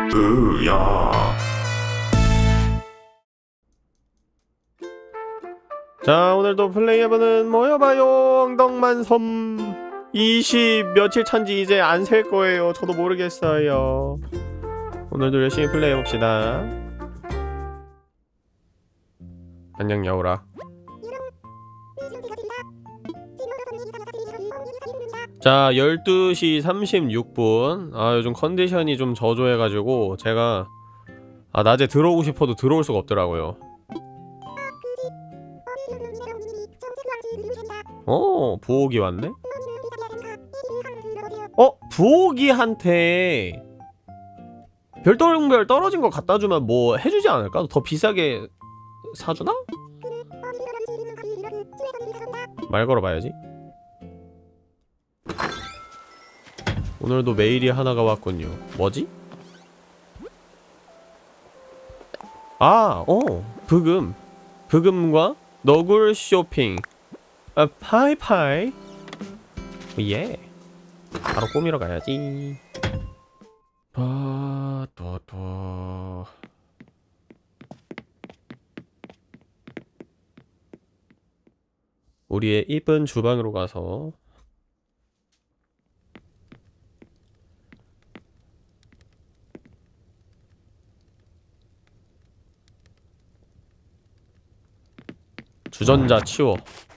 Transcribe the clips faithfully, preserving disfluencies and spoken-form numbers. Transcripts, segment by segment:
으야. 자, 오늘도 플레이해보는 모여봐요 엉덩만섬. 이십 며칠 찬지 이제 안 셀 거예요. 저도 모르겠어요. 오늘도 열심히 플레이해봅시다. 안녕 여우라. 자, 열두 시 삼십육 분. 아, 요즘 컨디션이 좀 저조해가지고 제가 아, 낮에 들어오고 싶어도 들어올 수가 없더라고요. 어, 부옥이 왔네? 어? 부옥이한테 별똥별 떨어진 거 갖다주면 뭐 해주지 않을까? 더 비싸게 사주나? 말 걸어봐야지. 오늘도 메일이 하나가 왔군요. 뭐지? 아, 어, 브금. 브금과 너굴 쇼핑. 아, 파이파이. 예. 바로 꾸미러 가야지. 아, 또, 또. 우리의 이쁜 주방으로 가서 주전자 치워.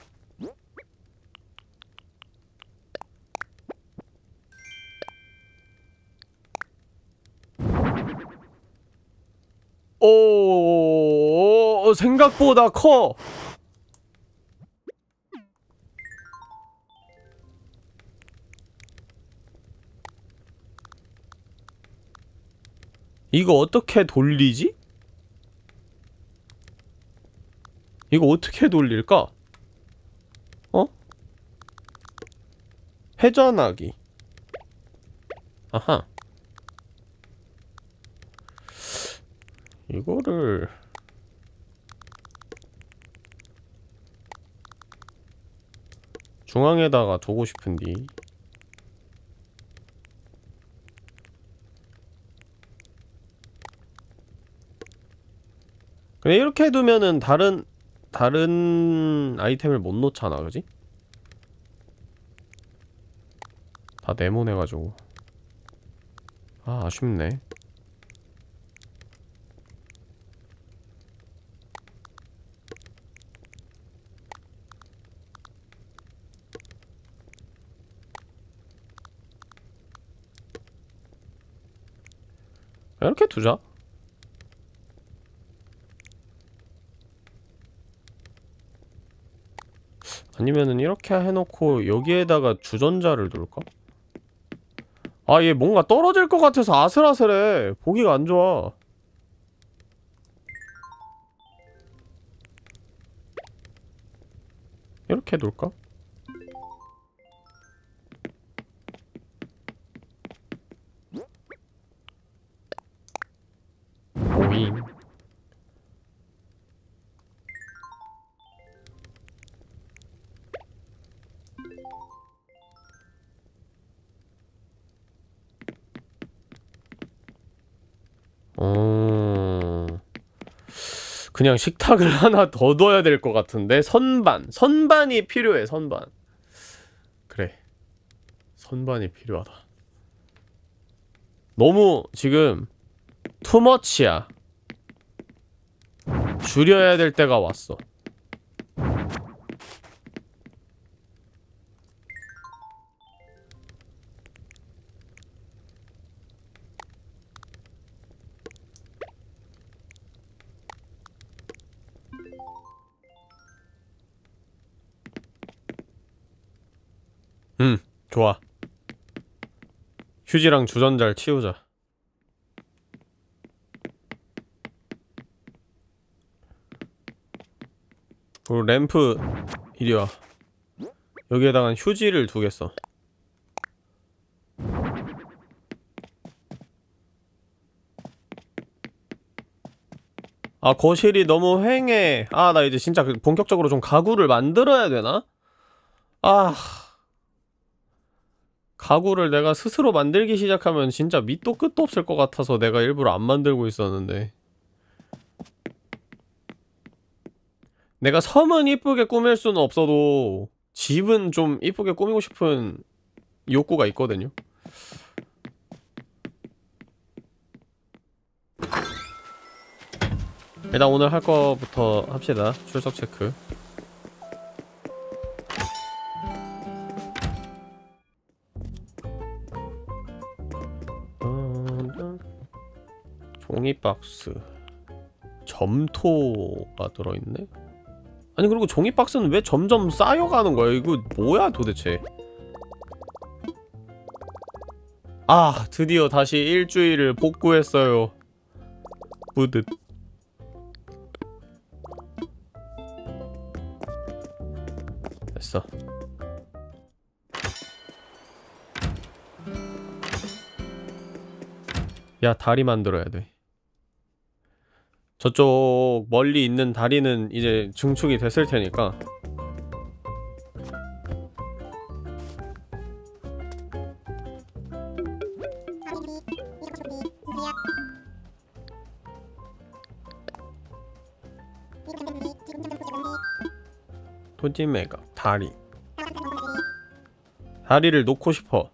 오, 생각보다 커. 이거 어떻게 돌리지? 이거 어떻게 돌릴까? 어? 회전하기. 아하. 이거를 중앙에다가 두고 싶은디. 근데 이렇게 두면은 다른 다른 아이템을 못 놓잖아, 그지? 다 네모내가지고. 아, 아쉽네. 이렇게 두자. 아니면은 이렇게 해놓고 여기에다가 주전자를 둘까? 아, 얘 뭔가 떨어질 것 같아서 아슬아슬해. 보기가 안 좋아. 이렇게 둘까? 오잉. 어... 그냥 식탁을 하나 더 둬야 될 것 같은데? 선반! 선반이 필요해, 선반. 그래. 선반이 필요하다. 너무 지금 투머치야. 줄여야 될 때가 왔어. 음, 좋아. 휴지랑 주전자를 치우자. 그리고 램프 이리와. 여기에다가 휴지를 두겠어. 아, 거실이 너무 휑해. 아, 나 이제 진짜 본격적으로 좀 가구를 만들어야 되나? 아... 가구를 내가 스스로 만들기 시작하면 진짜 밑도 끝도 없을 것 같아서 내가 일부러 안 만들고 있었는데, 내가 섬은 이쁘게 꾸밀 수는 없어도 집은 좀 이쁘게 꾸미고 싶은 욕구가 있거든요. 일단 오늘 할 거부터 합시다. 출석 체크. 종이 박스. 점토가 들어있네? 아니 그리고 종이 박스는 왜 점점 쌓여가는 거야? 이거 뭐야 도대체? 아, 드디어 다시 일주일을 복구했어요. 뿌듯. 됐어. 야, 다리 만들어야 돼. 저쪽 멀리 있는 다리는 이제 증축이 됐을 테니까. 토지매각, 다리. 다리를 놓고 싶어.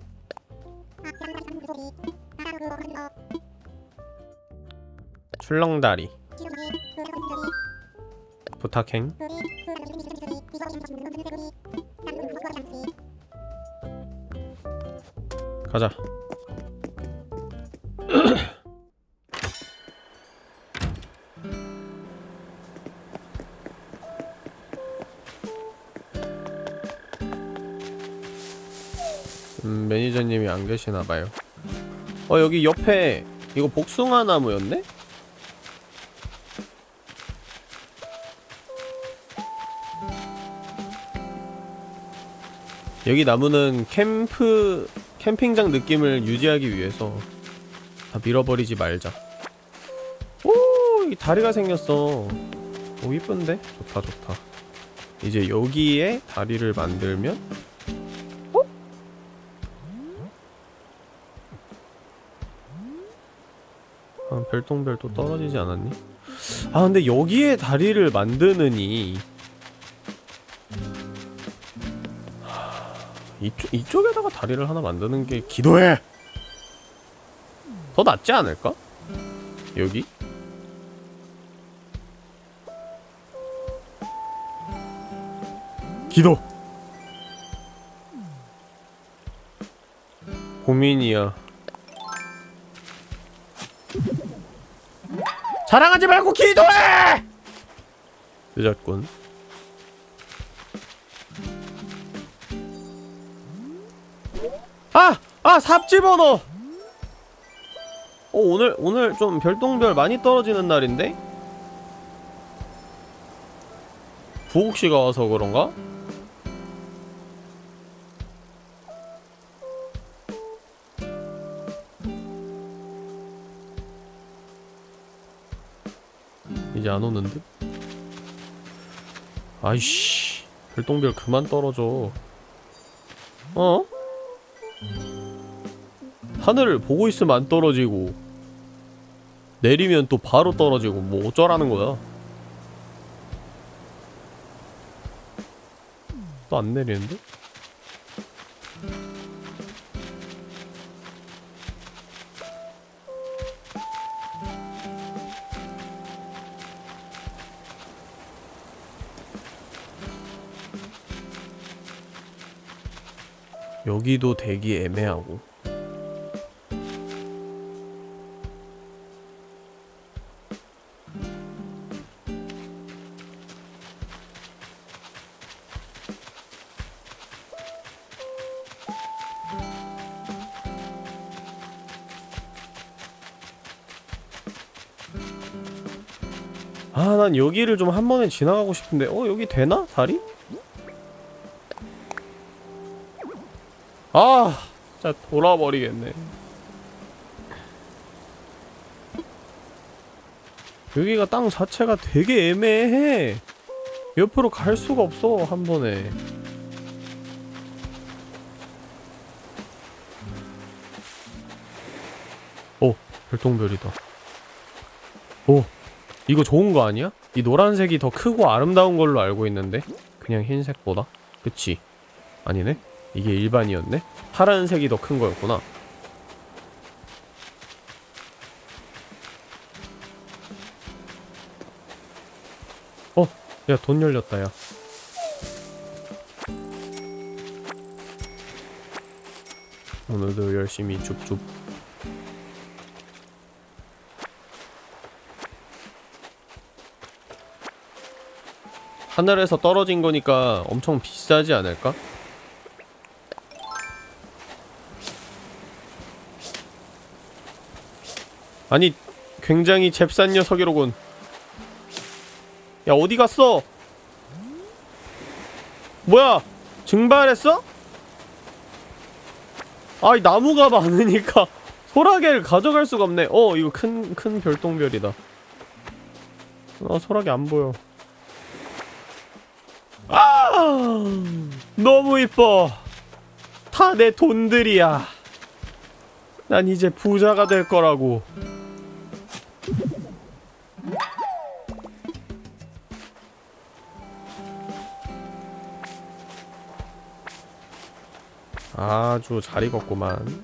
출렁다리. 부탁행. 가자. 음, 매니저님이 안 계시나봐요. 어, 여기 옆에 이거 복숭아 나무였네? 여기 나무는 캠프, 캠핑장 느낌을 유지하기 위해서 다 밀어버리지 말자. 오, 이 다리가 생겼어. 오, 이쁜데? 좋다, 좋다. 이제 여기에 다리를 만들면, 어? 아, 별똥별 또 떨어지지 않았니? 아, 근데 여기에 다리를 만드느니 이쪽, 이쪽에다가 다리를 하나 만드는 게 기도해! 더 낫지 않을까? 여기? 기도! 고민이야. 자랑하지 말고 기도해! 늦었군. 아! 아! 삽 집어넣어! 어, 오늘, 오늘 좀 별똥별 많이 떨어지는 날인데? 부옥씨가 와서 그런가? 이제 안 오는 듯? 아이씨, 별똥별 그만 떨어져. 어? 하늘을 보고 있으면 안 떨어지고 내리면 또 바로 떨어지고 뭐 어쩌라는 거야. 또 안 내리는데? 여기도 되기 애매하고. 아, 난 여기를 좀 한 번에 지나가고 싶은데. 어, 여기 되나? 다리? 아, 진짜 돌아버리겠네. 여기가 땅 자체가 되게 애매해. 옆으로 갈 수가 없어, 한 번에. 오, 별똥별이다. 오, 이거 좋은 거 아니야? 이 노란색이 더 크고 아름다운 걸로 알고 있는데? 그냥 흰색보다? 그치? 아니네? 이게 일반이었네? 파란색이 더 큰 거였구나. 어! 야, 돈 열렸다, 야. 오늘도 열심히 줍줍. 하늘에서 떨어진 거니까 엄청 비싸지 않을까? 아니, 굉장히 잽싼 녀석이로군. 야, 어디 갔어? 뭐야? 증발했어? 아이, 나무가 많으니까 소라게를 가져갈 수가 없네. 어, 이거 큰, 큰 별똥별이다. 어, 소라게 안 보여. 아! 너무 이뻐. 다 내 돈들이야. 난 이제 부자가 될 거라고. 아주 잘 익었구만.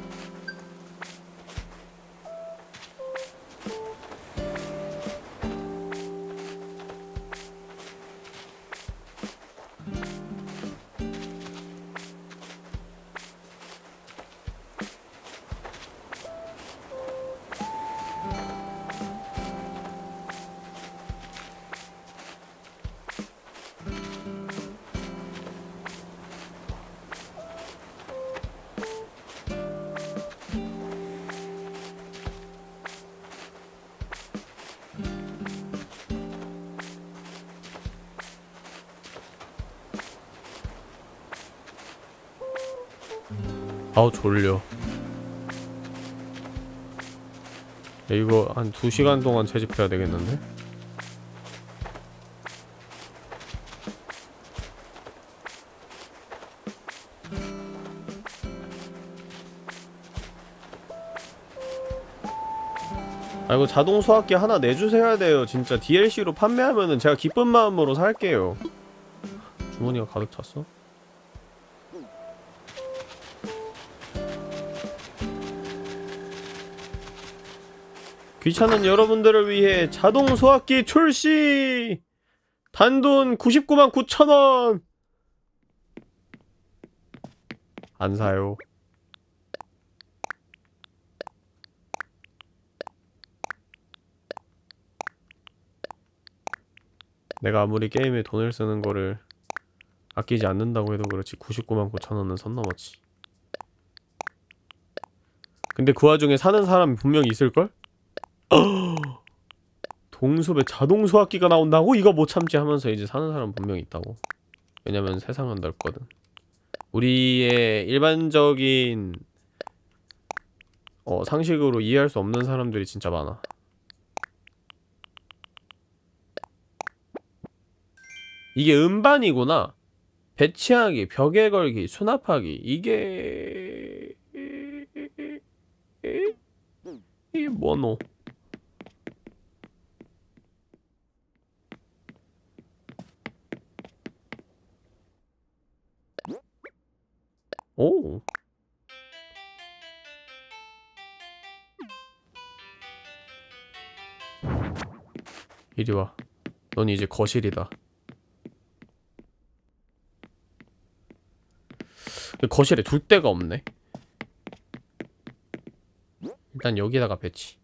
아우 졸려. 야, 이거 한 두 시간 동안 채집해야 되겠는데? 아, 이거 자동 수확기 하나 내주셔야 돼요. 진짜 디엘씨로 판매하면은 제가 기쁜 마음으로 살게요. 주머니가 가득 찼어? 귀찮은 여러분들을 위해 자동 소화기 출시! 단돈 구십구만 구천 원! 안 사요. 내가 아무리 게임에 돈을 쓰는 거를 아끼지 않는다고 해도 그렇지 구십구만 구천 원은 선 넘었지. 근데 그 와중에 사는 사람이 분명히 있을걸? 동숲에 자동 소화기가 나온다고? 이거 못 참지 하면서 이제 사는 사람 분명히 있다고. 왜냐면 세상은 넓거든. 우리의 일반적인 어, 상식으로 이해할 수 없는 사람들이 진짜 많아. 이게 음반이구나. 배치하기, 벽에 걸기, 수납하기. 이게... 이게 뭐노? 오. 이리와. 넌 이제 거실이다. 거실에 둘 데가 없네. 일단 여기다가 배치.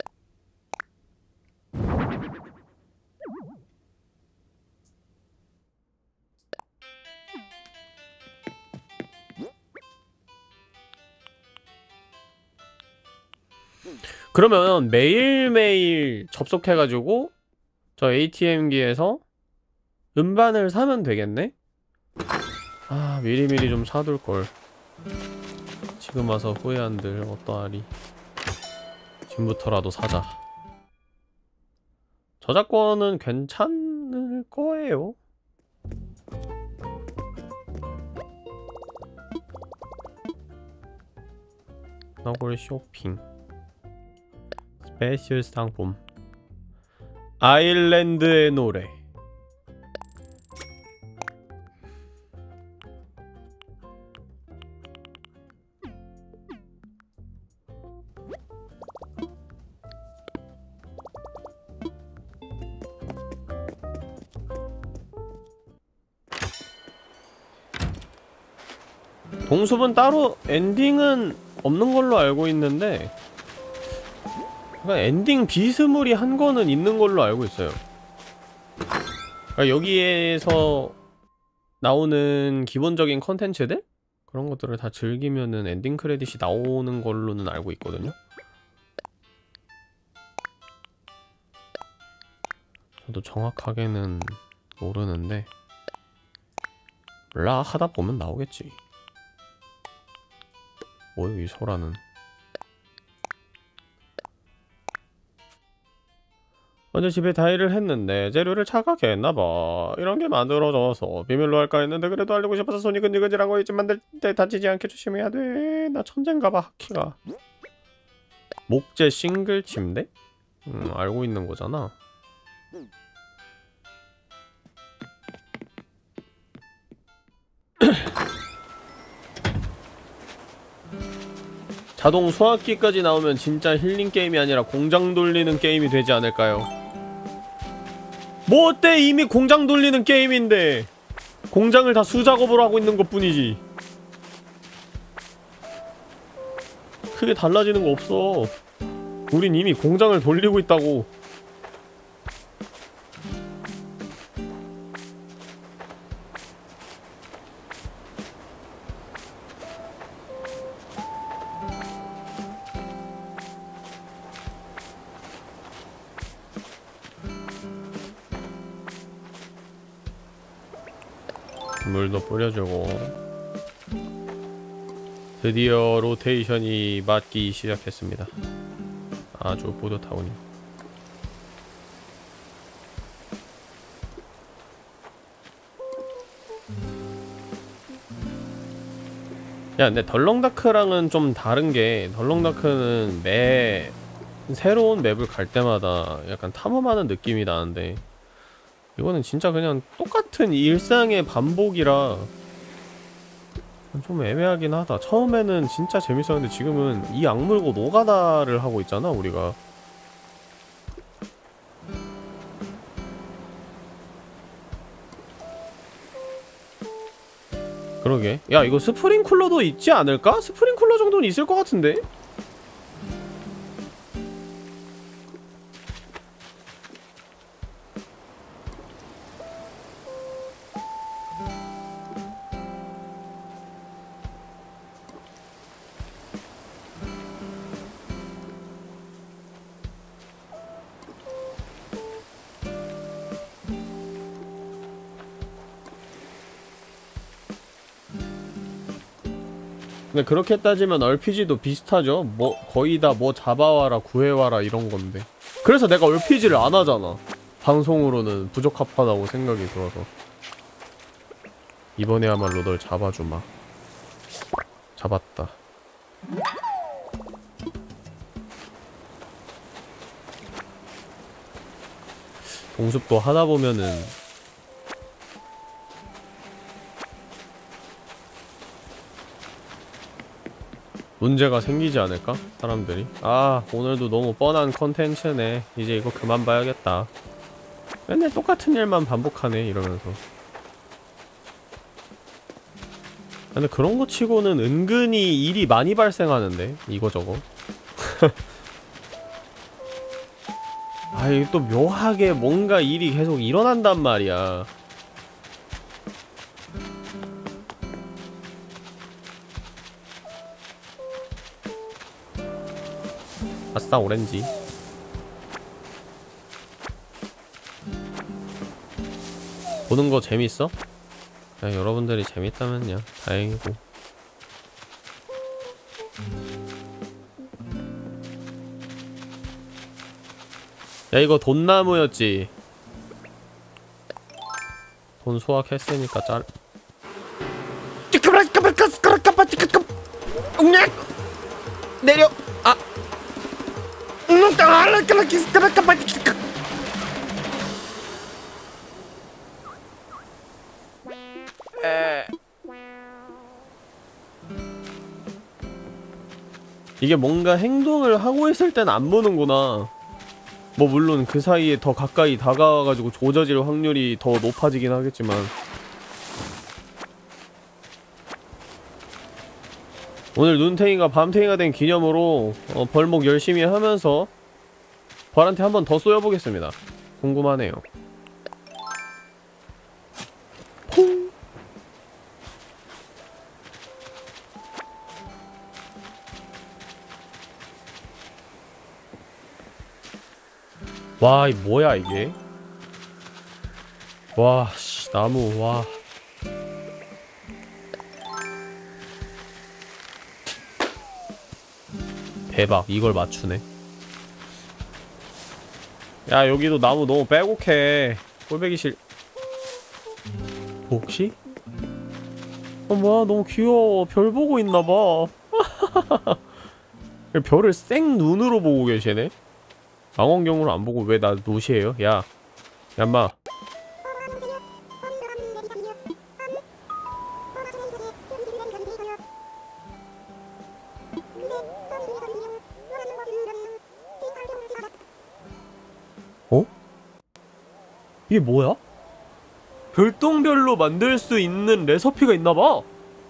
그러면 매일매일 접속해가지고 저 에이티엠기에서 음반을 사면 되겠네? 아, 미리미리 좀 사둘걸. 지금 와서 후회한들 어떠하리. 지금부터라도 사자. 저작권은 괜찮을 거예요. 나골 쇼핑. 스페셜 상품 아일랜드의 노래. 동숲은 따로 엔딩은 없는 걸로 알고 있는데 그러니까 엔딩 비스무리한 거는 있는 걸로 알고 있어요. 그러니까 여기에서 나오는 기본적인 컨텐츠들? 그런 것들을 다 즐기면은 엔딩 크레딧이 나오는 걸로는 알고 있거든요. 저도 정확하게는 모르는데 몰라, 하다 보면 나오겠지. 뭐야 이 소라는. 어제 집에 다이를 했는데 재료를 차갑게 했나봐. 이런 게 만들어져서 비밀로 할까 했는데 그래도 알리고 싶어서 손이 근질근질하고 있지. 만들 때 다치지 않게 조심해야 돼. 나 천재인가봐. 하키가 목재 싱글 침대? 음 알고 있는 거잖아. 자동 소화기까지 나오면 진짜 힐링 게임이 아니라 공장 돌리는 게임이 되지 않을까요? 뭐 어때? 이미 공장 돌리는 게임인데 공장을 다 수작업으로 하고 있는 것 뿐이지. 크게 달라지는 거 없어. 우린 이미 공장을 돌리고 있다고. 물도 뿌려주고. 드디어 로테이션이 맞기 시작했습니다. 아주 뿌듯하군요. 야 근데 덜렁다크랑은 좀 다른게, 덜렁다크는 매 새로운 맵을 갈 때마다 약간 탐험하는 느낌이 나는데 이거는 진짜 그냥 똑같은 일상의 반복이라 좀 애매하긴 하다. 처음에는 진짜 재밌었는데 지금은 이 악물고 노가다를 하고 있잖아 우리가. 그러게. 야 이거 스프링쿨러도 있지 않을까? 스프링쿨러 정도는 있을 것 같은데? 근데 그렇게 따지면 알피지도 비슷하죠? 뭐 거의 다 뭐 잡아와라 구해와라 이런 건데. 그래서 내가 알피지를 안 하잖아. 방송으로는 부적합하다고 생각이 들어서. 이번에야말로 널 잡아주마. 잡았다. 동숲도 하다보면은 문제가 생기지 않을까? 사람들이. 아 오늘도 너무 뻔한 컨텐츠네. 이제 이거 그만 봐야겠다. 맨날 똑같은 일만 반복하네 이러면서. 근데 그런 거 치고는 은근히 일이 많이 발생하는데 이거저거. 아 이게 또 묘하게 뭔가 일이 계속 일어난단 말이야. 아싸 오렌지. 보는 거 재밌어? 야, 여러분들이 재밌다면요 다행이고. 야 이거 돈나무였지? 돈 수확했으니까 짤. 내려. 아 이게 뭔가 행동을 하고 있을 땐 안 보는구나. 뭐 물론 그 사이에 더 가까이 다가와가지고 조져질 확률이 더 높아지긴 하겠지만 오늘 눈탱이가 밤탱이가 된 기념으로 어, 벌목 열심히 하면서 벌한테 한 번 더 쏘여보겠습니다. 궁금하네요. 퐁! 와, 이 뭐야 이게? 와, 씨, 나무, 와. 대박, 이걸 맞추네. 야, 여기도 나무 너무 빼곡해. 꼴배기 싫... 혹시? 어, 뭐야, 너무 귀여워. 별 보고 있나봐. 별을 생 눈으로 보고 계시네? 망원경으로 안 보고 왜 나 노시해요? 야, 얌마. 어? 이게 뭐야? 별똥별로 만들 수 있는 레시피가 있나봐.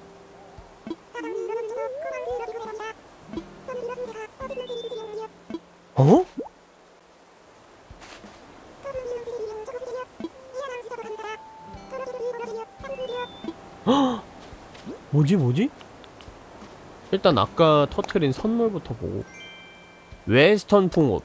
어? 뭐지 뭐지? 일단 아까 터트린 선물부터 보고. 웨스턴 풍옷.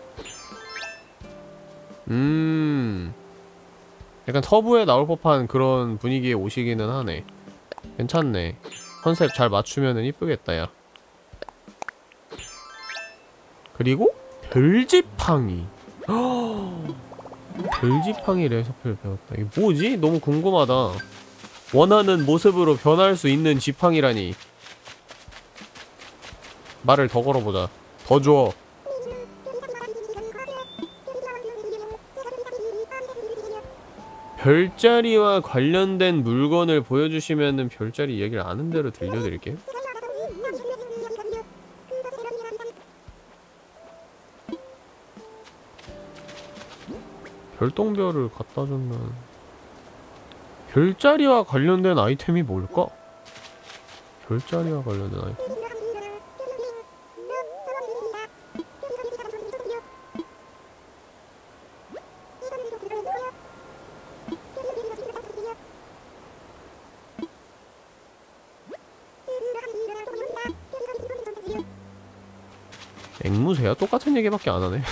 음... 약간 서부에 나올 법한 그런 분위기의 옷이기는 하네. 괜찮네. 컨셉 잘 맞추면은 이쁘겠다, 야. 그리고 별지팡이. 별지팡이 레시피를 배웠다. 이게 뭐지? 너무 궁금하다. 원하는 모습으로 변할 수 있는 지팡이라니. 말을 더 걸어보자. 더 줘. 별자리와 관련된 물건을 보여주시면은 별자리 이야기를 아는 대로 들려드릴게요. 별똥별을 갖다 주면 별자리와 관련된 아이템이 뭘까? 별자리와 관련된 아이템. 앵무새야? 똑같은 얘기밖에 안 하네.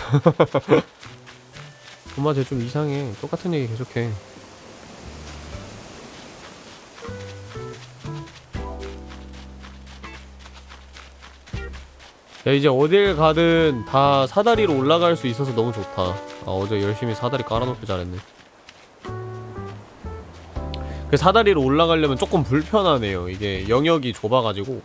엄마 쟤 좀 이상해. 똑같은 얘기 계속해. 야, 이제 어딜 가든 다 사다리로 올라갈 수 있어서 너무 좋다. 아, 어제 열심히 사다리 깔아놓길 잘했네. 그 사다리로 올라가려면 조금 불편하네요. 이게 영역이 좁아가지고.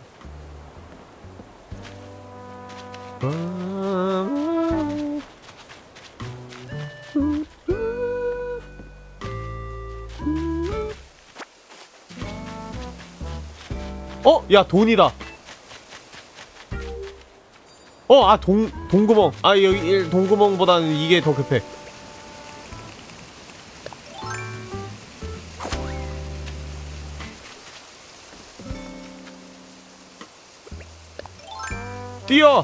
어? 야, 돈이다. 어, 아, 동, 동구멍. 아, 여기, 동구멍보다는 이게 더 급해. 뛰어!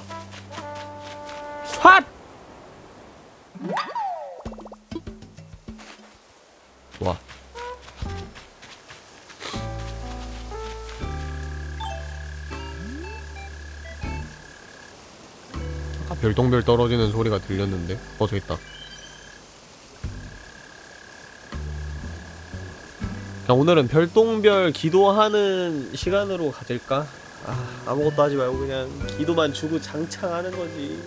샷! 와. 아까 별똥별 떨어지는 소리가 들렸는데. 어, 저기 있다. 자, 오늘은 별똥별 기도하는 시간으로 가질까? 아, 아무것도 하지 말고 그냥 기도만 주고 장창하는 거지.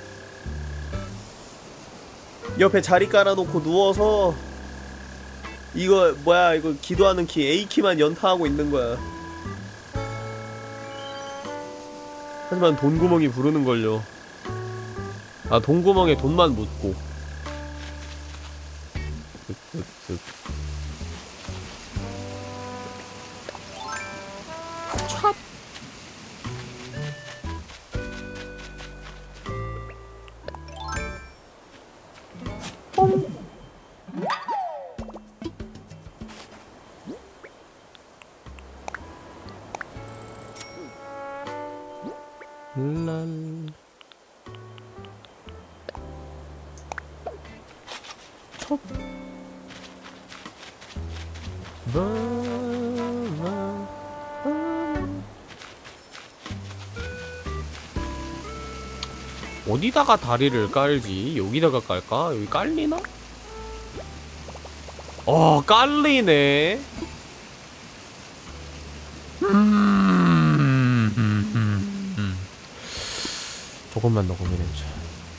옆에 자리 깔아놓고 누워서 이거 뭐야, 이거 기도하는 키 A키만 연타하고 있는 거야. 하지만 돈구멍이 부르는걸요. 아, 돈구멍에 돈만 묻고. 슥슥슥. 촥. 뽕. 랄. 촉. 어디다가 다리를 깔지? 여기다가 깔까? 여기 깔리나? 어, 깔리네. 음, 음, 음, 음. 조금만 더 고민해보자.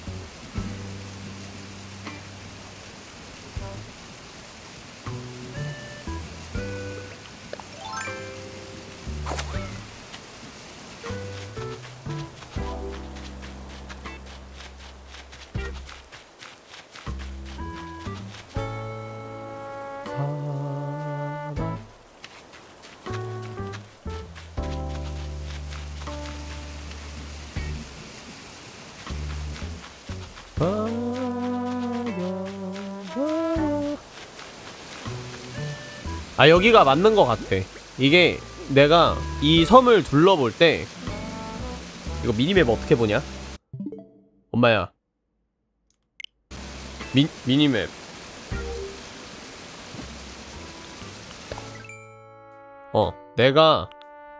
아, 여기가 맞는 것 같아. 이게 내가 이 섬을 둘러볼 때 이거 미니맵 어떻게 보냐? 엄마야, 미, 미니맵. 어, 내가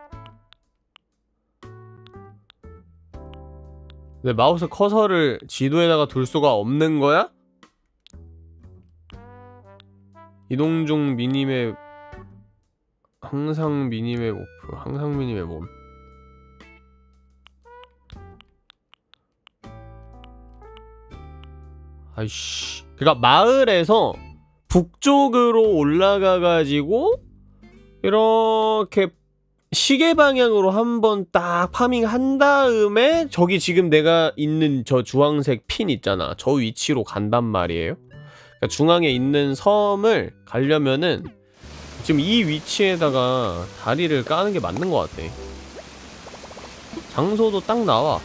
내 마우스 커서를 지도에다가 둘 수가 없는 거야? 이동 중 미니맵, 항상 미니맵 오프, 항상 미니맵 온. 아이씨. 그니까 마을에서 북쪽으로 올라가가지고 이렇게 시계 방향으로 한번 딱 파밍 한 다음에 저기 지금 내가 있는 저 주황색 핀 있잖아. 저 위치로 간단 말이에요. 그러니까 중앙에 있는 섬을 가려면은 지금 이 위치에다가 다리를 까는 게 맞는 것 같아. 장소도 딱 나와.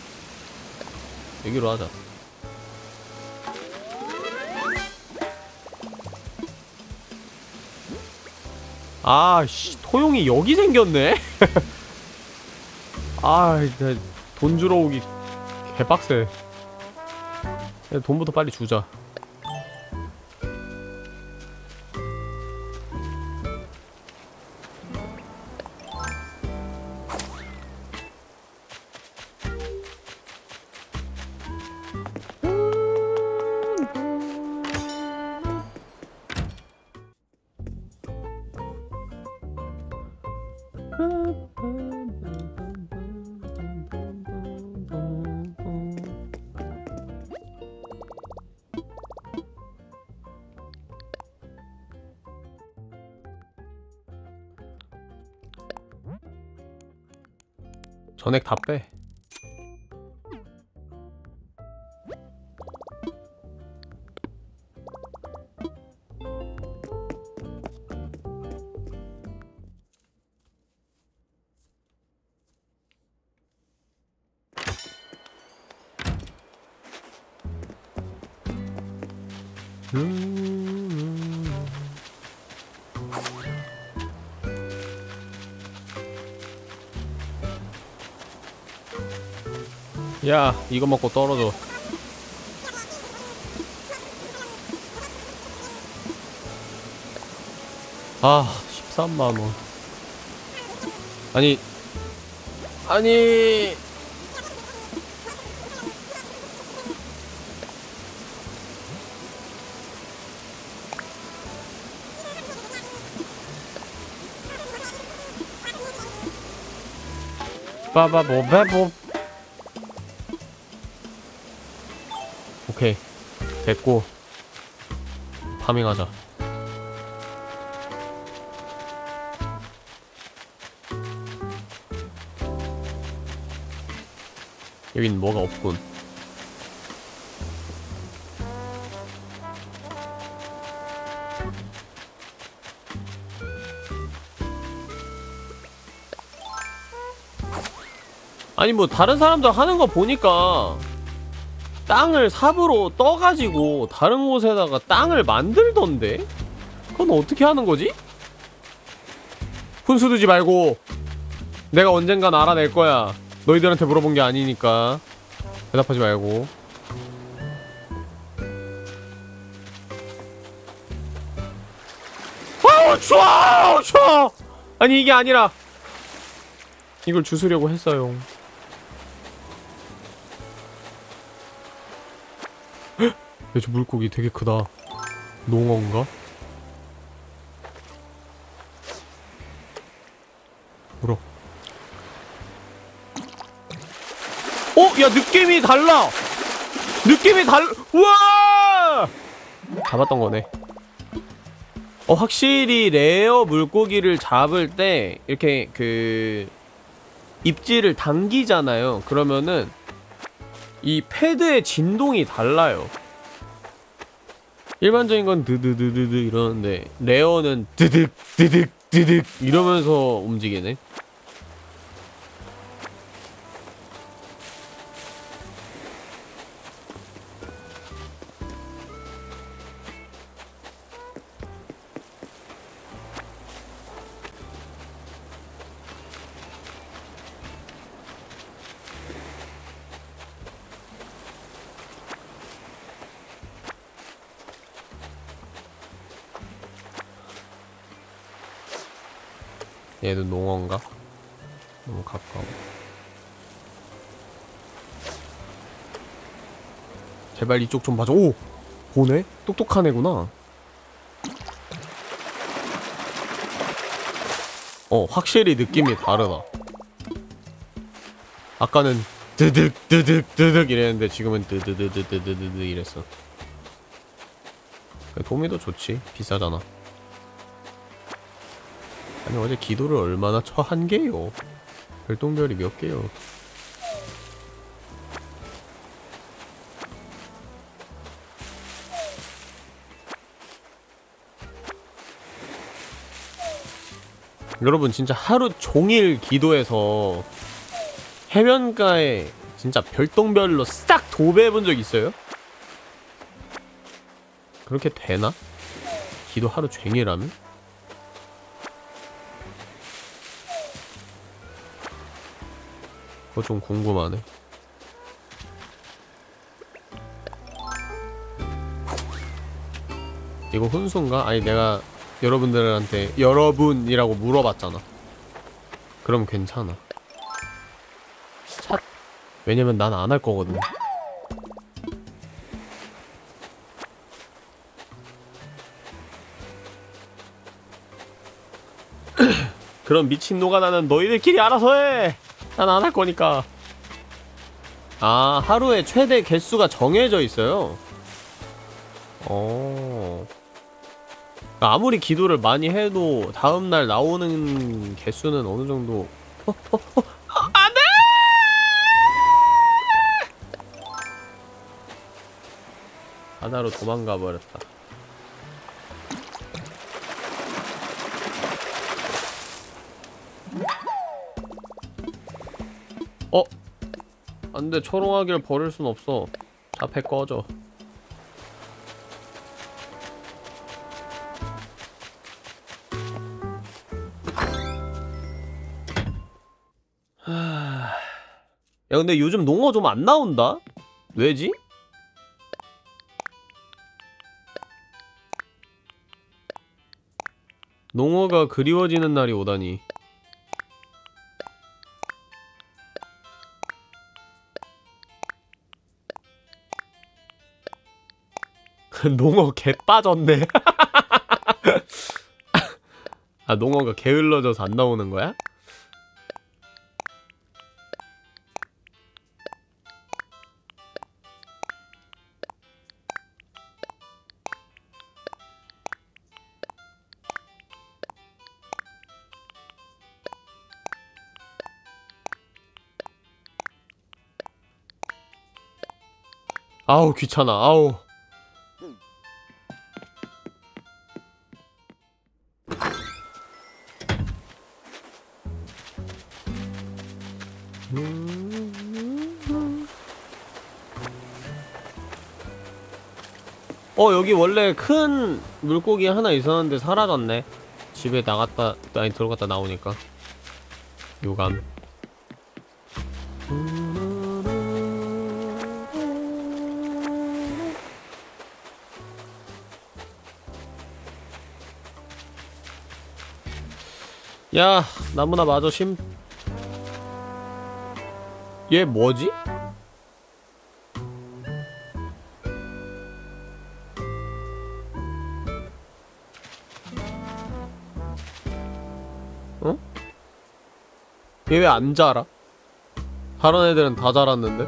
여기로 하자. 아씨, 토용이 여기 생겼네? 아, 돈 주러 오기 개빡세. 돈부터 빨리 주자. 전액 다 빼. 야, 이거 먹고 떨어져. 아, 십삼만 원. 아니, 아니. 빠바보베보. 오케이, 됐고 파밍하자. 여긴 뭐가 없군. 아니 뭐 다른 사람들 하는 거 보니까 땅을 삽으로 떠가지고 다른 곳에다가 땅을 만들던데? 그건 어떻게 하는 거지? 훈수 두지 말고 내가 언젠간 알아낼 거야. 너희들한테 물어본 게 아니니까 대답하지 말고. 아우 추워! 추워! 아니 이게 아니라 이걸 주스려고 했어요. 헉! 야, 저 물고기 되게 크다. 농어인가? 물어. 어? 야 느낌이 달라! 느낌이 달... 우와! 잡았던 거네. 어 확실히 레어 물고기를 잡을 때 이렇게 그... 입질을 당기잖아요. 그러면은 이 패드의 진동이 달라요. 일반적인 건 드드드드드 이러는데 레어는 드득 드득 드득 이러면서 움직이네. 얘도 농어인가? 너무 가까워. 제발 이쪽 좀 봐줘. 오! 보네? 똑똑한 애구나. 어, 확실히 느낌이 다르다. 아까는 드득 드득 드득 이랬는데 지금은 드드드드드드드 이랬어. 도미도 좋지. 비싸잖아. 아니 어제 기도를 얼마나 쳐 한 개요. 별똥별이 몇 개요. 여러분 진짜 하루 종일 기도해서 해변가에 진짜 별똥별로 싹 도배해본 적 있어요? 그렇게 되나? 기도 하루 종일 하면? 그거 좀 궁금하네. 이거 훈수인가? 아니 내가 여러분들한테 여러분이라고 물어봤잖아. 그럼 괜찮아. 찻. 왜냐면 난 안 할 거거든. 그럼 미친 노가다는 너희들끼리 알아서 해! 난 안 할 거니까. 아, 하루에 최대 개수가 정해져 있어요? 어. 아무리 기도를 많이 해도 다음날 나오는 개수는 어느 정도. 어, 어, 어, 안 돼! 바다로 도망가 버렸다. 어? 안돼, 초롱하기를 버릴 순 없어. 자폐 꺼져. 하... 야 근데 요즘 농어 좀 안 나온다? 왜지? 농어가 그리워지는 날이 오다니. 농어 개 빠졌네. 아, 농어가 게을러져서 안 나오는 거야? 아우 귀찮아. 아우. 어, 여기 원래 큰 물고기 하나 있었는데 사라졌네. 집에 나갔다 아니 들어갔다 나오니까. 유감. 야, 나무나 마저 심. 얘 뭐지? 어? 얘 왜 안 자라? 다른 애들은 다 자랐는데?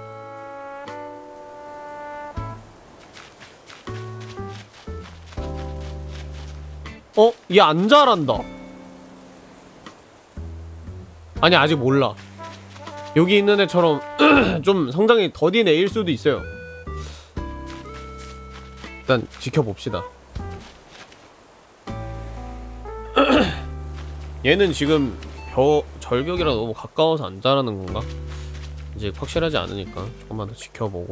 어? 얘 안 자란다. 아니 아직 몰라. 여기 있는 애처럼 좀 성장이 더딘 애일 수도 있어요. 일단 지켜봅시다. 얘는 지금 벼, 절벽이랑 너무 가까워서 안 자라는 건가? 이제 확실하지 않으니까 조금만 더 지켜보고.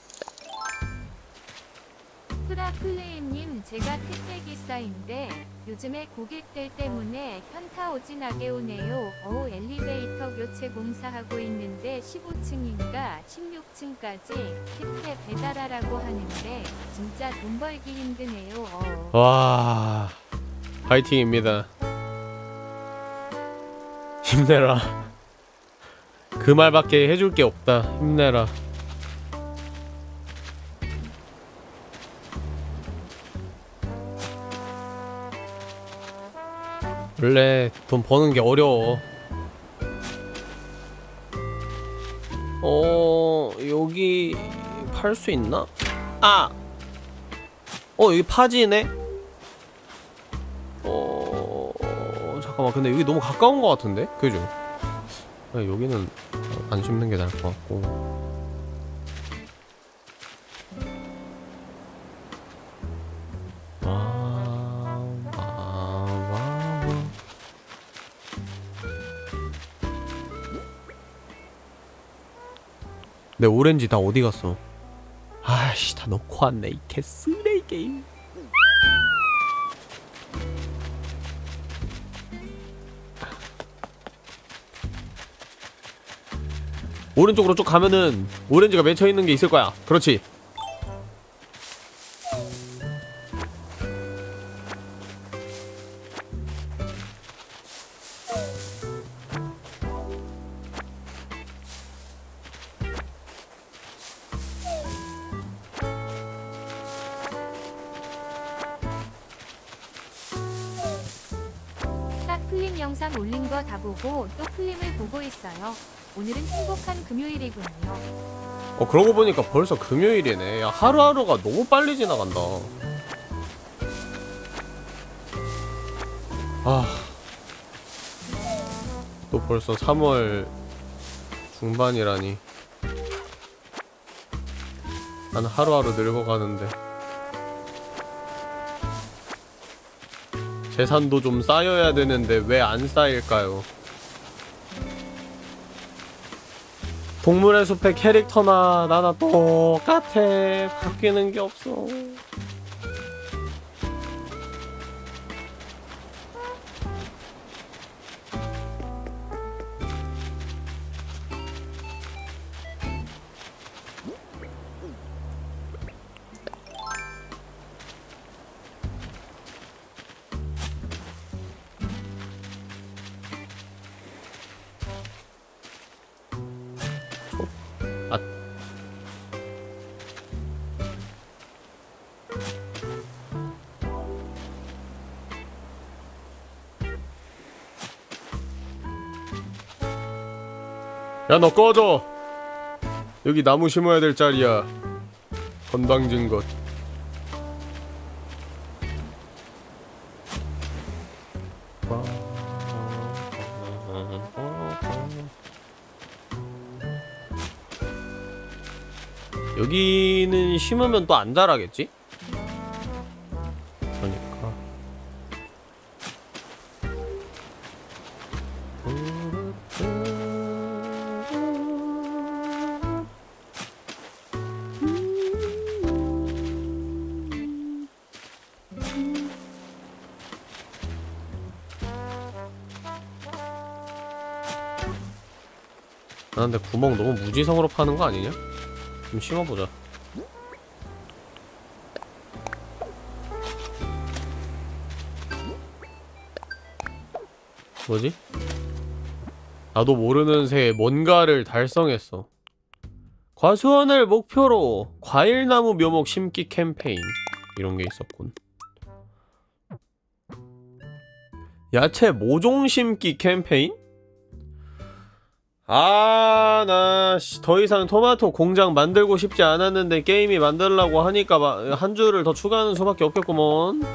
프라플레임님, 제가 택배기사인데 요즘에 고객들 때문에 현타 오진하게 오네요. 어우, 엘리베이터 교체 공사하고 있는데 십오 층인가 십육 층까지 택배 배달하라고 하는데 진짜 돈 벌기 힘드네요. 어우. 와, 파이팅입니다. 힘내라. 그 말밖에 해줄 게 없다. 힘내라. 원래 돈 버는 게 어려워. 어, 여기 팔 수 있나? 아! 어, 여기 파지네? 어... 잠깐만, 근데 여기 너무 가까운 것 같은데? 그죠? 여기는 안 심는 게 나을 것 같고. 내 오렌지 다 어디 갔어? 아이씨, 다 넣고 왔네 이 개쓰레기 게임. 오른쪽으로 쭉 가면은 오렌지가 맺혀있는 게 있을 거야. 그렇지. 플림 영상 올린 거 다 보고 또 플림을 보고 있어요. 오늘은 행복한 금요일이군요. 어, 그러고 보니까 벌써 금요일이네. 야, 하루하루가 너무 빨리 지나간다. 아, 또 벌써 삼월 중반이라니. 난 하루하루 늙어가는데. 재산도 좀 쌓여야 되는데 왜 안 쌓일까요? 동물의 숲의 캐릭터나 나나 똑같아. 바뀌는 게 없어. 야, 너 꺼져! 여기 나무 심어야 될 자리야. 건방진 것. 여기는 심으면 또 안 자라겠지? 그러니까. 근데 구멍 너무 무지성으로 파는 거 아니냐? 좀 심어보자. 뭐지? 나도 모르는 새에 뭔가를 달성했어. 과수원을 목표로 과일나무 묘목 심기 캠페인. 이런 게 있었군. 야채 모종 심기 캠페인? 아, 나 더 이상 토마토 공장 만들고 싶지 않았는데 게임이 만들려고 하니까 한 줄을 더 추가하는 수밖에 없겠구먼.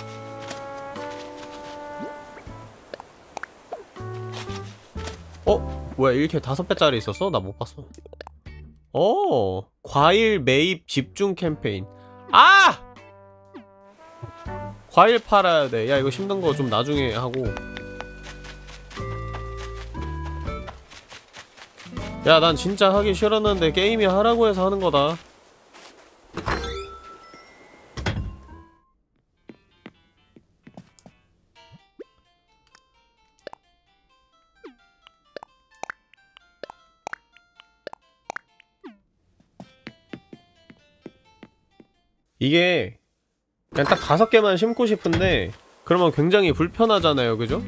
어? 뭐야, 이렇게 다섯 배짜리 있었어? 나 못 봤어. 어, 과일 매입 집중 캠페인. 아! 과일 팔아야 돼. 야, 이거 힘든 거 좀 나중에 하고. 야, 난 진짜 하기 싫었는데 게임이 하라고 해서 하는 거다. 이게 그냥 딱 다섯 개만 심고 싶은데 그러면 굉장히 불편하잖아요, 그죠?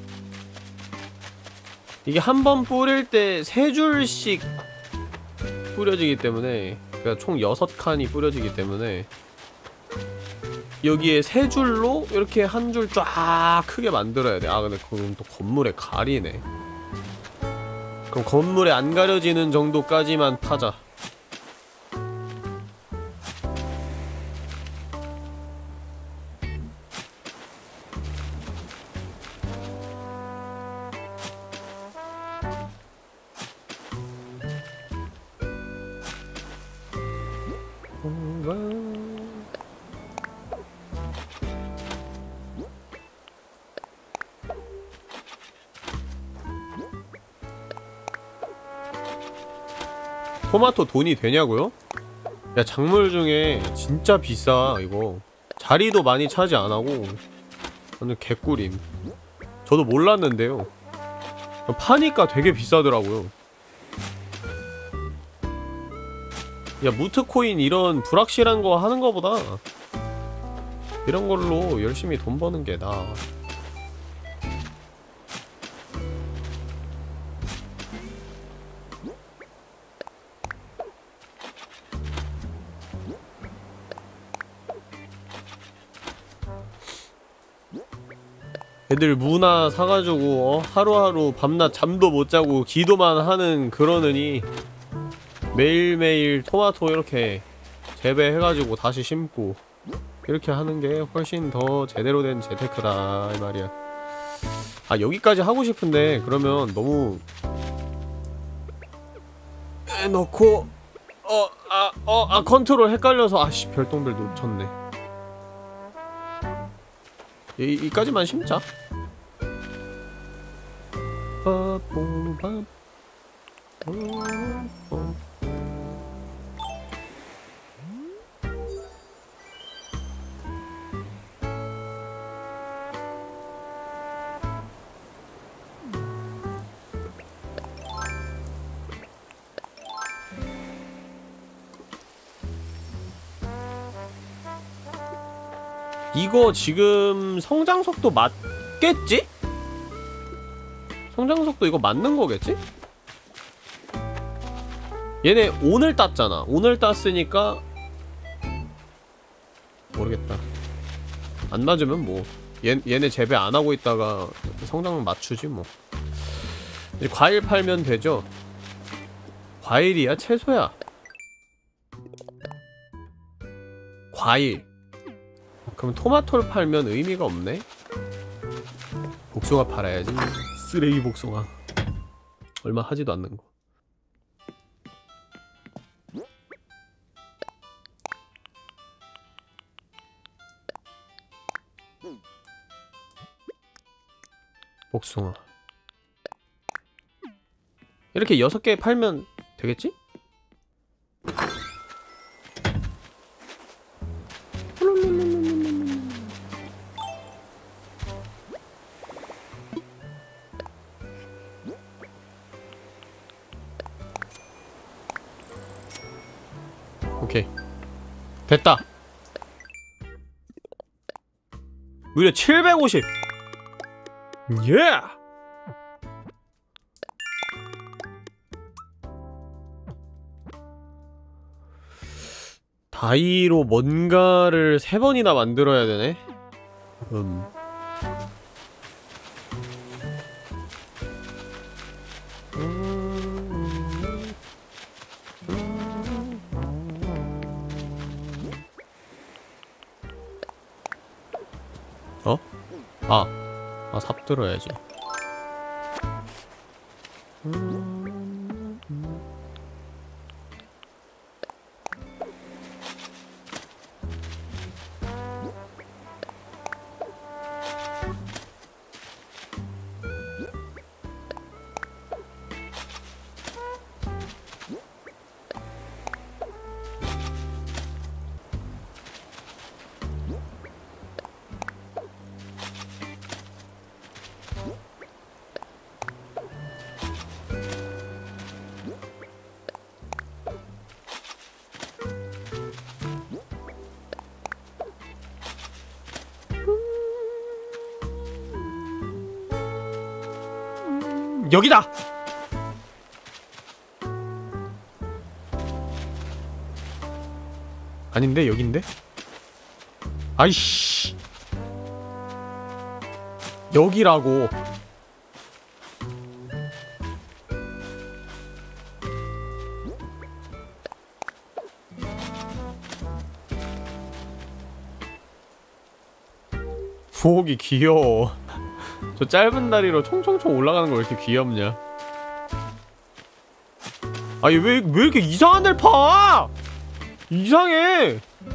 이게 한 번 뿌릴 때 세 줄씩 뿌려지기 때문에, 그러니까 총 여섯 칸이 뿌려지기 때문에 여기에 세 줄로 이렇게 한 줄 쫙 크게 만들어야 돼. 아, 근데 그럼 또 건물에 가리네. 그럼 건물에 안 가려지는 정도까지만 파자. 토마토 돈이 되냐고요? 야, 작물 중에 진짜 비싸 이거. 자리도 많이 차지 안하고 완전 개꿀임. 저도 몰랐는데요, 파니까 되게 비싸더라고요. 야, 무트코인 이런 불확실한 거 하는 거보다 이런 걸로 열심히 돈 버는 게 나아. 애들 무나 사가지고 어? 하루하루 밤낮 잠도 못 자고 기도만 하는 그러느니 매일매일 토마토 이렇게 재배해가지고 다시 심고 이렇게 하는 게 훨씬 더 제대로 된 재테크다 이 말이야. 아, 여기까지 하고 싶은데 그러면 너무 에 넣고 어 아 어 아 컨트롤 헷갈려서 아씨 별똥별 놓쳤네. 이, 이까지만 심자. 이거 지금 성장 속도 맞겠지? 성장 속도 이거 맞는 거겠지? 얘네 오늘 땄잖아. 오늘 땄으니까 모르겠다. 안 맞으면 뭐 얘, 얘네 재배 안 하고 있다가 성장 맞추지 뭐. 이제 과일 팔면 되죠? 과일이야? 채소야? 과일. 그럼 토마토를 팔면 의미가 없네? 복숭아 팔아야지. 쓰레기 복숭아. 얼마 하지도 않는 거. 복숭아. 이렇게 여섯 개 팔면 되겠지? 오케이. 됐다. 무려 칠백오십. 예! 다이로 뭔가를 세 번이나 만들어야 되네? 음. 어? 아. 아, 삽 들어야지. 여기다! 아닌데? 여긴데? 아이씨! 여기라고. 부엌이 귀여워. 저 짧은 다리로 총총총 올라가는 거 왜 이렇게 귀엽냐? 아니 왜, 왜 이렇게 이상한 데를 파! 이상해!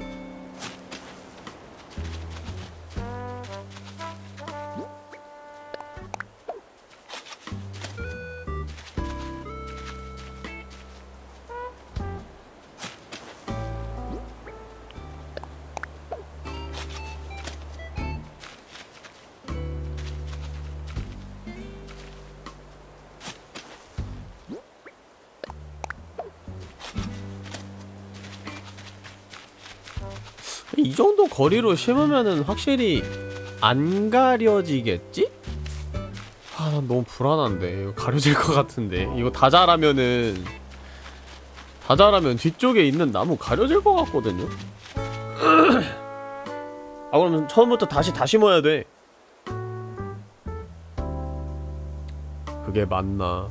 이 정도 거리로 심으면은 확실히 안 가려지겠지? 아, 난 너무 불안한데. 이거 가려질 것 같은데. 이거 다 자라면은 다 자라면 뒤쪽에 있는 나무 가려질 것 같거든요? 아, 그러면 처음부터 다시 다 심어야 돼. 그게 맞나?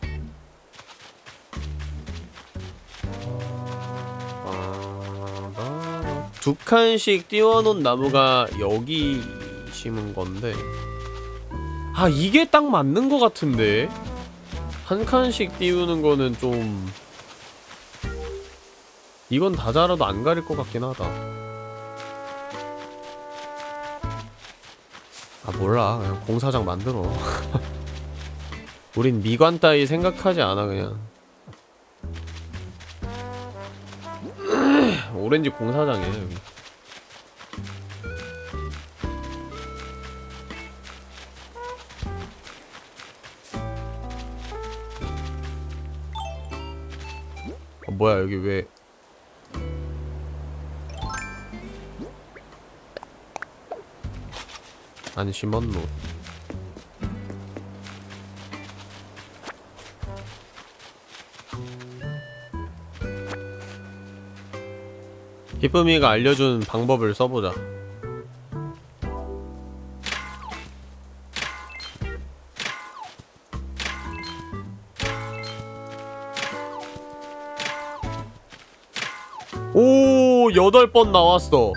두 칸씩 띄워놓은 나무가 여기 심은 건데, 아 이게 딱 맞는 것 같은데? 한 칸씩 띄우는 거는 좀 이건 다 자라도 안 가릴 것 같긴 하다. 아 몰라, 그냥 공사장 만들어. 우린 미관 따위 생각하지 않아. 그냥 오렌지 공사장이에요 여기. 어, 뭐야 여기 왜 안 심었노? 기쁨이가 알려준 방법을 써보자. 오, 여덟 번 나왔어.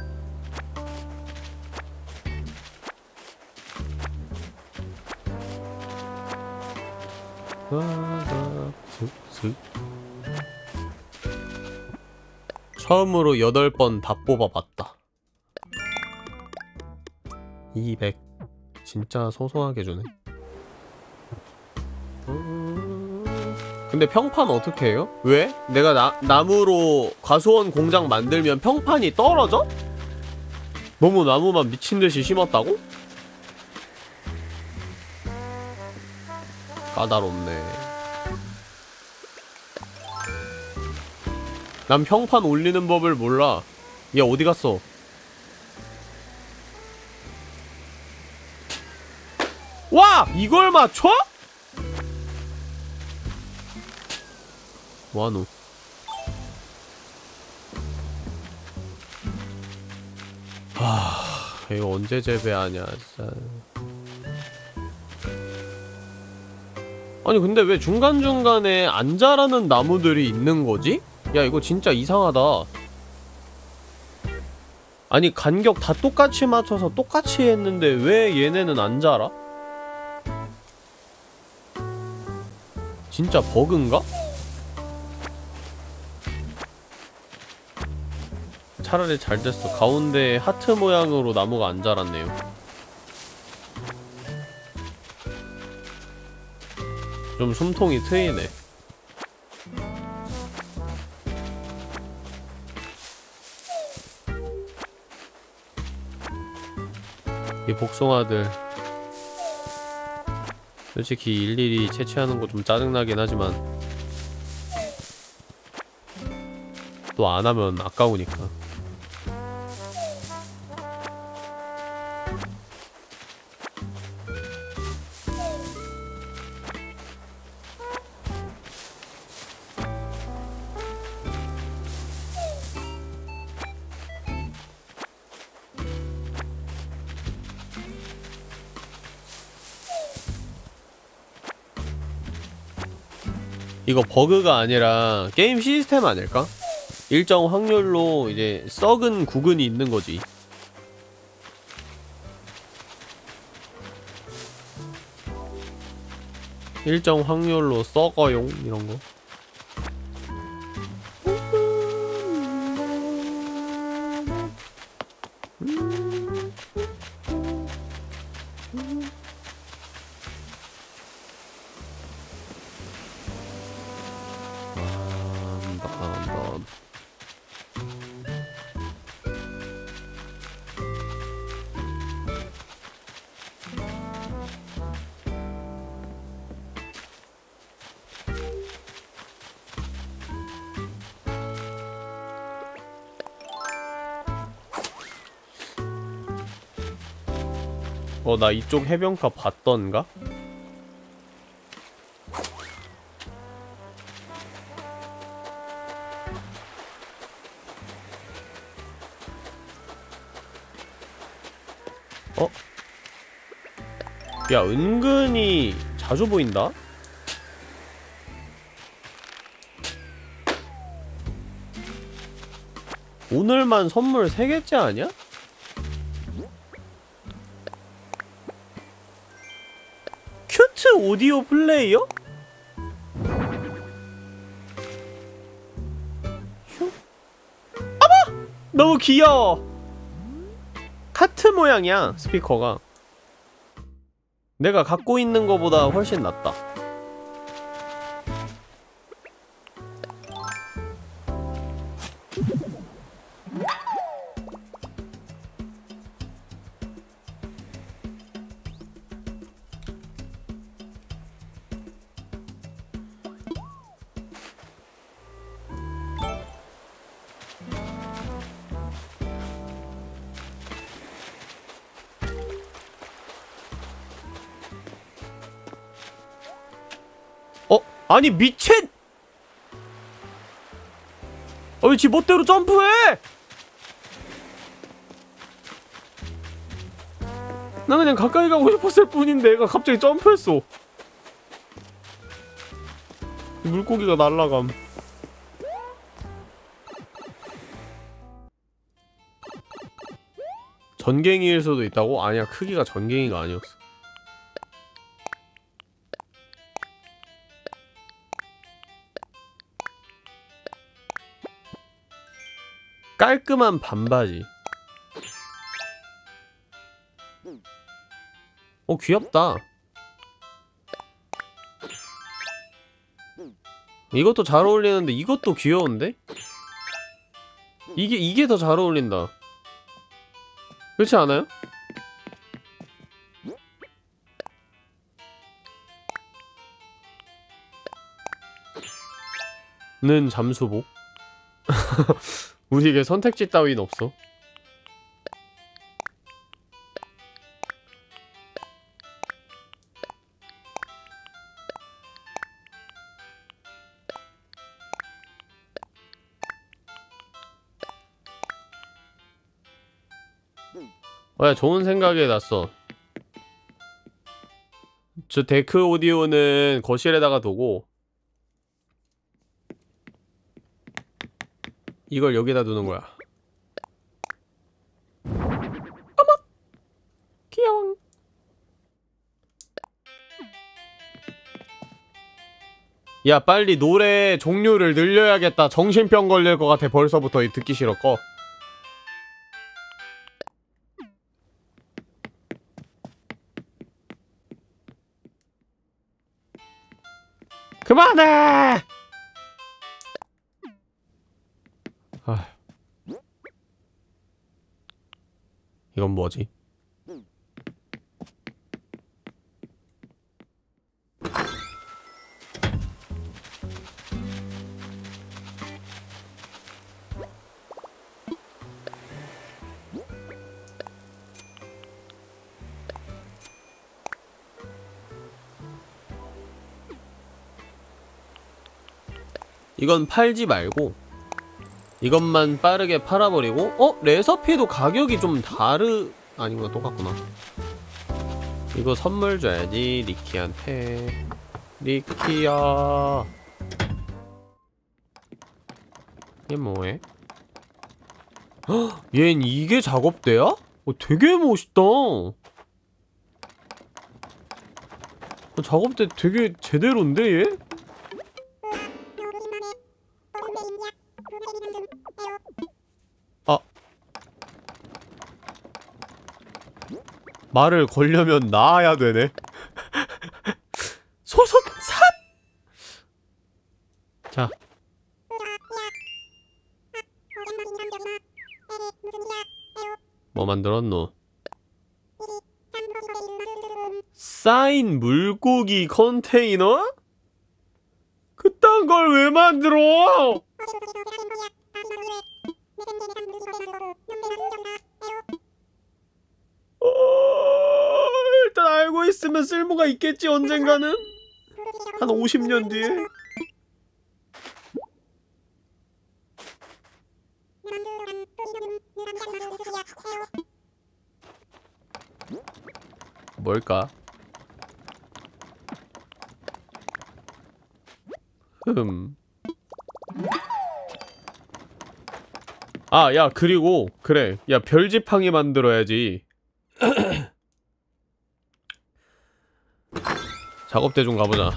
처음으로 여덟 번 다 뽑아봤다. 이백. 진짜 소소하게 주네. 근데 평판 어떻게 해요? 왜? 내가 나, 나무로 과수원 공장 만들면 평판이 떨어져? 너무 나무만 미친듯이 심었다고? 까다롭네. 난 평판 올리는 법을 몰라. 얘 어디 갔어? 와! 이걸 맞춰? 뭐하노? 하... 이거 언제 재배하냐 진짜. 아니 근데 왜 중간중간에 안 자라는 나무들이 있는 거지? 야 이거 진짜 이상하다. 아니 간격 다 똑같이 맞춰서 똑같이 했는데 왜 얘네는 안 자라? 진짜 버그인가? 차라리 잘 됐어. 가운데 하트 모양으로 나무가 안 자랐네요. 좀 숨통이 트이네. 이 복숭아들 솔직히 일일이 채취하는 거 좀 짜증나긴 하지만 또 안 하면 아까우니까. 이거 버그가 아니라 게임 시스템 아닐까? 일정 확률로 이제 썩은 구근이 있는 거지. 일정 확률로 썩어용 이런 거. 어, 나 이쪽 해변가 봤던가? 어? 야, 은근히 자주 보인다? 오늘만 선물 세 개째 아니야? 큐트 오디오 플레이어? 휴? 아마! 너무 귀여워. 카트 모양이야 스피커가. 내가 갖고 있는 거보다 훨씬 낫다. 아니 미친! 어, 왜 지 멋대로 점프해! 나 그냥 가까이 가고 싶었을 뿐인데 얘가 갑자기 점프했어. 물고기가 날라감. 전갱이일 수도 있다고? 아니야, 크기가 전갱이가 아니었어. 깔끔한 반바지. 어, 귀엽다. 이것도 잘 어울리는데 이것도 귀여운데? 이게 이게 더 잘 어울린다. 그렇지 않아요? 는 잠수복. 우리에게 선택지 따윈 없어. 어, 야, 좋은 생각이 났어. 저 데크 오디오는 거실에다가 두고 이걸 여기다 두는 거야. 어머! 귀여워. 야, 빨리 노래 종류를 늘려야겠다. 정신병 걸릴 것 같아. 벌써부터 듣기 싫어. 꺼. 그만해! 아, 이건 뭐지? 이건 팔지 말고 이것만 빠르게 팔아버리고. 어? 레서피도 가격이 좀 다르... 아닌가? 똑같구나. 이거 선물 줘야지 리키한테. 리키야, 얘 뭐해? 헉! 얜 이게 작업대야? 어, 되게 멋있다. 어, 작업대 되게 제대로인데 얘? 아, 말을 걸려면 나아야 되네. 소속산! 자, 뭐 만들었노? 쌓인 물고기 컨테이너? 그딴 걸 왜 만들어? 어... 일단 알고 있으면 쓸모가 있겠지, 언젠가는? 한 오십 년 뒤에? 뭘까? 흠. 아, 야, 그리고 그래. 야, 별지팡이 만들어야지. 작업대 좀 가보자.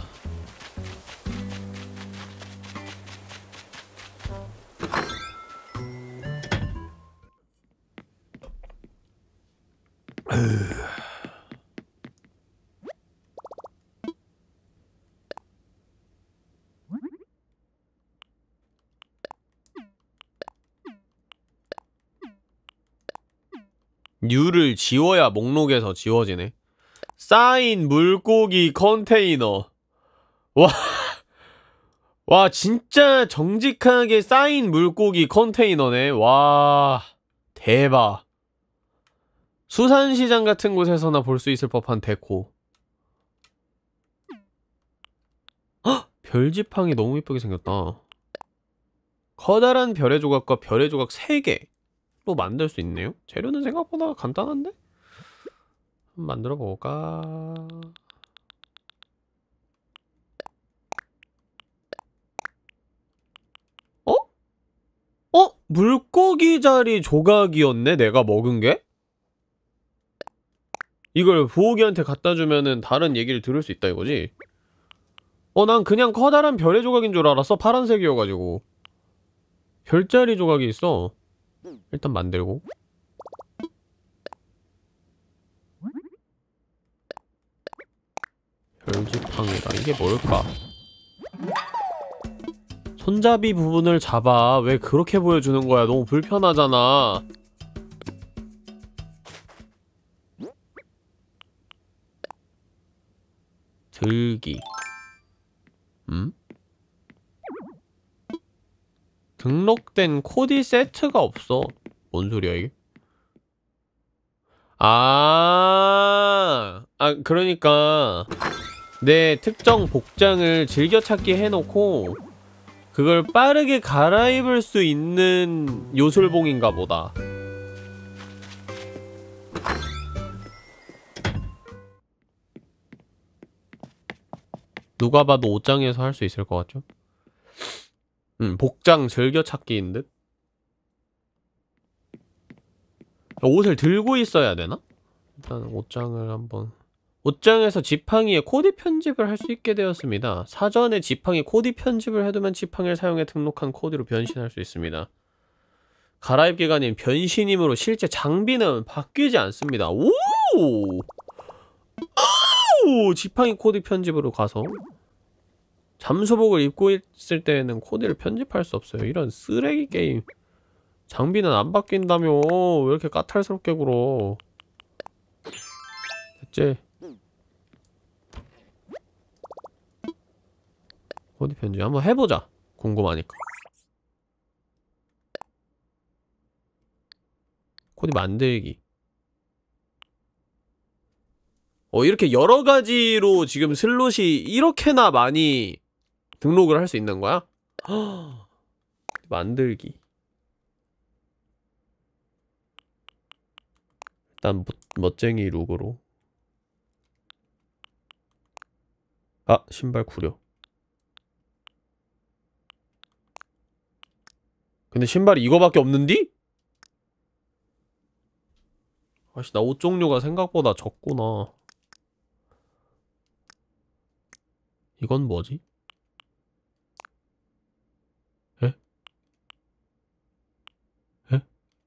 뉴를 지워야 목록에서 지워지네. 쌓인 물고기 컨테이너. 와, 와, 진짜 정직하게 쌓인 물고기 컨테이너네. 와, 대박. 수산시장 같은 곳에서나 볼 수 있을 법한 데코. 헉! 별지팡이 너무 이쁘게 생겼다. 커다란 별의 조각과 별의 조각 세 개로 만들 수 있네요? 재료는 생각보다 간단한데? 한번 만들어 볼까? 어? 어? 물고기 자리 조각이었네? 내가 먹은 게? 이걸 부호기한테 갖다 주면은 다른 얘기를 들을 수 있다 이거지? 어, 난 그냥 커다란 별의 조각인 줄 알았어. 파란색이어가지고. 별자리 조각이 있어. 일단 만들고. 별지팡이다. 이게 뭘까? 손잡이 부분을 잡아. 왜 그렇게 보여주는 거야? 너무 불편하잖아. 들기. 음? 등록된 코디 세트가 없어. 뭔 소리야 이게? 아, 아 그러니까 내 특정 복장을 즐겨찾기 해놓고 그걸 빠르게 갈아입을 수 있는 요술봉인가 보다. 누가 봐도 옷장에서 할 수 있을 것 같죠? 음, 복장 즐겨찾기인 듯? 옷을 들고 있어야 되나? 일단 옷장을 한번... 옷장에서 지팡이에 코디 편집을 할 수 있게 되었습니다. 사전에 지팡이 코디 편집을 해두면 지팡이를 사용해 등록한 코디로 변신할 수 있습니다. 갈아입 기간인 변신이므로 실제 장비는 바뀌지 않습니다. 오! 오! 지팡이 코디 편집으로 가서 잠수복을 입고 있을 때에는 코디를 편집할 수 없어요. 이런 쓰레기 게임. 장비는 안 바뀐다며. 왜 이렇게 까탈스럽게 굴어. 됐지? 코디 편집 한번 해보자. 궁금하니까. 코디 만들기. 어, 이렇게 여러가지로 지금 슬롯이 이렇게나 많이 등록을 할 수 있는 거야? 허, 만들기. 일단 멋, 멋쟁이 룩으로. 아, 신발 구려. 근데 신발이 이거밖에 없는디? 아씨, 나 옷 종류가 생각보다 적구나. 이건 뭐지? 에? 에?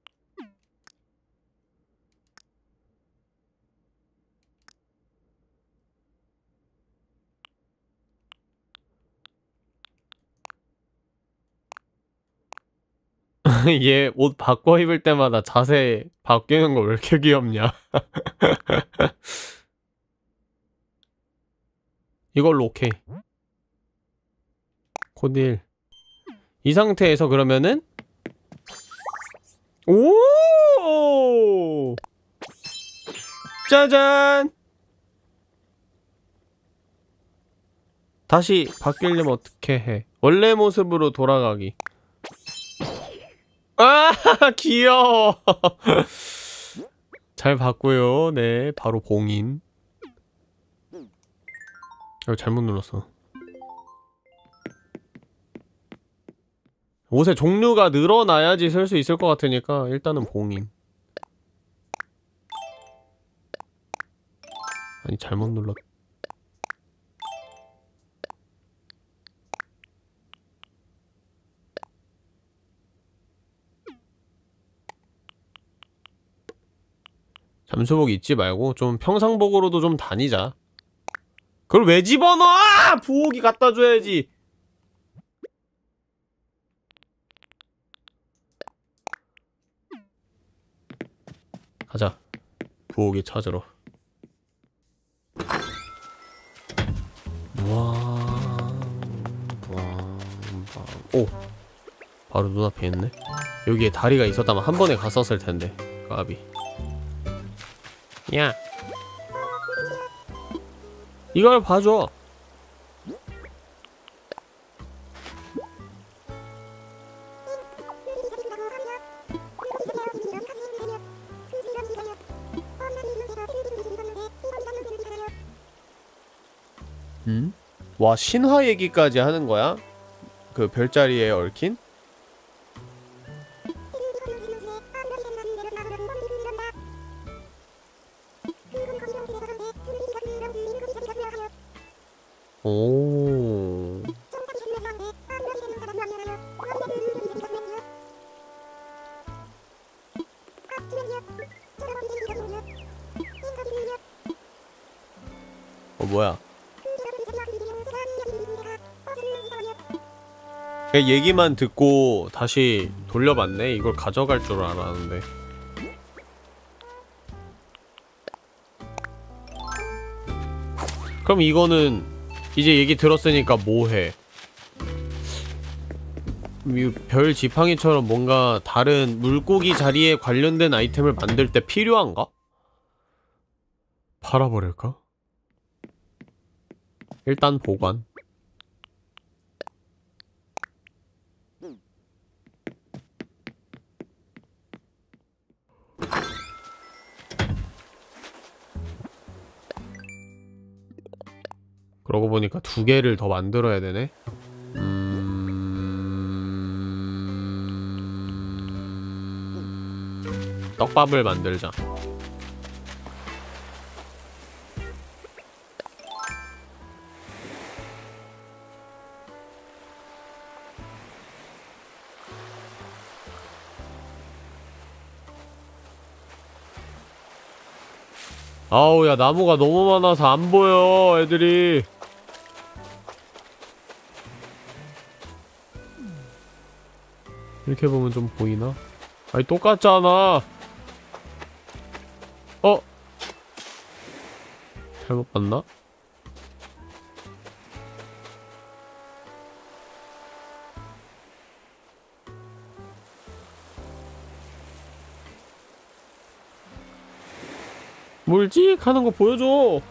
얘 옷 바꿔 입을 때마다 자세 바뀌는 거 왜 이렇게 귀엽냐? 이걸로 오케이. 코디 이 상태에서 그러면은 오! 짜잔! 다시 바뀌려면 어떻게 해? 원래 모습으로 돌아가기. 아, 귀여워. 잘 봤고요. 네, 바로 봉인. 어, 잘못 눌렀어. 옷의 종류가 늘어나야지 쓸 수 있을 것 같으니까 일단은 봉인. 아니, 잘못 눌렀... 잠수복 입지 말고 좀 평상복으로도 좀 다니자. 그걸 왜 집어넣어! 부엌이 갖다 줘야지. 가자. 부엌이 찾으러. 오! 바로 눈앞에 있네. 여기에 다리가 있었다면 한 번에 갔었을 텐데. 까비. 야! 이걸 봐줘! 음? 와, 신화 얘기까지 하는 거야? 그 별자리에 얽힌? 오. 어, 뭐야? 그냥 얘기만 듣고 다시 돌려봤네? 이걸 가져갈 줄 알았는데. 그럼 이거는 이제 얘기 들었으니까 뭐해? 이 별 지팡이처럼 뭔가 다른 물고기 자리에 관련된 아이템을 만들 때 필요한가? 팔아버릴까? 일단 보관. 그러고 보니까 두 개를 더 만들어야 되네. 음... 떡밥을 만들자. 아우, 야, 나무가 너무 많아서 안 보여, 애들이. 이렇게 보면 좀 보이나? 아니, 똑같잖아. 어? 잘못 봤나? 물찍 하는 거 보여줘.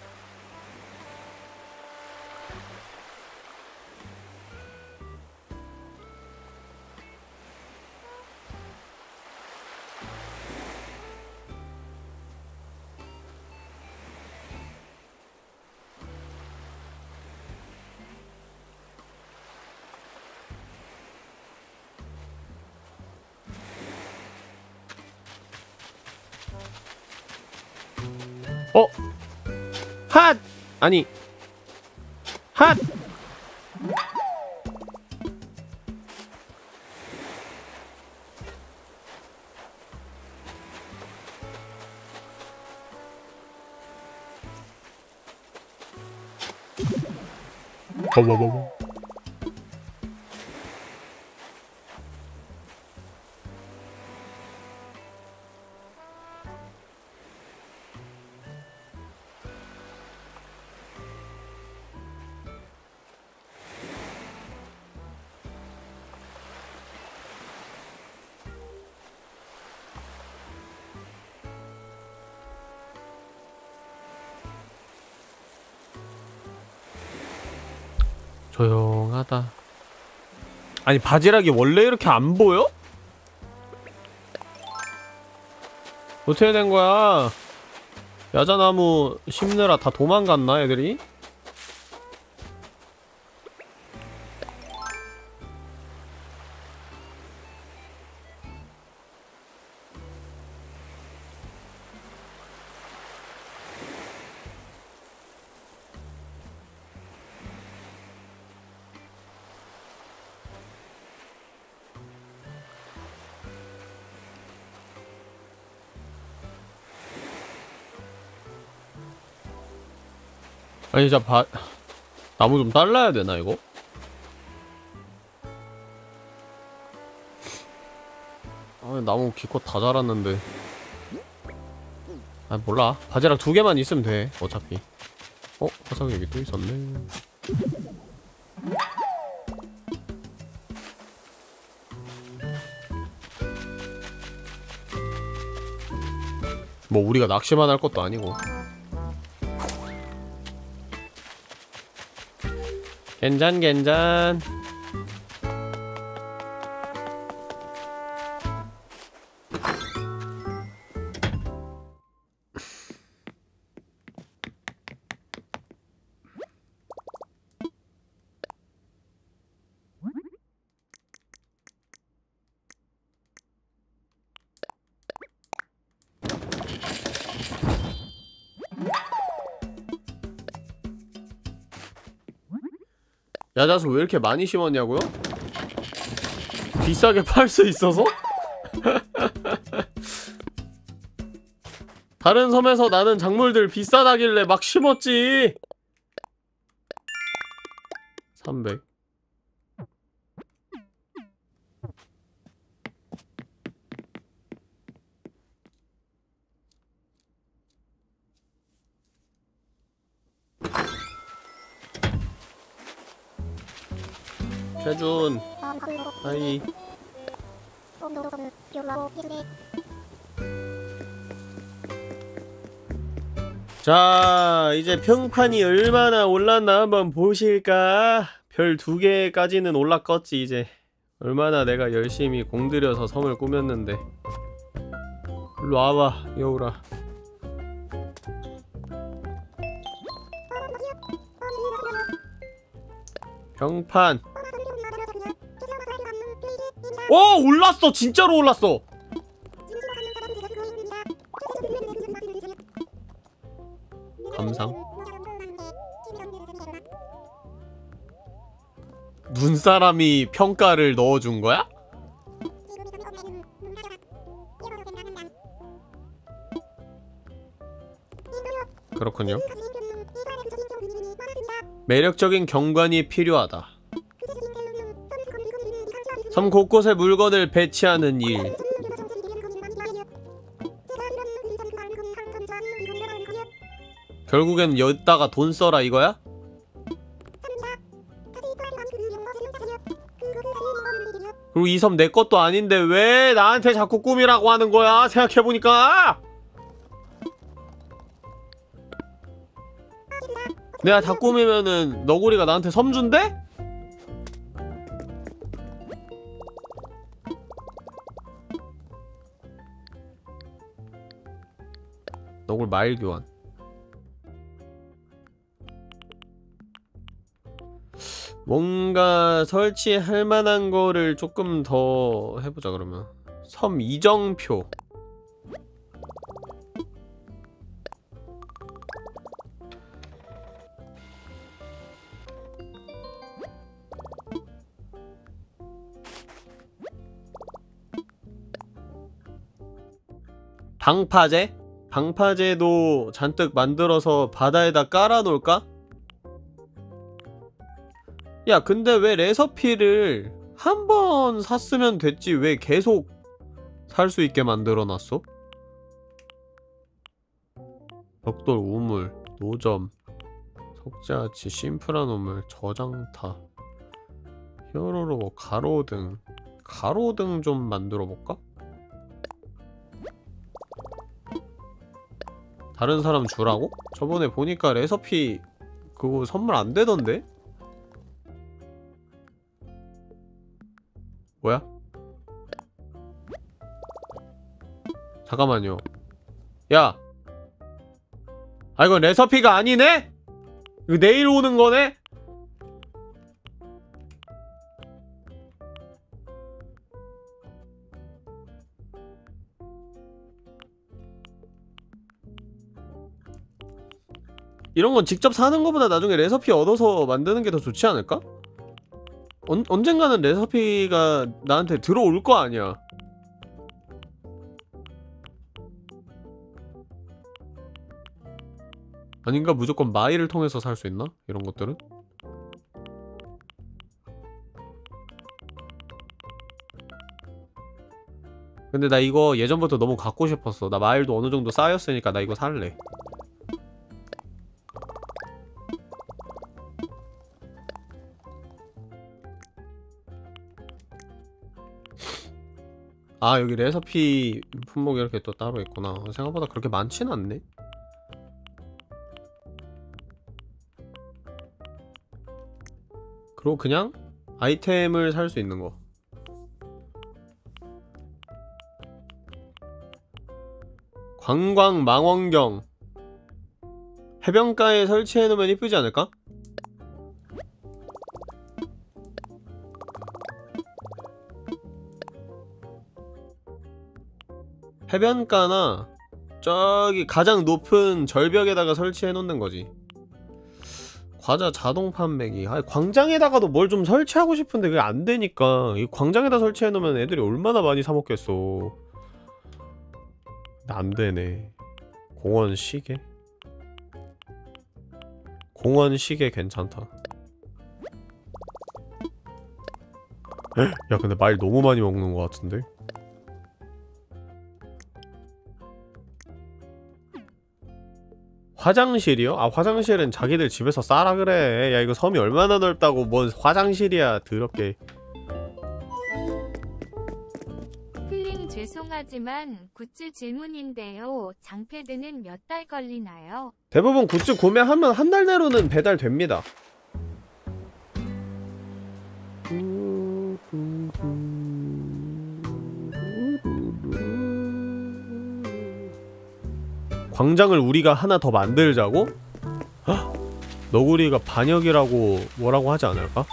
어? 핫! 아니 핫! 봐봐봐봐. 조용하다. 아니, 바지락이 원래 이렇게 안 보여? 어떻게 된 거야? 야자나무 심느라 다 도망갔나, 애들이? 아니, 진짜 바... 나무 좀 잘라야 되나, 이거? 아, 나무 기껏 다 자랐는데. 아, 몰라. 바지락 두 개만 있으면 돼, 어차피. 어? 화석 여기 또 있었네. 뭐, 우리가 낚시만 할 것도 아니고. 괜찮 괜찮. 야자수 왜 이렇게 많이 심었냐고요? 비싸게 팔 수 있어서? 다른 섬에서 나는 작물들 비싸다길래 막 심었지. 삼백. 최준 하이. 자, 이제 평판이 얼마나 올랐나 한번 보실까? 별 두 개까지는 올랐겠지. 이제 얼마나 내가 열심히 공들여서 섬을 꾸몄는데. 일로 와봐, 여우라. 평판. 오! 올랐어! 진짜로 올랐어! 감상. 눈사람이 평가를 넣어준 거야? 그렇군요. 매력적인 경관이 필요하다. 섬 곳곳에 물건을 배치하는 일. 결국엔 여기다가 돈 써라 이거야? 그리고 이 섬 내 것도 아닌데 왜 나한테 자꾸 꾸미라고 하는 거야? 생각해보니까! 내가 다 꾸미면은 너구리가 나한테 섬 준대? 너구리 마일 교환. 뭔가 설치할 만한 거를 조금 더 해보자. 그러면 섬 이정표. 방파제? 방파제도 잔뜩 만들어서 바다에다 깔아놓을까? 야, 근데 왜 레서피를 한 번 샀으면 됐지 왜 계속 살 수 있게 만들어놨어? 벽돌, 우물, 노점, 석재아치, 심플한 우물, 저장타, 히어로로 가로등. 가로등 좀 만들어볼까? 다른 사람 주라고? 저번에 보니까 레서피 그거 선물 안 되던데? 뭐야? 잠깐만요. 야! 아, 이건 레서피가 아니네? 이거 내일 오는 거네? 이런 건 직접 사는 거보다 나중에 레서피 얻어서 만드는 게 더 좋지 않을까? 언, 언젠가는 레서피가 나한테 들어올 거 아니야. 아닌가? 무조건 마일을 통해서 살 수 있나? 이런 것들은? 근데 나 이거 예전부터 너무 갖고 싶었어. 나 마일도 어느 정도 쌓였으니까 나 이거 살래. 아, 여기 레서피 품목이 이렇게 또 따로 있구나. 생각보다 그렇게 많진 않네. 그리고 그냥 아이템을 살 수 있는 거. 관광 망원경. 해변가에 설치해놓으면 이쁘지 않을까? 해변가나 저기 가장 높은 절벽에다가 설치해놓는 거지. 과자 자동 판매기. 아니, 광장에다가도 뭘 좀 설치하고 싶은데 그게 안 되니까. 이 광장에다 설치해놓으면 애들이 얼마나 많이 사먹겠어. 안 되네. 공원 시계? 공원 시계 괜찮다. 야, 근데 말 너무 많이 먹는 것 같은데? 화장실이요? 아 화장실은 자기들 집에서 싸라 그래. 야 이거 섬이 얼마나 넓다고 뭔 화장실이야 더럽게. 클링 죄송하지만 굿즈 질문인데요. 장패드는 몇 달 걸리나요? 대부분 굿즈 구매하면 한 달 내로는 배달됩니다. 광장을 우리가 하나 더 만들자고? 헉! 너구리가 반역이라고 뭐라고 하지 않을까?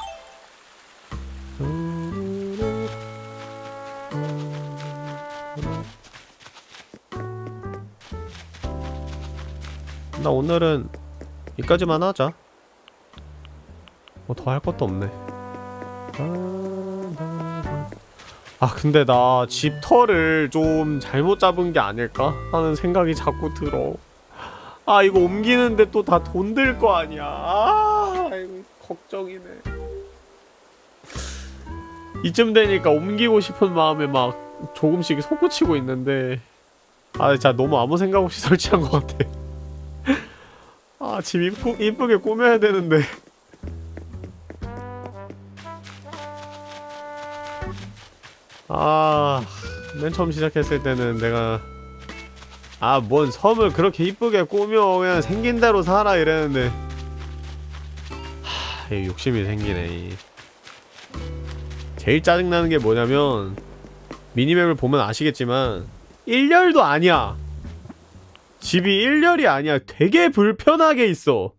나 오늘은 여기까지만 하자. 뭐 더 할 것도 없네. 아 근데 나 집터를 좀 잘못 잡은 게 아닐까? 하는 생각이 자꾸 들어. 아 이거 옮기는데 또 다 돈 들 거 아니야. 아 이거 걱정이네. 이쯤 되니까 옮기고 싶은 마음에 막 조금씩 솟구치고 있는데 아 진짜 너무 아무 생각 없이 설치한 것 같아. 아 집 이쁘, 이쁘게 꾸며야 되는데. 아, 맨 처음 시작했을 때는 내가 아, 뭔 섬을 그렇게 이쁘게 꾸며 그냥 생긴 대로 살아 이랬는데 하, 이 욕심이 생기네. 제일 짜증나는 게 뭐냐면 미니맵을 보면 아시겠지만 일렬도 아니야. 집이 일렬이 아니야. 되게 불편하게 있어.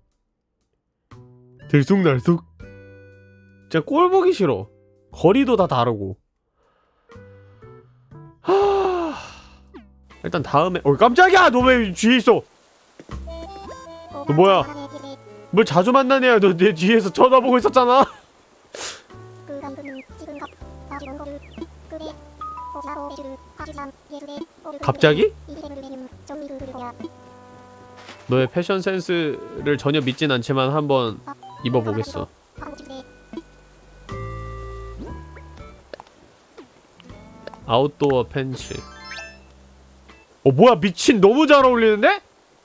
들쑥날쑥. 진짜 꼴 보기 싫어. 거리도 다 다르고. 하... 일단 다음에 어 깜짝이야! 너 왜 뒤에 있어? 너 뭐야? 뭘 자주 만난 애야. 너 내 뒤에서 쳐다보고 있었잖아. 갑자기? 너의 패션 센스를 전혀 믿진 않지만 한번 입어보겠어. 아웃도어 팬츠. 어 뭐야 미친 너무 잘 어울리는데?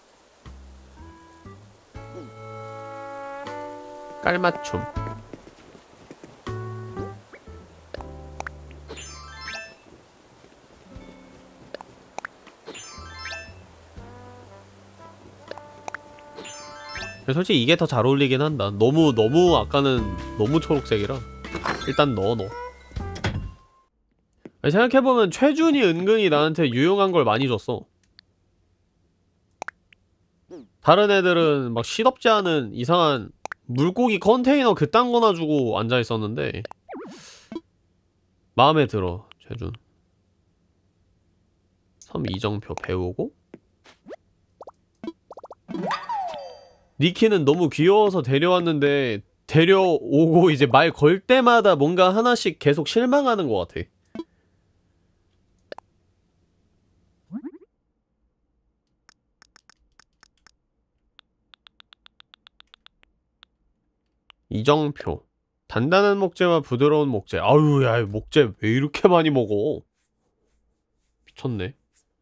깔맞춤. 솔직히 이게 더 잘 어울리긴 한다. 너무 너무 아까는 너무 초록색이라 일단 넣어 넣어. 아니, 생각해보면 최준이 은근히 나한테 유용한 걸 많이 줬어. 다른 애들은 막 시덥지 않은 이상한 물고기 컨테이너 그딴 거나 주고 앉아있었는데 마음에 들어 최준. 섬 이정표 배우고 니키는 너무 귀여워서 데려왔는데 데려오고 이제 말 걸 때마다 뭔가 하나씩 계속 실망하는 것 같아. 이정표 단단한 목재와 부드러운 목재. 아유 야 목재 왜 이렇게 많이 먹어. 미쳤네.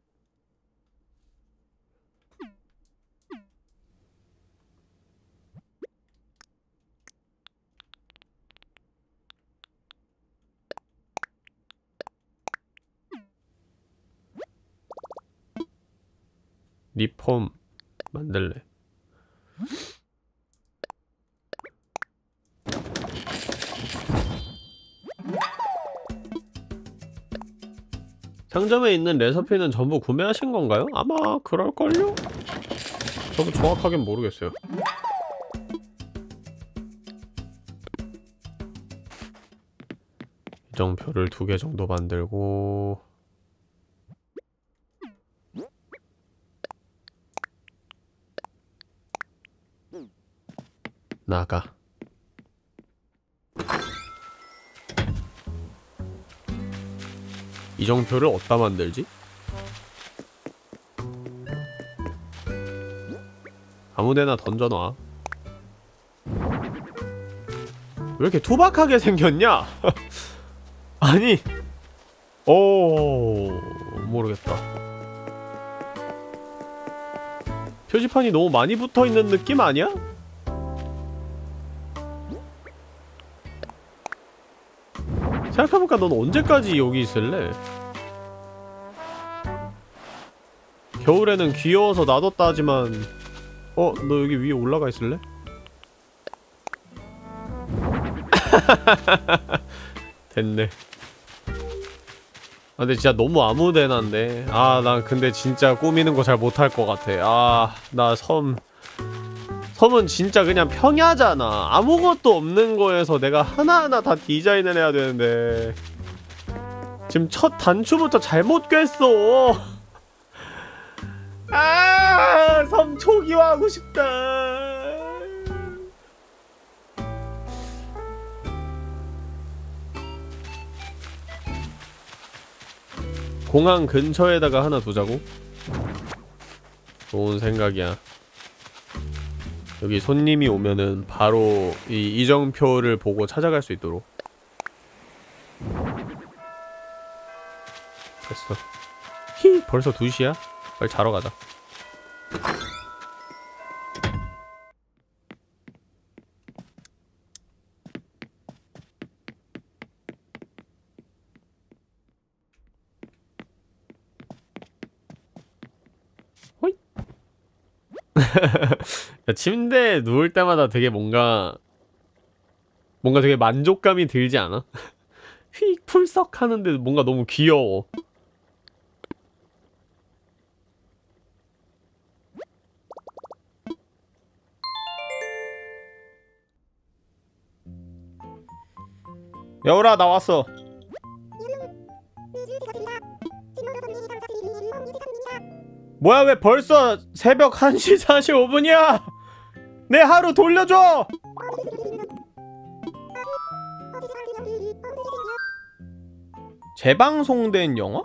리폼 만들래. 상점에 있는 레시피는 전부 구매하신 건가요? 아마 그럴걸요? 저도 정확하긴 모르겠어요. 이정표를 두 개 정도 만들고 나가. 이정표를 어디다 만들지? 아무데나 던져놔. 왜 이렇게 투박하게 생겼냐? 아니 오 모르겠다. 표지판이 너무 많이 붙어있는 느낌 아니야? 생각해보니까 넌 언제까지 여기 있을래? 겨울에는 귀여워서 놔뒀다 하지만 어? 너 여기 위에 올라가 있을래? 됐네. 아 근데 진짜 너무 아무데나인데. 아 난 근데 진짜 꾸미는 거 잘 못할 것 같아. 아 나 섬 섬은 진짜 그냥 평야잖아. 아무것도 없는 거에서 내가 하나하나 다 디자인을 해야 되는데 지금 첫 단추부터 잘못 꿰어. 아, 섬 초기화하고 싶다. 공항 근처에다가 하나 두자고? 좋은 생각이야. 여기 손님이 오면은 바로 이 이정표를 보고 찾아갈 수 있도록. 됐어. 히! 벌써 두 시야? 빨리 자러 가자. 호잇! 야, 침대에 누울 때마다 되게 뭔가 뭔가 되게 만족감이 들지 않아? 휙 풀썩 하는데 뭔가 너무 귀여워. 여울아, 나 왔어. 뭐야, 왜 벌써 새벽 한 시 사십오 분이야? 내 하루 돌려줘! 재방송된 영화?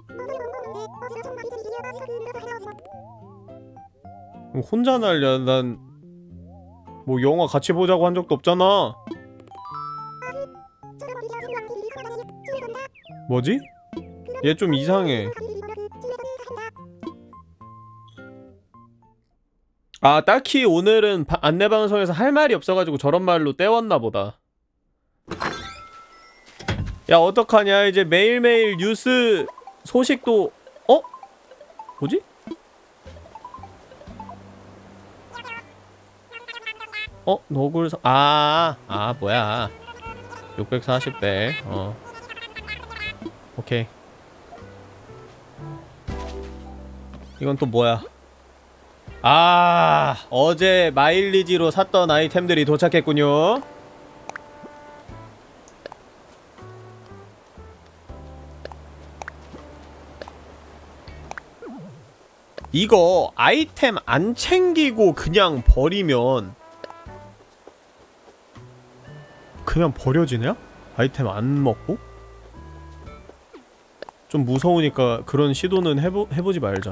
혼자 날려. 난 뭐 영화 같이 보자고 한 적도 없잖아. 뭐지? 얘 좀 이상해. 아, 딱히 오늘은 바, 안내방송에서 할 말이 없어가지고 저런 말로 때웠나보다. 야, 어떡하냐. 이제 매일매일 뉴스 소식도... 어? 뭐지? 어? 노굴성... 아, 아, 뭐야. 육백사십 배. 어. 오케이. 이건 또 뭐야? 아, 어제 마일리지로 샀던 아이템들이 도착했군요. 이거 아이템 안 챙기고 그냥 버리면 그냥 버려지냐? 아이템 안 먹고? 좀 무서우니까 그런 시도는 해보, 해보지 말자.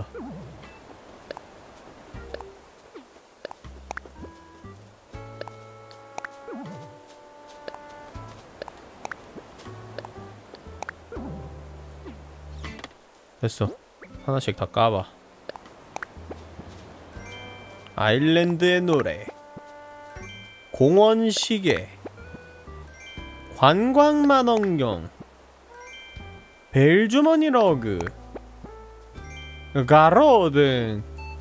됐어. 하나씩 다 까봐. 아일랜드의 노래, 공원 시계, 관광만원경, 벨주머니 러그, 가로등.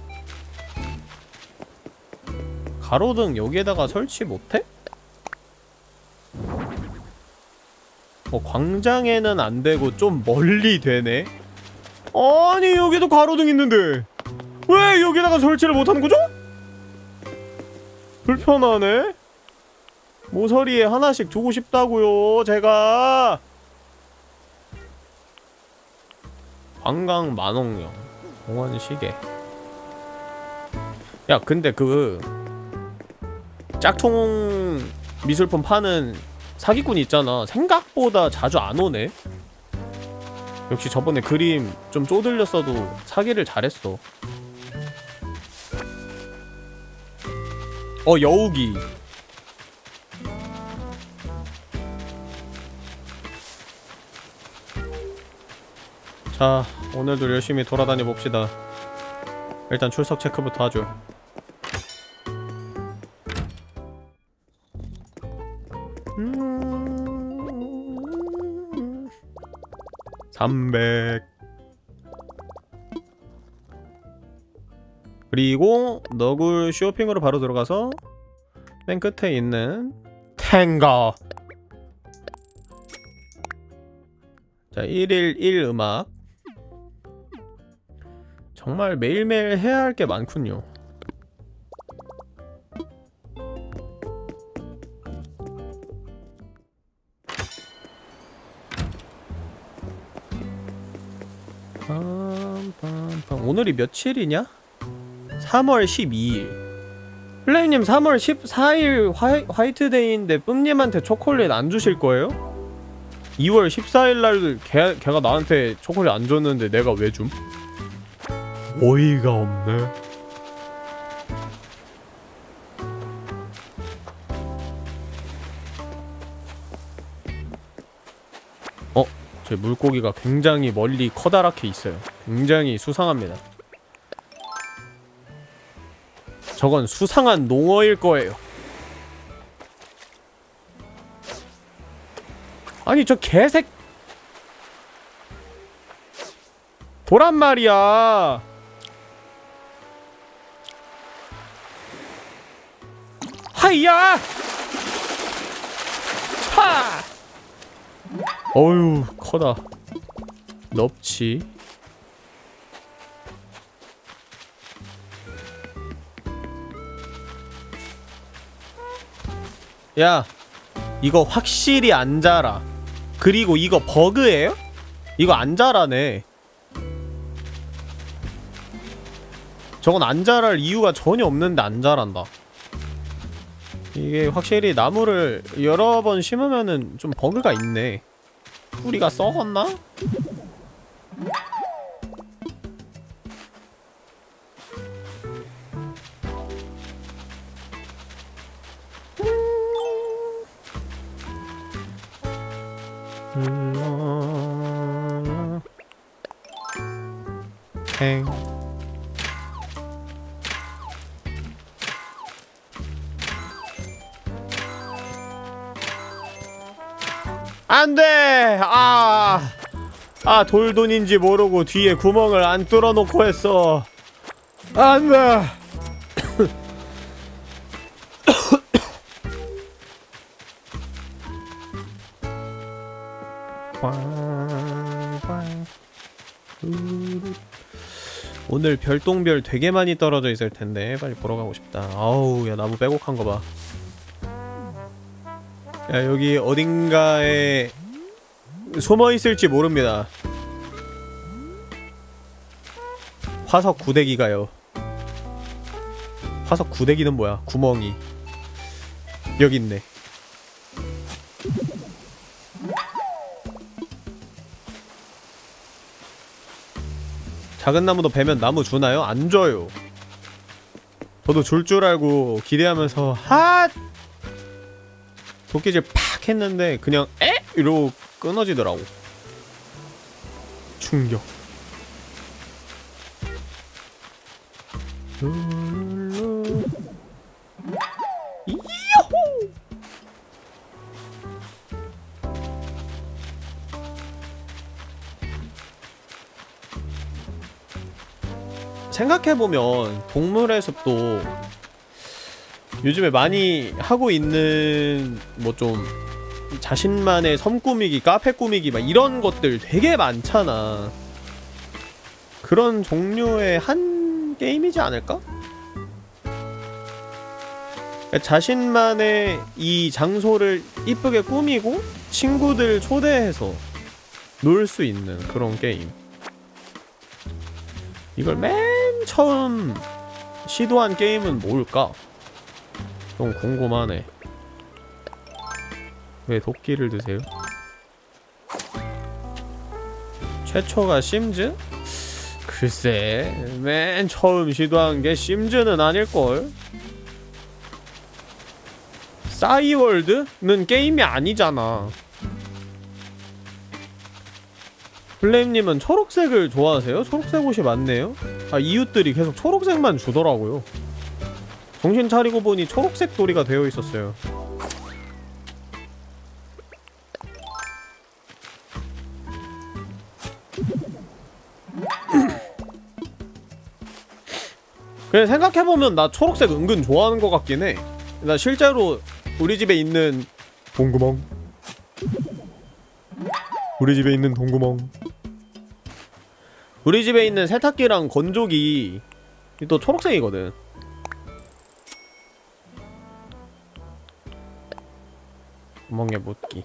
가로등 여기에다가 설치 못해? 어, 광장에는 안되고 좀 멀리 되네? 아니, 여기도 가로등 있는데 왜 여기다가 설치를 못하는 거죠? 불편하네? 모서리에 하나씩 두고 싶다고요, 제가. 관광 만원경, 공원 시계. 야, 근데 그 짝퉁 미술품 파는 사기꾼 있잖아. 생각보다 자주 안 오네? 역시 저번에 그림 좀 쪼들렸어도 사기를 잘했어. 어, 여우기. 자, 오늘도 열심히 돌아다녀 봅시다. 일단 출석 체크부터 하죠. 음... 삼백. 그리고 너굴 쇼핑으로 바로 들어가서 맨 끝에 있는 탱거. 자, 일일 일 음악. 정말 매일매일 해야 할 게 많군요. 빰빰빰. 오늘이 며칠이냐? 삼월 십이일. 플레임님 삼월 십사일 화이, 화이트데이인데 뿜님한테 초콜릿 안 주실 거예요? 이월 십사일날 걔, 걔가 나한테 초콜릿 안 줬는데 내가 왜 줌? 어이가 없네. 어? 제 물고기가 굉장히 멀리 커다랗게 있어요. 굉장히 수상합니다. 저건 수상한 농어일 거예요. 아니 저 개색 도란 말이야. 하이야! 차! 어휴 커다. 넓지. 야 이거 확실히 안 자라. 그리고 이거 버그예요? 이거 안 자라네. 저건 안 자랄 이유가 전혀 없는데 안 자란다. 이게 확실히 나무를 여러 번 심으면은 좀 버그가 있네. 뿌리가 썩었나? 행. 안돼! 아, 아 돌돈인지 모르고 뒤에 구멍을 안 뚫어놓고 했어. 안돼! 오늘 별똥별 되게 많이 떨어져 있을 텐데 빨리 보러 가고 싶다. 아우 야 나무 빼곡한 거 봐. 야 여기 어딘가에 숨어 있을지 모릅니다. 화석 구데기가요. 화석 구데기는 뭐야? 구멍이 여기 있네. 작은 나무도 베면 나무 주나요? 안 줘요. 저도 줄 줄 알고 기대하면서 핫! 도끼질 팍 했는데 그냥 에? 이러고 끊어지더라고. 충격. 이야호! 생각해보면 동물의 숲도 요즘에 많이 하고 있는 뭐 좀 자신만의 섬 꾸미기, 카페 꾸미기 막 이런 것들 되게 많잖아. 그런 종류의 한 게임이지 않을까? 자신만의 이 장소를 이쁘게 꾸미고 친구들 초대해서 놀 수 있는 그런 게임. 이걸 맨 처음 시도한 게임은 뭘까? 좀 궁금하네. 왜 도끼를 드세요? 최초가 심즈? 글쎄, 맨 처음 시도한 게 심즈는 아닐걸? 싸이월드는 게임이 아니잖아. 플레임님은 초록색을 좋아하세요? 초록색 옷이 많네요? 아, 이웃들이 계속 초록색만 주더라고요. 정신 차리고 보니 초록색 도리가 되어 있었어요. 그래, 생각해보면 나 초록색 은근 좋아하는 것 같긴 해. 나 실제로 우리 집에 있는 동구멍 우리 집에 있는 동구멍 우리 집에 있는 세탁기랑 건조기 또 초록색이거든. 구멍에 묻기.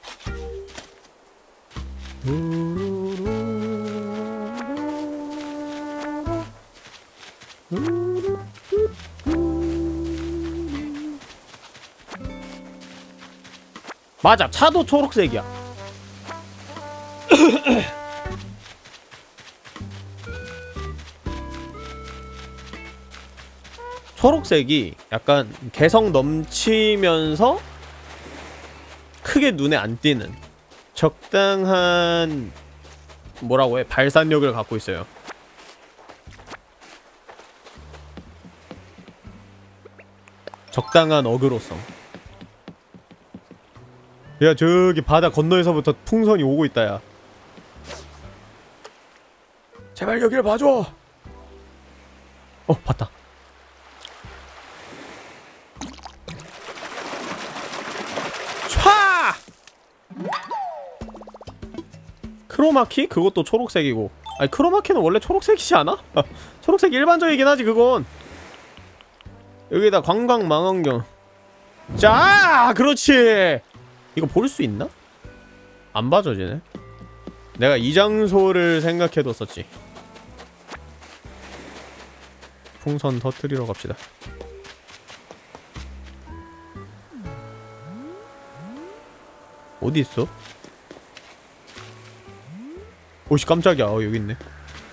맞아, 차도 초록색이야. 초록색이 약간 개성 넘치면서 크게 눈에 안 띄는 적당한 뭐라고 해? 발산력을 갖고 있어요. 적당한 어그로성. 야, 저기 바다 건너에서부터 풍선이 오고 있다, 야. 제발 여기를 봐줘! 어, 봤다. 촤! 크로마키? 그것도 초록색이고. 아니, 크로마키는 원래 초록색이지 않아? 초록색 일반적이긴 하지, 그건. 여기다 관광 망원경. 자, 그렇지! 이거 볼 수 있나? 안 봐져지네. 내가 이 장소를 생각해뒀었지. 풍선 터뜨리러 갑시다. 어디 있어? 오씨, 깜짝이야. 어, 여기 있네.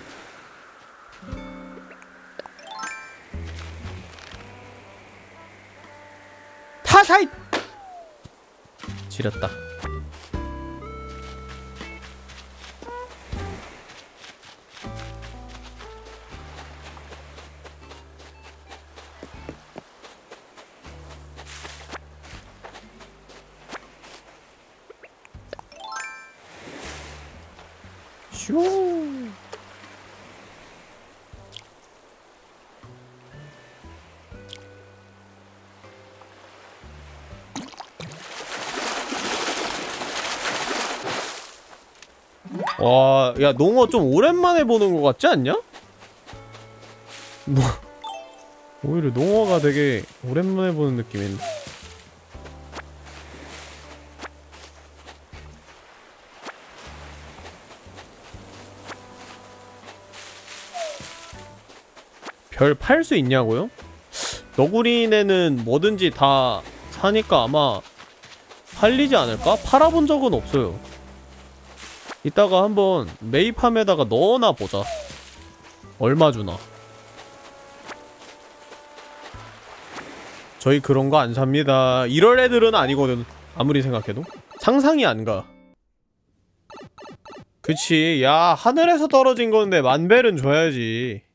타사이! 지렸다. 슈. 와, 야, 농어 좀 오랜만에 보는 것 같지 않냐? 농... 오히려 농어가 되게 오랜만에 보는 느낌인데. 별 팔 수 있냐고요? 너구리네는 뭐든지 다 사니까 아마 팔리지 않을까? 팔아본 적은 없어요. 이따가 한번 매입함에다가 넣어놔 보자. 얼마 주나. 저희 그런 거 안 삽니다. 이럴 애들은 아니거든. 아무리 생각해도 상상이 안 가. 그치. 야, 하늘에서 떨어진 건데 만벨은 줘야지.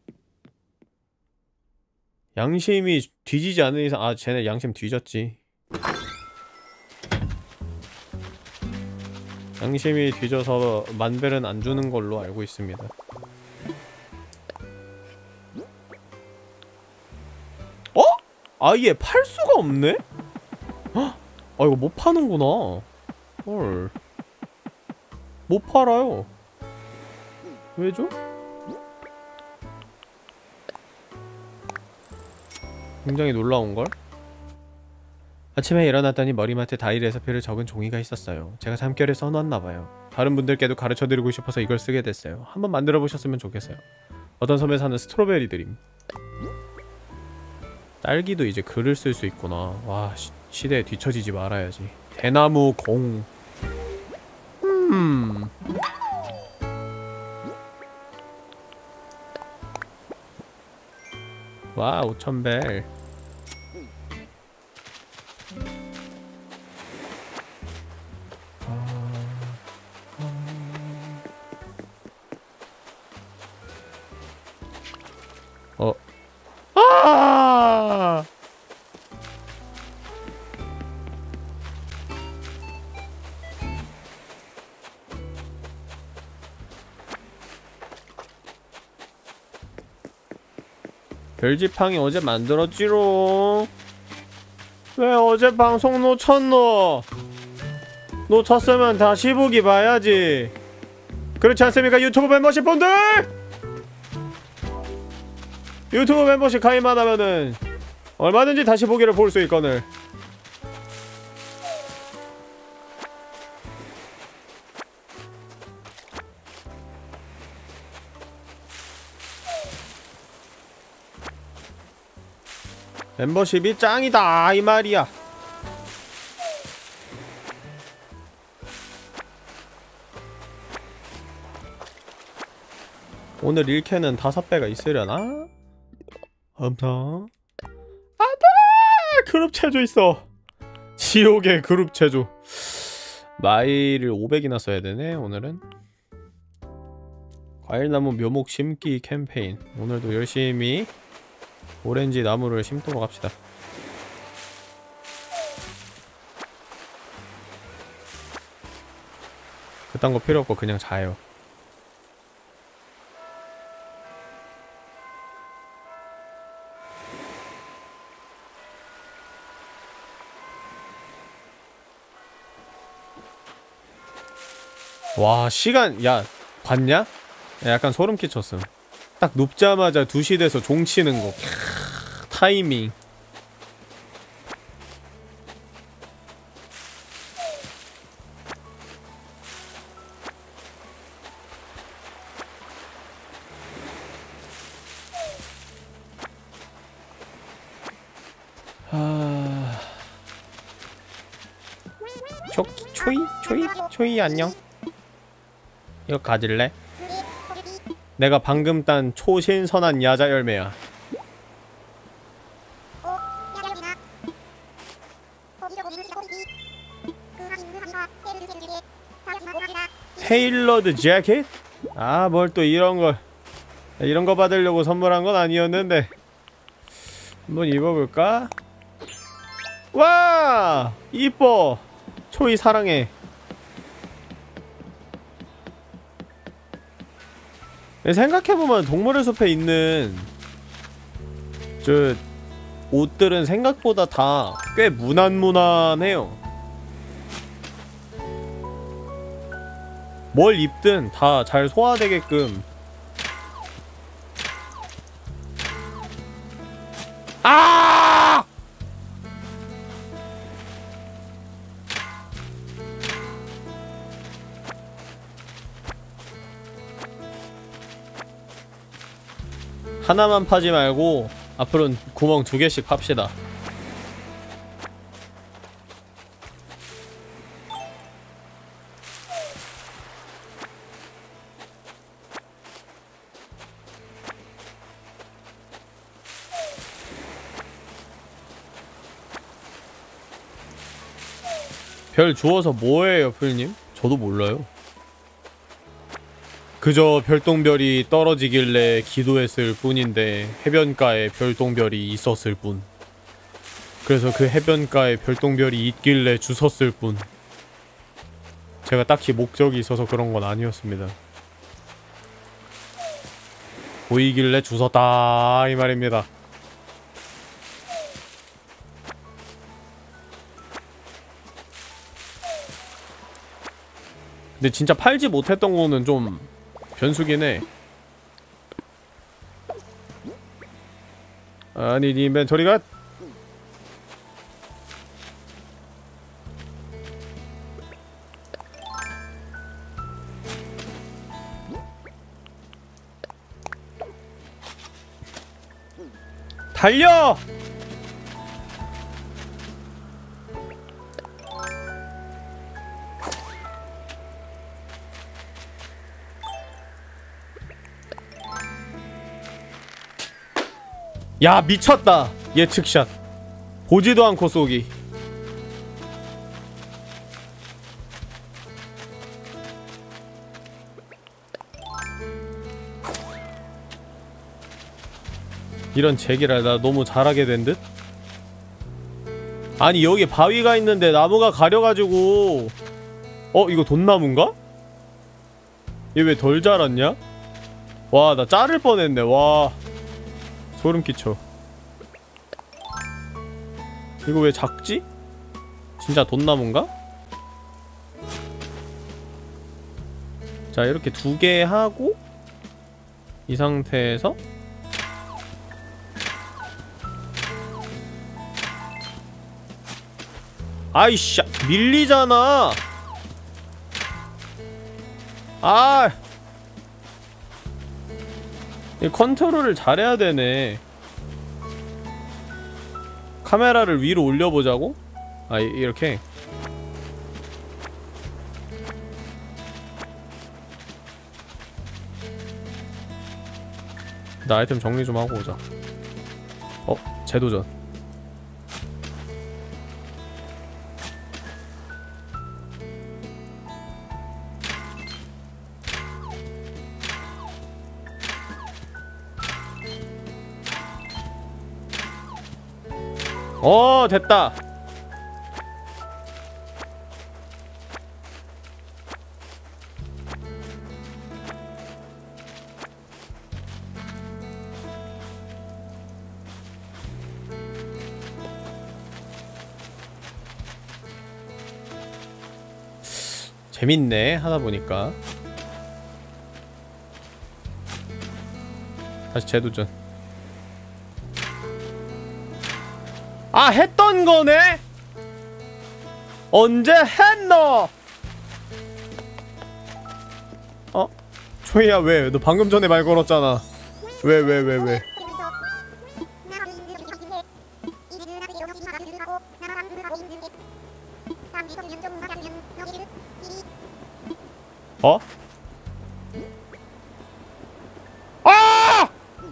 양심이 뒤지지 않은 이상. 아, 쟤네 양심 뒤졌지. 양심이 뒤져서 만벨은 안 주는 걸로 알고 있습니다. 어? 아예 팔 수가 없네? 헉! 아, 이거 못 파는구나. 헐. 못 팔아요. 왜죠? 굉장히 놀라운걸? 아침에 일어났더니 머리맡에 다이어리에서 표를 적은 종이가 있었어요. 제가 잠결에 써놨나봐요. 다른 분들께도 가르쳐드리고 싶어서 이걸 쓰게 됐어요. 한번 만들어보셨으면 좋겠어요. 어떤 섬에 사는 스트로베리 드림. 딸기도 이제 글을 쓸 수 있구나. 와, 시, 시대에 뒤처지지 말아야지. 대나무 공. 음. 와, 오천 벨. 어. 아! 별지팡이 어제 만들었지롱. 왜 어제 방송 놓쳤노? 놓쳤으면 다시 보기 봐야지. 그렇지 않습니까 유튜브 멤버십 분들? 유튜브 멤버십 가입만 하면은 얼마든지 다시 보기를 볼 수 있거늘. 멤버십이 짱이다 이 말이야. 오늘 일캐는 다섯 배가 있으려나? 엄청 안돼! 그룹 체조 있어. 지옥의 그룹 체조. 마일을 오백이나 써야 되네 오늘은. 과일나무 묘목 심기 캠페인. 오늘도 열심히 오렌지 나무를 심도록 합시다. 그딴 거 필요 없고 그냥 자요. 와 시간 야 봤냐? 약간 소름 끼쳤음. 딱 눕자마자 두 시 돼서 종 치는 거. 캬, 타이밍. 아... 초, 초이? 초이? 초이 안녕. 이거 가질래? 내가 방금 딴 초신선한 야자 열매야. 테일러드 재킷? 아, 뭘 또 이런 걸. 이런 거 받으려고 선물한 건 아니었는데. 한번 입어볼까? 와! 이뻐! 초이 사랑해. 생각해보면 동물의 숲에 있는 저 옷들은 생각보다 다 꽤 무난무난해요. 뭘 입든 다 잘 소화되게끔. 아! 하나만 파지 말고 앞으로는 구멍 두 개씩 팝시다. 별 주워서 뭐해요, 풀님? 저도 몰라요. 그저 별똥별이 떨어지길래 기도했을 뿐인데 해변가에 별똥별이 있었을 뿐. 그래서 그 해변가에 별똥별이 있길래 주웠을 뿐. 제가 딱히 목적이 있어서 그런 건 아니었습니다. 보이길래 주웠다 이 말입니다. 근데 진짜 팔지 못했던 거는 좀 변수긴 해. 아니 니 인벤토리가 달려! 야 미쳤다. 예측샷 보지도 않고 쏘기. 이런 제기를 나 너무 잘하게 된 듯? 아니 여기 바위가 있는데 나무가 가려가지고 어? 이거 돈나무인가? 얘 왜 덜 자랐냐? 와 나 자를 뻔했네. 와 소름 끼쳐. 이거 왜 작지? 진짜 돈나무인가? 자 이렇게 두 개 하고 이 상태에서 아이씨 밀리잖아. 아 이 컨트롤을 잘해야 되네. 카메라를 위로 올려보자고? 아 이, 이렇게 나 아이템 정리 좀 하고 오자. 어? 재도전. 어 됐다. 재밌네 하다보니까. 다시 재도전. 아 했던 거네? 언제 했노? 어? 초이야 왜? 너 방금 전에 말 걸었잖아. 왜 왜 왜 왜? 어? 아!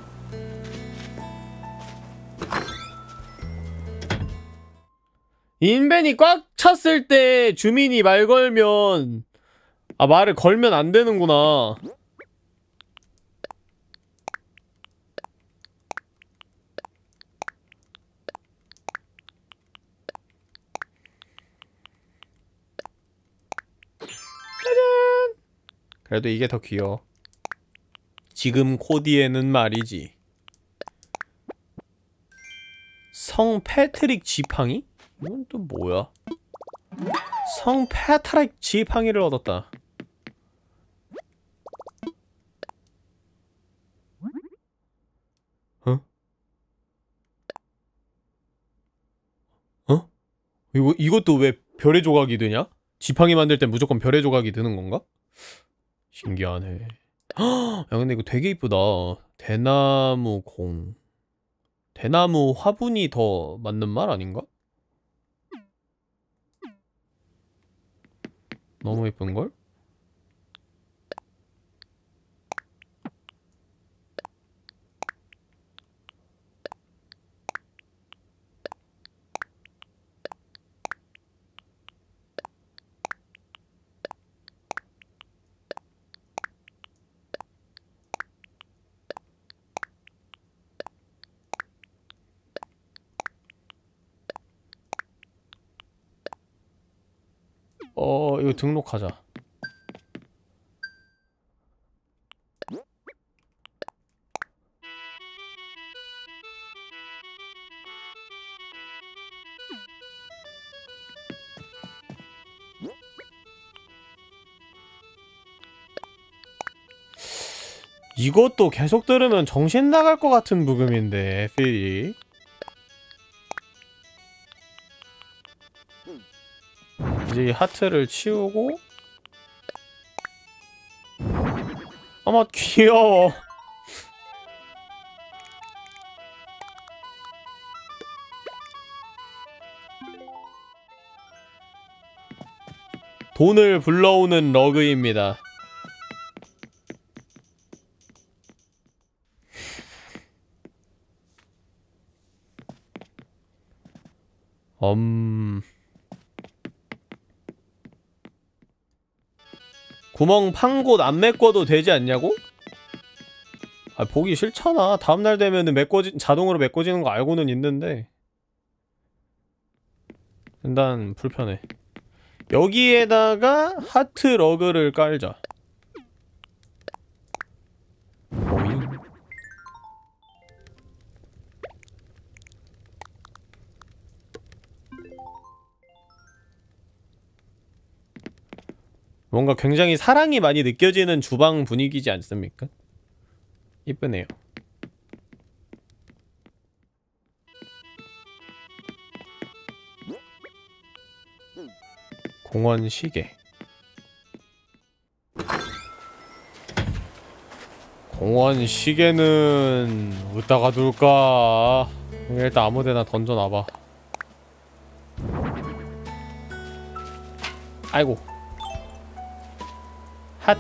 인벤이 꽉 찼을 때 주민이 말 걸면 아 말을 걸면 안 되는구나. 짜잔! 그래도 이게 더 귀여워. 지금 코디에는 말이지. 성 패트릭 지팡이? 이건 또 뭐야? 성 패트릭 지팡이를 얻었다. 어? 어? 이거, 이것도 왜 별의 조각이 드냐? 지팡이 만들 땐 무조건 별의 조각이 드는 건가? 신기하네. 야 근데 이거 되게 이쁘다. 대나무 공. 대나무 화분이 더 맞는 말 아닌가? 너무 예쁜걸? 어... 이거 등록하자. 이것도 계속 들으면 정신 나갈 것 같은 부금인데, 필이. 이제 이 하트를 치우고 어머 귀여워. 돈을 불러오는 러그입니다. 음... 구멍 판 곳 안 메꿔도 되지 않냐고? 아 보기 싫잖아. 다음날 되면은 메꿔지 자동으로 메꿔지는 거 알고는 있는데 일단 불편해. 여기에다가 하트 러그를 깔자. 오잉. 뭔가 굉장히 사랑이 많이 느껴지는 주방 분위기지 않습니까? 이쁘네요. 공원 시계. 공원 시계는 어디다가 둘까? 일단 아무데나 던져놔봐. 아이고. 핫.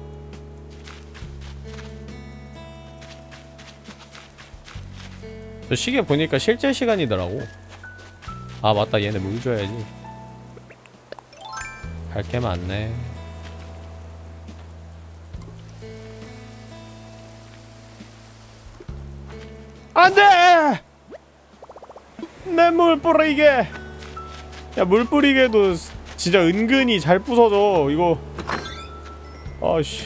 저 시계 보니까 실제 시간이더라고. 아 맞다, 얘네 물 줘야지. 갈 게 많네. 안돼! 내 물 뿌리게! 야, 물 뿌리게도 진짜 은근히 잘 부서져 이거. 아씨,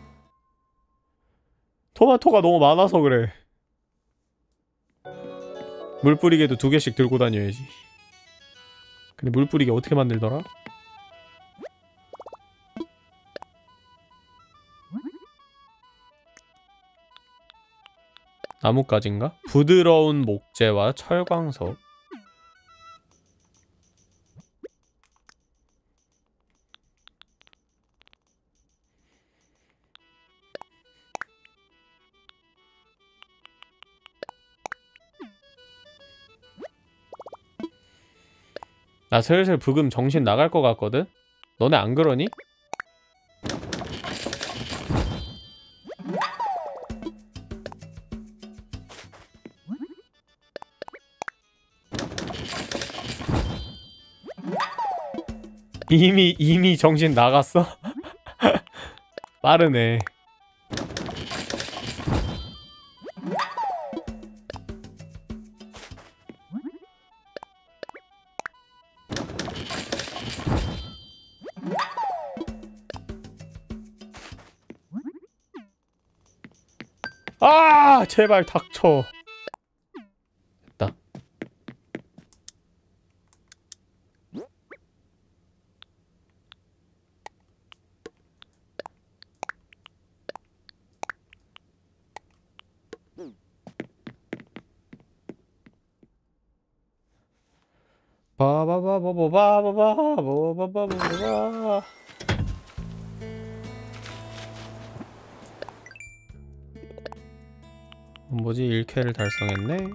토마토가 너무 많아서 그래. 물 뿌리개도 두 개씩 들고 다녀야지. 근데 물 뿌리개 어떻게 만들더라? 나뭇가지인가? 부드러운 목재와 철광석. 나 슬슬 부금 정신 나갈 것 같거든? 너네 안 그러니? 이미 이미 정신 나갔어? 빠르네. 아, 제발 닥쳐. 됐다. 바바바바바바바바바바바바바. 뭐지? 일 쾌를 달성했네.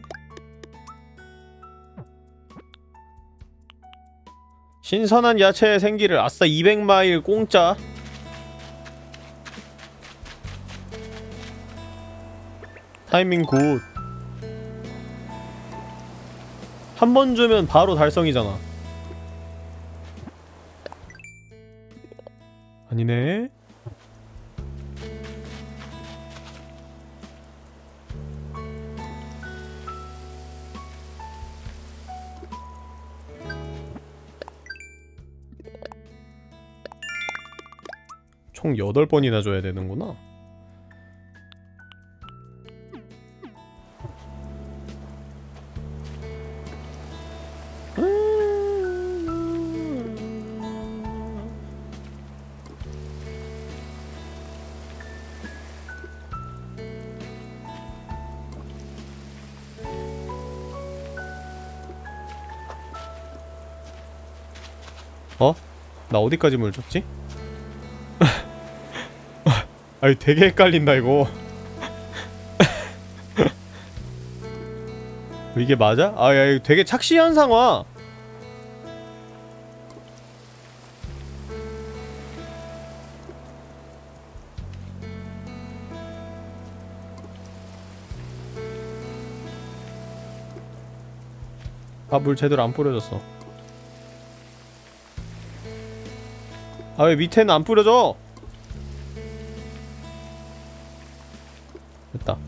신선한 야채의 생기를. 아싸, 이백 마일 공짜. 타이밍 굿. 한 번 주면 바로 달성이잖아. 아니네. 총 여덟 번이나 줘야 되는구나. 어? 나 어디까지 물 줬지? 아니 되게 헷갈린다 이거. 이게 맞아? 아, 야, 이거 되게 착시한 상황. 아, 물 제대로 안 뿌려졌어. 아, 왜 밑에는 안 뿌려져? 됐다.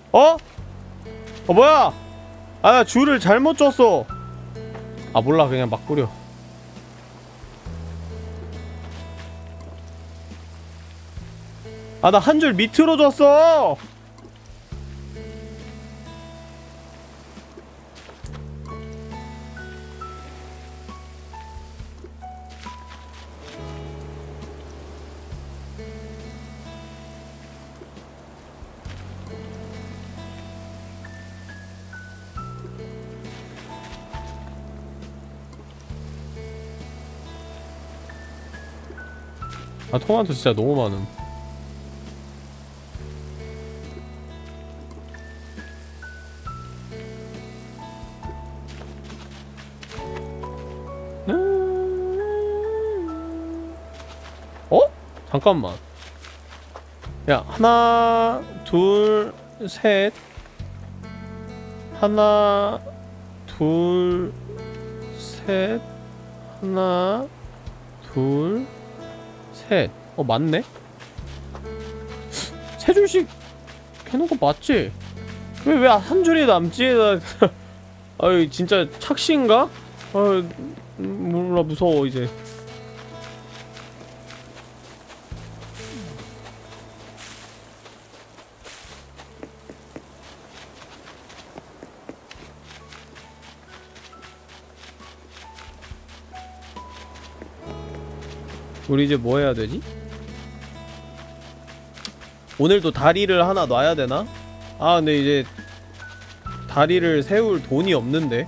어? 어 뭐야? 아 나 줄을 잘못 줬어. 아 몰라 그냥 막 뿌려. 아 나 한 줄 밑으로 줬어. 아 토마토 진짜 너무 많음. 어? 잠깐만. 야 하나 둘 셋 하나 둘 셋 하나 둘 셋. 어 맞네? 세 줄씩 해놓은 거 맞지? 왜 왜 한 줄이 남지? 나 아유 진짜 착시인가? 아유 몰라 무서워 이제. 우리 이제 뭐 해야 되지? 오늘도 다리를 하나 놔야 되나? 아 근데 이제 다리를 세울 돈이 없는데.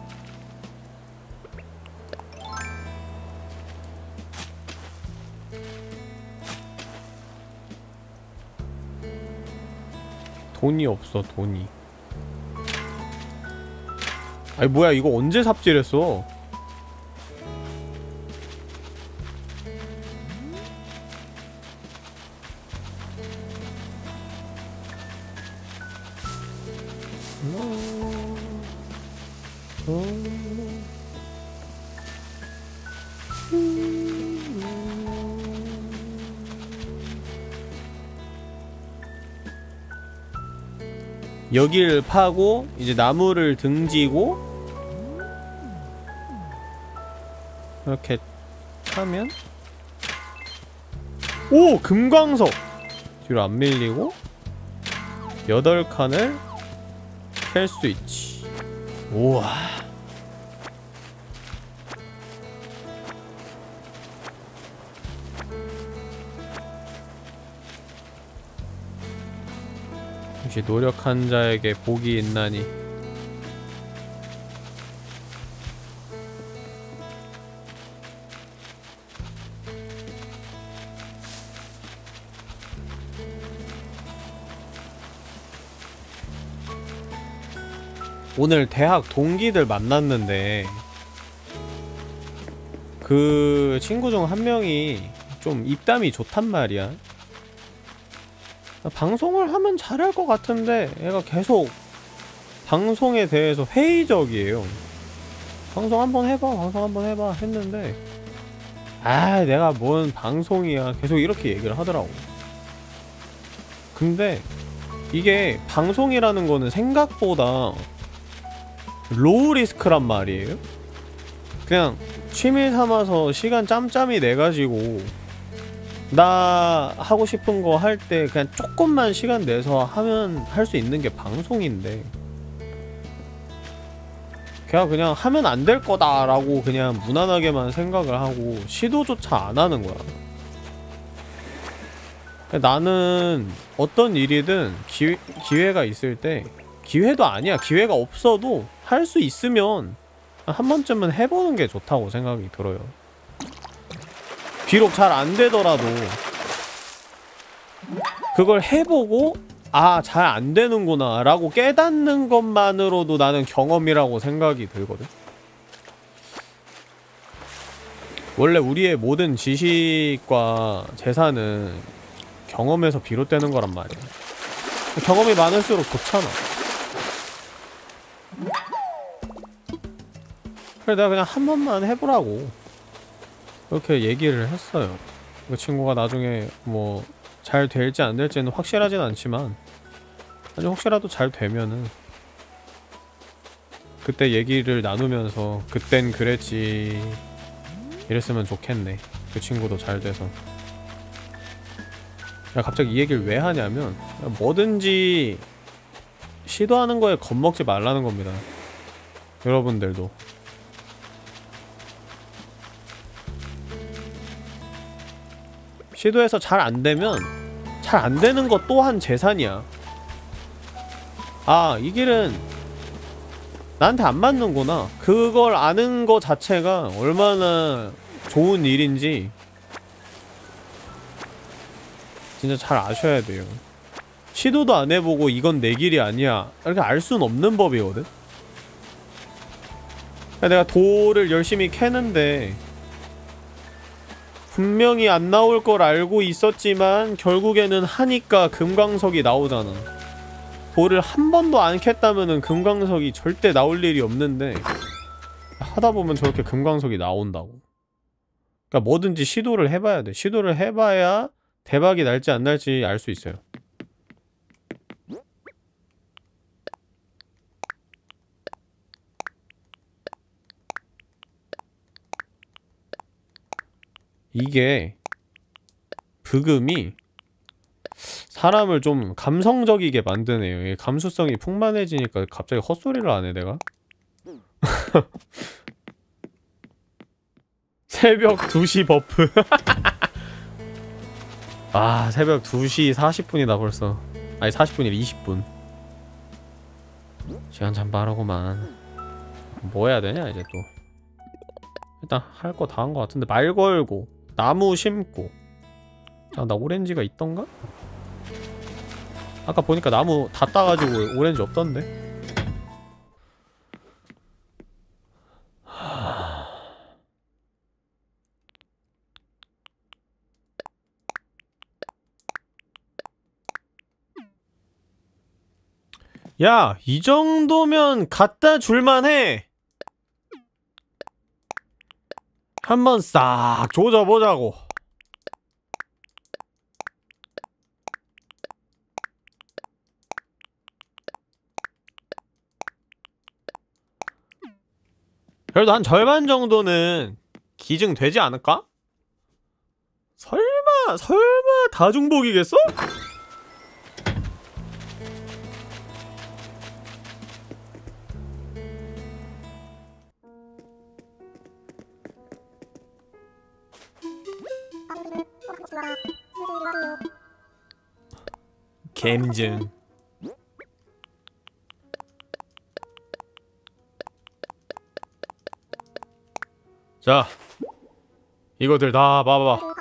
돈이 없어 돈이. 아니 뭐야 이거 언제 삽질했어? 여길 파고 이제 나무를 등지고 이렇게 하면 오! 금광석! 뒤로 안 밀리고 여덟 칸을 캘 수 있지. 우와. 역시 노력한 자에게 복이 있나니. 오늘 대학 동기들 만났는데 그 친구 중 한 명이 좀 입담이 좋단 말이야. 방송을 하면 잘할 것 같은데 얘가 계속 방송에 대해서 회의적이에요. 방송 한번 해봐 방송 한번 해봐 했는데 아 내가 뭔 방송이야 계속 이렇게 얘기를 하더라고. 근데 이게 방송이라는 거는 생각보다 로우 리스크란 말이에요. 그냥 취미 삼아서 시간 짬짬이 내가지고 나 하고 싶은 거 할 때 그냥 조금만 시간 내서 하면 할 수 있는 게 방송인데 걔가 그냥 하면 안 될 거다라고 그냥 무난하게만 생각을 하고 시도조차 안 하는 거야. 나는 어떤 일이든 기회, 기회가 있을 때 기회도 아니야. 기회가 없어도 할 수 있으면 한 번쯤은 해보는 게 좋다고 생각이 들어요. 비록 잘 안 되더라도 그걸 해보고 아, 잘 안 되는구나 라고 깨닫는 것만으로도 나는 경험이라고 생각이 들거든. 원래 우리의 모든 지식과 재산은 경험에서 비롯되는 거란 말이야. 경험이 많을수록 좋잖아. 그래 내가 그냥 한 번만 해보라고 그렇게 얘기를 했어요. 그 친구가 나중에 뭐 잘 될지 안 될지는 확실하진 않지만 아니 혹시라도 잘 되면은 그때 얘기를 나누면서 그땐 그랬지 이랬으면 좋겠네. 그 친구도 잘 돼서. 야, 갑자기 이 얘기를 왜 하냐면 뭐든지 시도하는 거에 겁먹지 말라는 겁니다. 여러분들도. 시도해서 잘 안되면 잘 안되는 것 또한 재산이야. 아, 이 길은 나한테 안 맞는구나. 그걸 아는 거 자체가 얼마나 좋은 일인지 진짜 잘 아셔야 돼요. 시도도 안 해보고 이건 내 길이 아니야 이렇게 알 수는 없는 법이거든. 내가 돌을 열심히 캐는데 분명히 안 나올 걸 알고 있었지만 결국에는 하니까 금광석이 나오잖아. 돌을 한 번도 안 캤다면은 금광석이 절대 나올 일이 없는데 하다보면 저렇게 금광석이 나온다고. 그러니까 뭐든지 시도를 해봐야 돼. 시도를 해봐야 대박이 날지 안 날지 알 수 있어요. 이게 브금이 사람을 좀 감성적이게 만드네요. 이게 감수성이 풍만해지니까 갑자기 헛소리를 하네 내가. 새벽 두 시 버프. 아, 새벽 두 시 사십 분이다 벌써. 아니 사십 분이라 이십 분. 시간 참 빠르구만. 뭐 해야 되냐 이제 또. 일단 할 거 다 한 거 같은데. 말 걸고 나무 심고. 아, 나 오렌지가 있던가? 아까 보니까 나무 다 따가지고 오렌지 없던데? 야, 이 정도면 갖다 줄만해. 한번 싹 조져보자고. 그래도 한 절반 정도는 기증되지 않을까? 설마, 설마 다중복이겠어? 갬증. 자, 이거들 다 봐봐.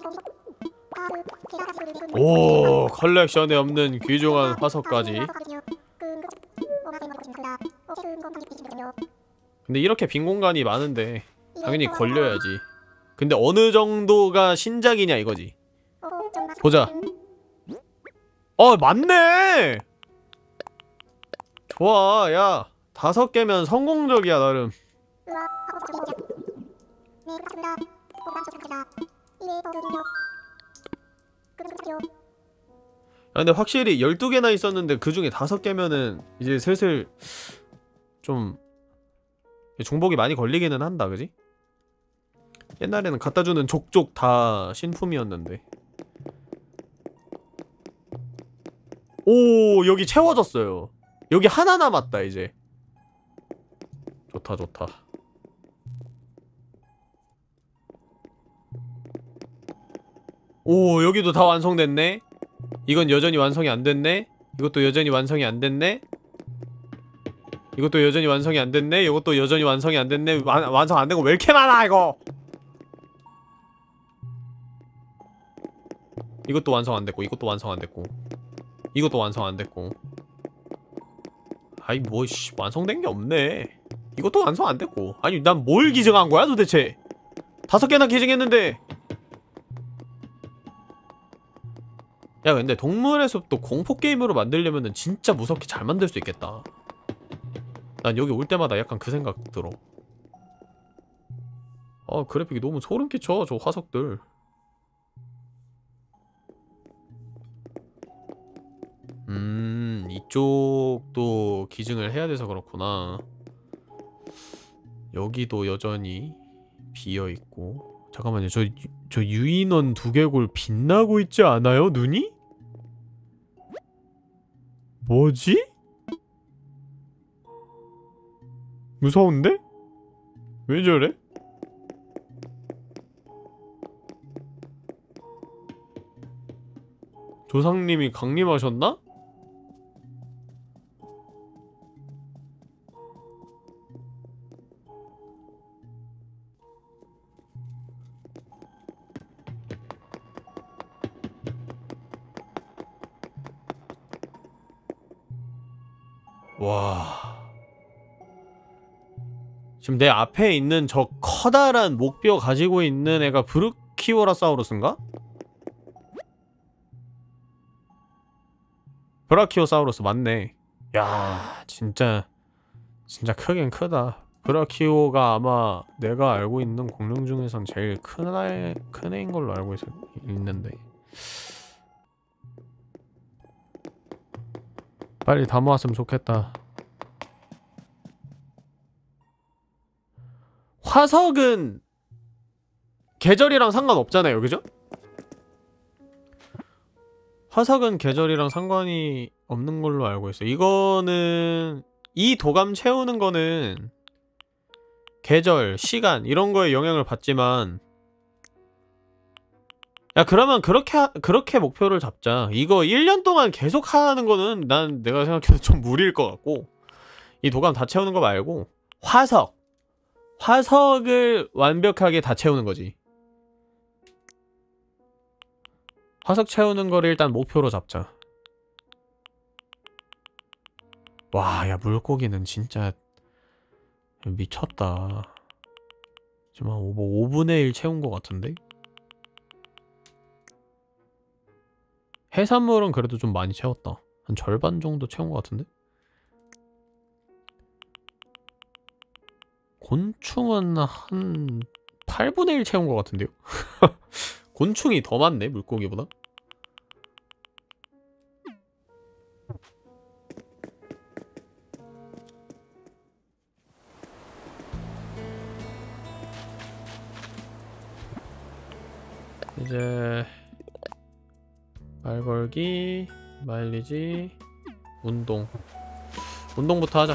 오, 컬렉션에 없는 귀중한 화석까지. 근데 이렇게 빈 공간이 많은데 당연히 걸려야지. 근데 어느 정도가 신작이냐 이거지. 보자. 어, 맞네! 좋아, 야. 다섯 개면 성공적이야, 나름. 아, 근데 확실히 열두 개나 있었는데 그 중에 다섯 개면은 이제 슬슬 좀 중복이 많이 걸리기는 한다, 그지? 옛날에는 갖다주는 족족 다 신품이었는데. 오, 여기 채워졌어요. 여기 하나 남았다 이제. 좋다 좋다. 오, 여기도 다 완성됐네. 이건 여전히 완성이 안 됐네. 이것도 여전히 완성이 안 됐네. 이것도 여전히 완성이 안 됐네. 이것도 여전히 완성이 안 됐네. 완, 완성 안 된 거 왜 이렇게 많아 이거. 이것도 완성 안 됐고, 이것도 완성 안 됐고, 이것도 완성 안 됐고. 아이 뭐 씨, 완성된 게 없네. 이것도 완성 안 됐고. 아니 난 뭘 기증한 거야 도대체? 다섯 개나 기증했는데. 야, 근데 동물의 숲도 공포 게임으로 만들려면은 진짜 무섭게 잘 만들 수 있겠다. 난 여기 올 때마다 약간 그 생각 들어. 아, 그래픽이 너무 소름 끼쳐 저 화석들. 음, 이쪽도 기증을 해야 돼서 그렇구나. 여기도 여전히 비어있고. 잠깐만요, 저, 저 유인원 두개골 빛나고 있지 않아요? 눈이? 뭐지? 무서운데? 왜 저래? 조상님이 강림하셨나? 와... 지금 내 앞에 있는 저 커다란 목뼈 가지고 있는 애가 브루키오라사우루스인가? 브라키오사우루스 맞네. 야, 진짜 진짜 크긴 크다. 브라키오가 아마 내가 알고 있는 공룡 중에선 제일 큰 애, 큰 애인 걸로 알고 있, 있는데 빨리 다 모았으면 좋겠다. 화석은 계절이랑 상관없잖아요, 그죠? 화석은 계절이랑 상관이 없는 걸로 알고 있어요. 이거는 이 도감 채우는 거는 계절, 시간 이런 거에 영향을 받지만 야 그러면 그렇게 하, 그렇게 목표를 잡자. 이거 일 년 동안 계속 하는 거는 난 내가 생각해도 좀 무리일 것 같고 이 도감 다 채우는 거 말고 화석 화석을 완벽하게 다 채우는 거지. 화석 채우는 거를 일단 목표로 잡자. 와, 야 물고기는 진짜 미쳤다. 지금 한 오분의 일 채운 거 같은데? 해산물은 그래도 좀 많이 채웠다. 한 절반 정도 채운 거 같은데? 곤충은 한 팔분의 일 채운 거 같은데요? 곤충이 더 많네, 물고기보다? 이제 말 걸기, 마일리지, 운동 운동부터 하자.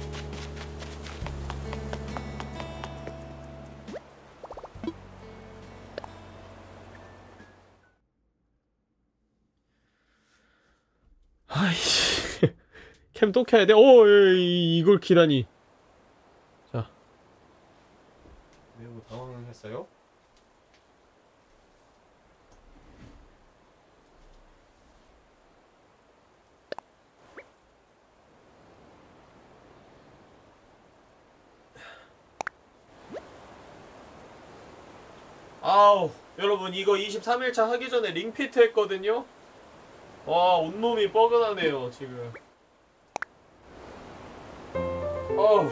아이씨 캠 또 켜야 돼? 오, 이걸 키다니. 자, 매우 당황했어요? 아우, 여러분 이거 이십삼 일차 하기 전에 링피트 했거든요? 와, 온몸이 뻐근하네요 지금. 어우.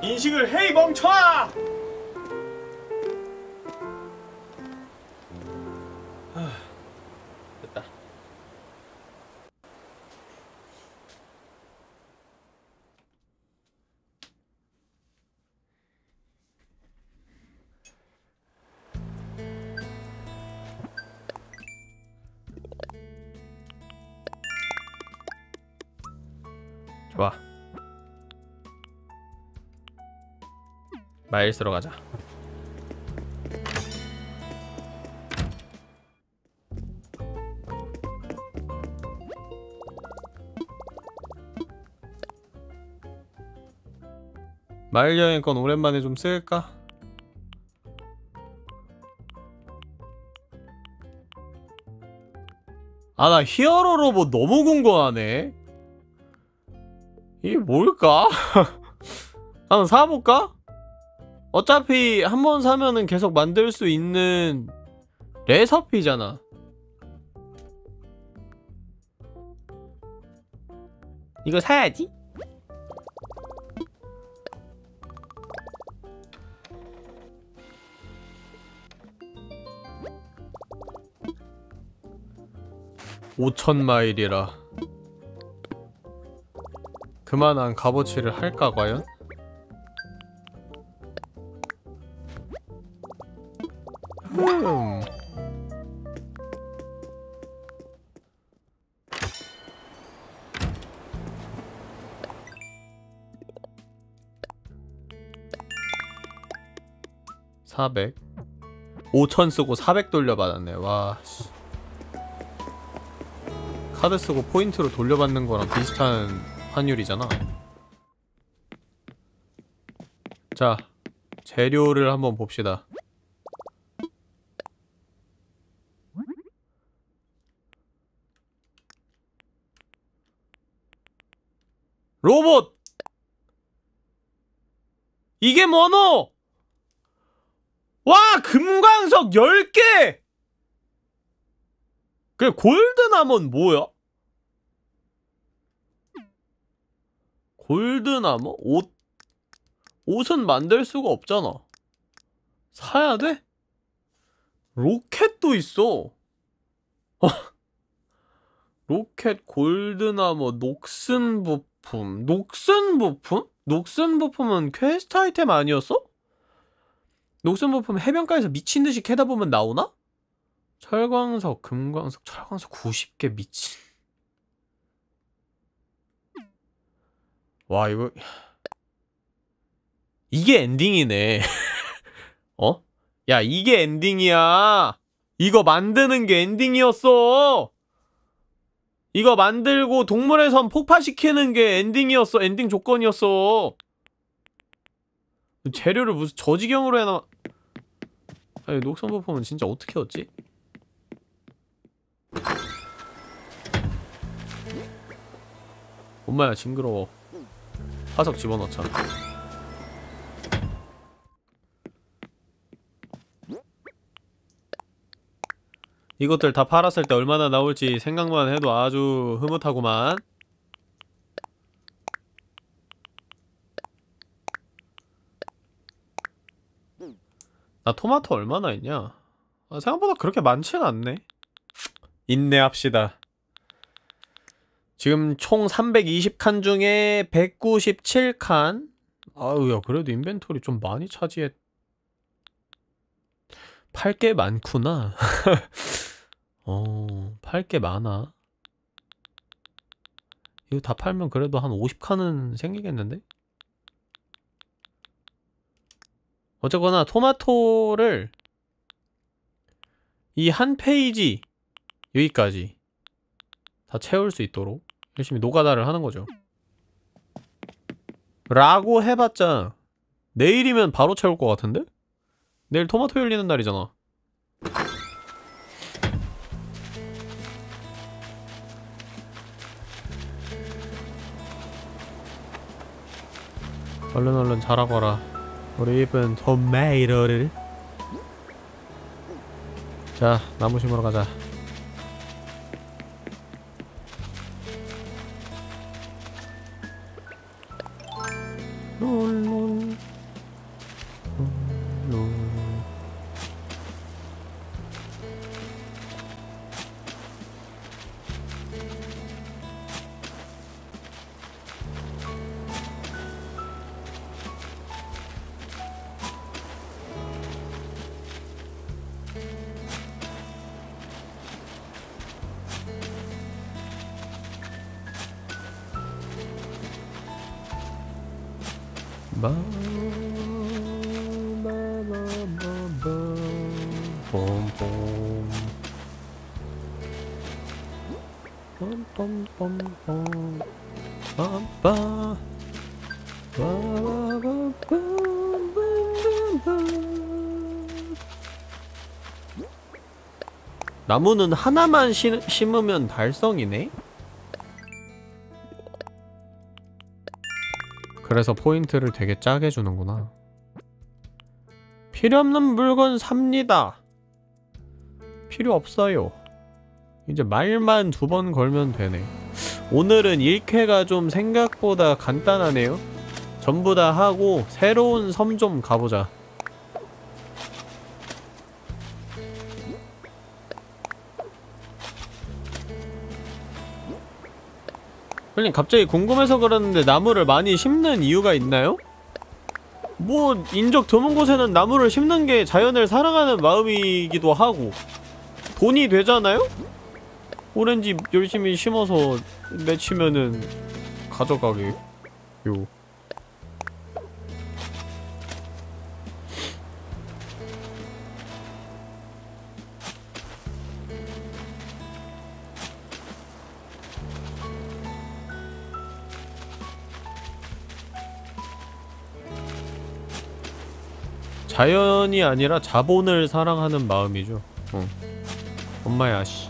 인식을 해, 이 멍청아! 됐다. 좋아. 마일스로 가자. 마일 여행권 오랜만에 좀 쓸까? 아, 나 히어로 로봇 너무 궁금하네. 이게 뭘까? 한번 사볼까? 어차피 한 번 사면은 계속 만들 수 있는 레서피잖아. 이거 사야지? 오천 마일이라 그만한 값어치를 할까 과연? 음. 사백 오천 쓰고 사백 돌려받았네. 와 씨. 카드 쓰고 포인트로 돌려받는 거랑 비슷한 환율이잖아. 자, 재료를 한번 봅시다. 로봇! 이게 뭐노? 와! 금광석 열 개! 그래, 골드나몬 뭐야? 골드나몬? 옷? 옷은 만들 수가 없잖아. 사야 돼? 로켓도 있어. 로켓, 골드나몬, 녹슨 부품. 녹슨 부품? 녹슨 부품은 퀘스트 아이템 아니었어? 녹슨 부품 해변가에서 미친듯이 캐다 보면 나오나? 철광석, 금광석, 철광석 구십 개 미친. 와, 이거 이게 엔딩이네. 어? 야, 이게 엔딩이야. 이거 만드는 게 엔딩이었어. 이거 만들고 동물의 섬 폭파시키는 게 엔딩이었어. 엔딩 조건이었어. 재료를 무슨 저지경으로 해놔. 아니, 녹슨 부품은 진짜 어떻게 얻지? 엄마야, 징그러워. 화석 집어넣자. 이것들 다 팔았을 때 얼마나 나올지 생각만 해도 아주 흐뭇하구만. 나 토마토 얼마나 있냐? 아, 생각보다 그렇게 많지는 않네. 인내합시다. 지금 총 삼백이십 칸 중에 백구십칠 칸. 아유, 야, 그래도 인벤토리 좀 많이 차지해. 팔 게 많구나. 어, 팔 게 많아. 이거 다 팔면 그래도 한 오십 칸은 생기겠는데? 어쨌거나 토마토를 이 한 페이지 여기까지 다 채울 수 있도록 열심히 노가다를 하는 거죠. 라고 해봤자 내일이면 바로 채울 것 같은데? 내일 토마토 열리는 날이잖아. 얼른 얼른 자라거라. 우리 입은 토마토를. 자, 나무 심으러 가자. 롤롤 롤롤. 나무는 하나만 시, 심으면 달성이네? 그래서 포인트를 되게 짜게 주는구나. 필요없는 물건 삽니다. 필요 없어요. 이제 말만 두 번 걸면 되네. 오늘은 일 쾌가 좀 생각보다 간단하네요. 전부 다 하고 새로운 섬 좀 가보자. 형님 갑자기 궁금해서 그러는데 나무를 많이 심는 이유가 있나요? 뭐 인적 드문 곳에는 나무를 심는 게 자연을 사랑하는 마음이기도 하고 돈이 되잖아요? 오렌지 열심히 심어서 내치면은 가져가게요. 자연이 아니라 자본을 사랑하는 마음이죠. 어. 엄마야 씨.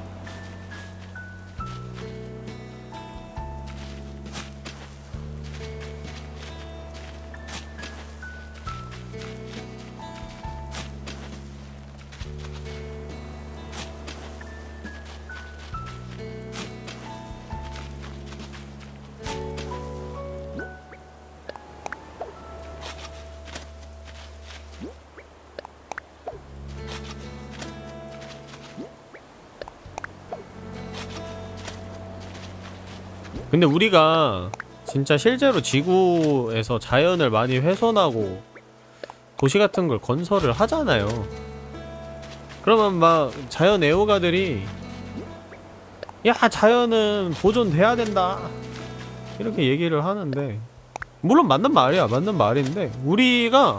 근데 우리가 진짜 실제로 지구에서 자연을 많이 훼손하고 도시 같은 걸 건설을 하잖아요. 그러면 막 자연 애호가들이 야 자연은 보존돼야 된다 이렇게 얘기를 하는데, 물론 맞는 말이야. 맞는 말인데 우리가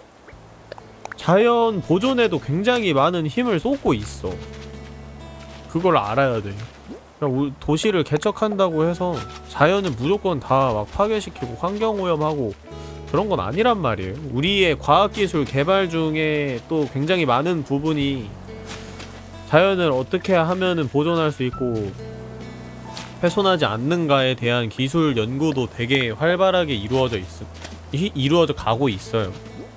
자연 보존에도 굉장히 많은 힘을 쏟고 있어. 그걸 알아야 돼. 도시를 개척한다고 해서 자연을 무조건 다 막 파괴시키고 환경오염하고 그런 건 아니란 말이에요. 우리의 과학기술 개발 중에 또 굉장히 많은 부분이 자연을 어떻게 하면은 보존할 수 있고 훼손하지 않는가에 대한 기술 연구도 되게 활발하게 이루어져 있어. 이, 이루어져 가고 있어요.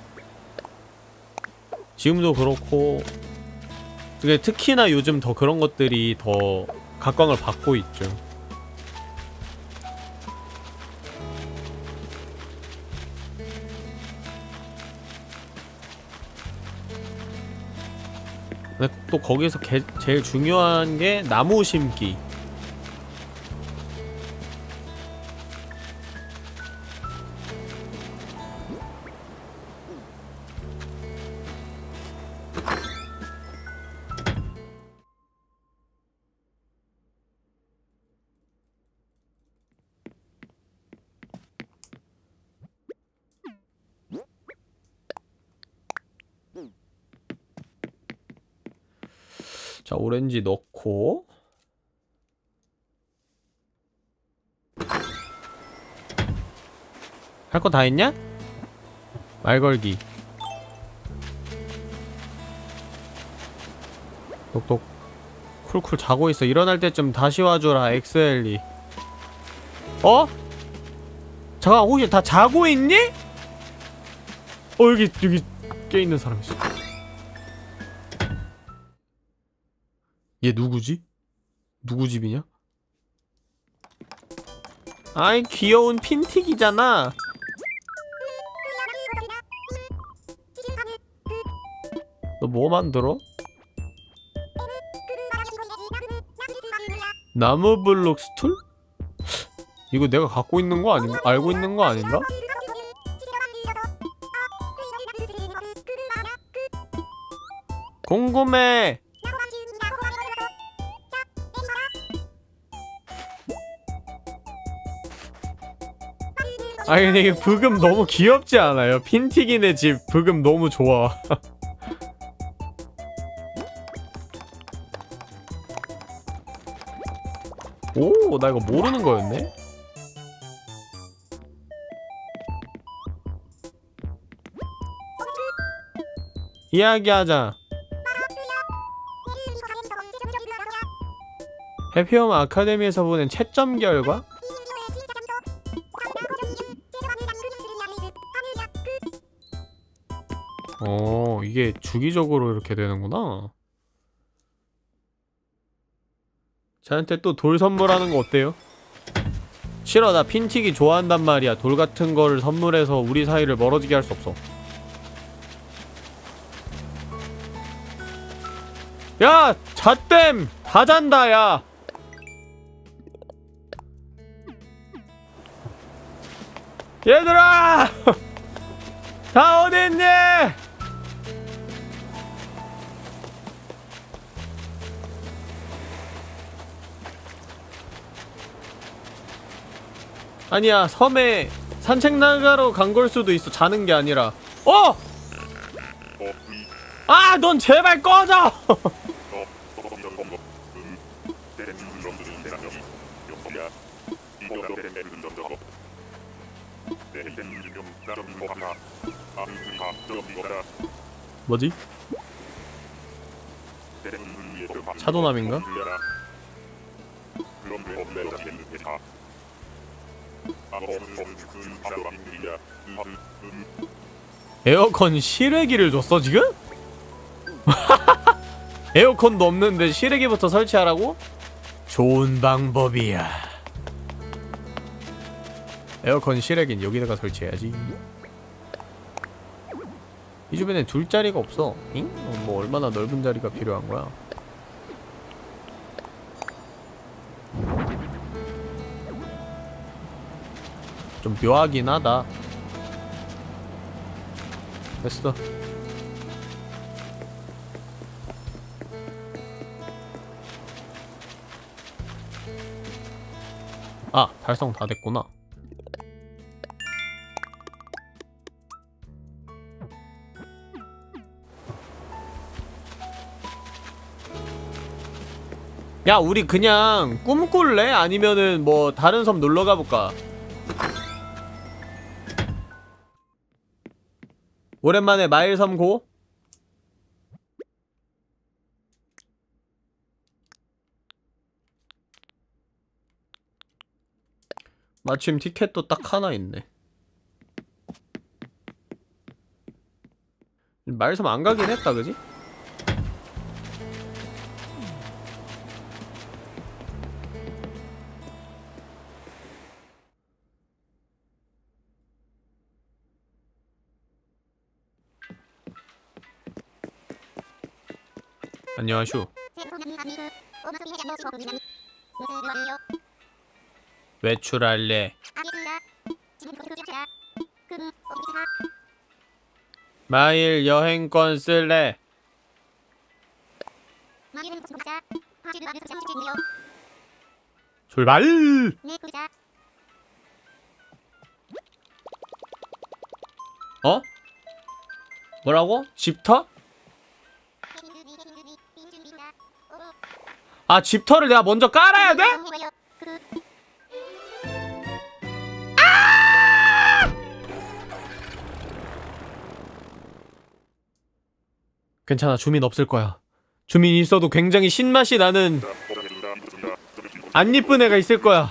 지금도 그렇고 특히나 요즘 더 그런 것들이 더 각광을 받고 있죠. 근데 또 거기서 개, 제일 중요한 게 나무 심기. 자, 오렌지 넣고 할 거 다 했냐? 말 걸기 똑똑 쿨쿨 자고 있어. 일어날 때쯤 다시 와줘라 엑스엘이. 어? 잠깐 혹시 다 자고 있니? 어 여기 여기 깨있는 사람 있어. 얘 누구지? 누구 집이냐? 아이 귀여운 핀틱이잖아. 너 뭐 만들어? 나무 블록 스툴? 이거 내가 갖고 있는 거 아닌가? 알고 있는 거 아닌가? 궁금해. 아니 근데 이게 브금 너무 귀엽지 않아요? 핀튀기네 집 브금 너무 좋아. 오, 나 이거 모르는 거였네? 이야기하자. 해피홈 아카데미에서 보낸 채점 결과? 어, 이게 주기적으로 이렇게 되는구나. 저한테 또 돌 선물하는 거 어때요? 싫어, 나 핀튀기 좋아한단 말이야. 돌 같은 거를 선물해서 우리 사이를 멀어지게 할 수 없어. 야! 잣댐! 다 잔다, 야! 얘들아! 다 어딨니? 아니야, 섬에 산책 나가러 간 걸 수도 있어. 자는 게 아니라. 어! 아, 넌 제발 꺼져! 뭐지? 차도남인가? 에어컨 실외기를 줬어 지금? 에어컨도 없는데 실외기부터 설치하라고? 좋은 방법이야. 에어컨 실외기는 여기다가 설치해야지. 이 주변에 둘 자리가 없어. 잉? 뭐 얼마나 넓은 자리가 필요한 거야? 좀 묘하긴 하다. 됐어. 아, 달성 다 됐구나. 야, 우리 그냥 꿈 꿀래? 아니면은 뭐 다른 섬 놀러 가볼까? 오랜만에 마일섬 고? 마침 티켓도 딱 하나 있네. 마일섬 안 가긴 했다, 그지? 안녕하슈. 외출할래. 마일 여행권 쓸래. 출발! 어? 뭐라고? 집터? 아, 집터를 내가 먼저 깔아야 돼? 아! 괜찮아, 주민 없을 거야. 주민 있어도 굉장히 신맛이 나는 안 이쁜 애가 있을 거야.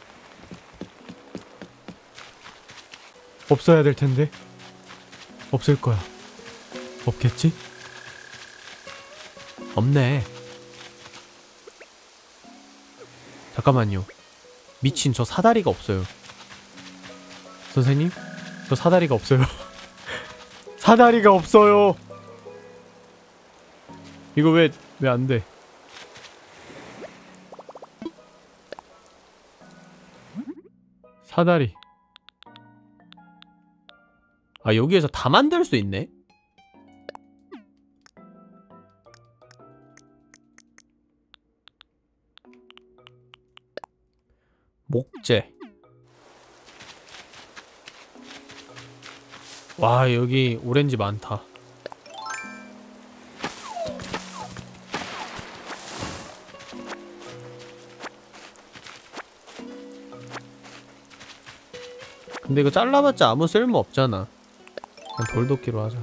없어야 될 텐데. 없을 거야. 없겠지? 없네. 잠깐만요. 미친, 저 사다리가 없어요. 선생님? 저 사다리가 없어요. 사다리가 없어요. 이거 왜 왜 안 돼? 사다리. 아, 여기에서 다 만들 수 있네? 목재. 와, 여기 오렌지 많다. 근데 이거 잘라봤자 아무 쓸모 없잖아. 그냥 돌도끼로 하자.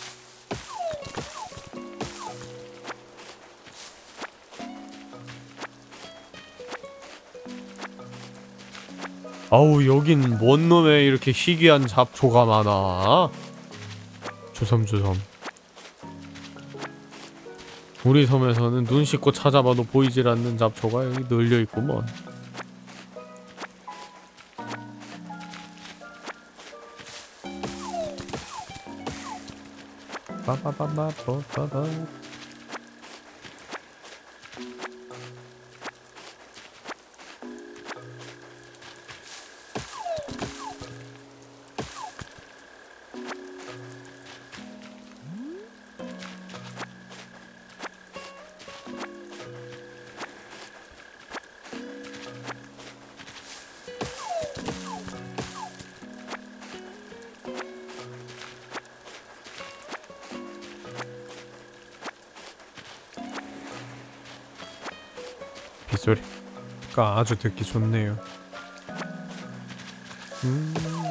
아우, 여긴 뭔 놈의 이렇게 희귀한 잡초가 많아. 주섬주섬. 우리 섬에서는 눈 씻고 찾아봐도 보이질 않는 잡초가 여기 널려있구먼. 빠바바바바바바. 빗소리가 아주 듣기 좋네요. 음.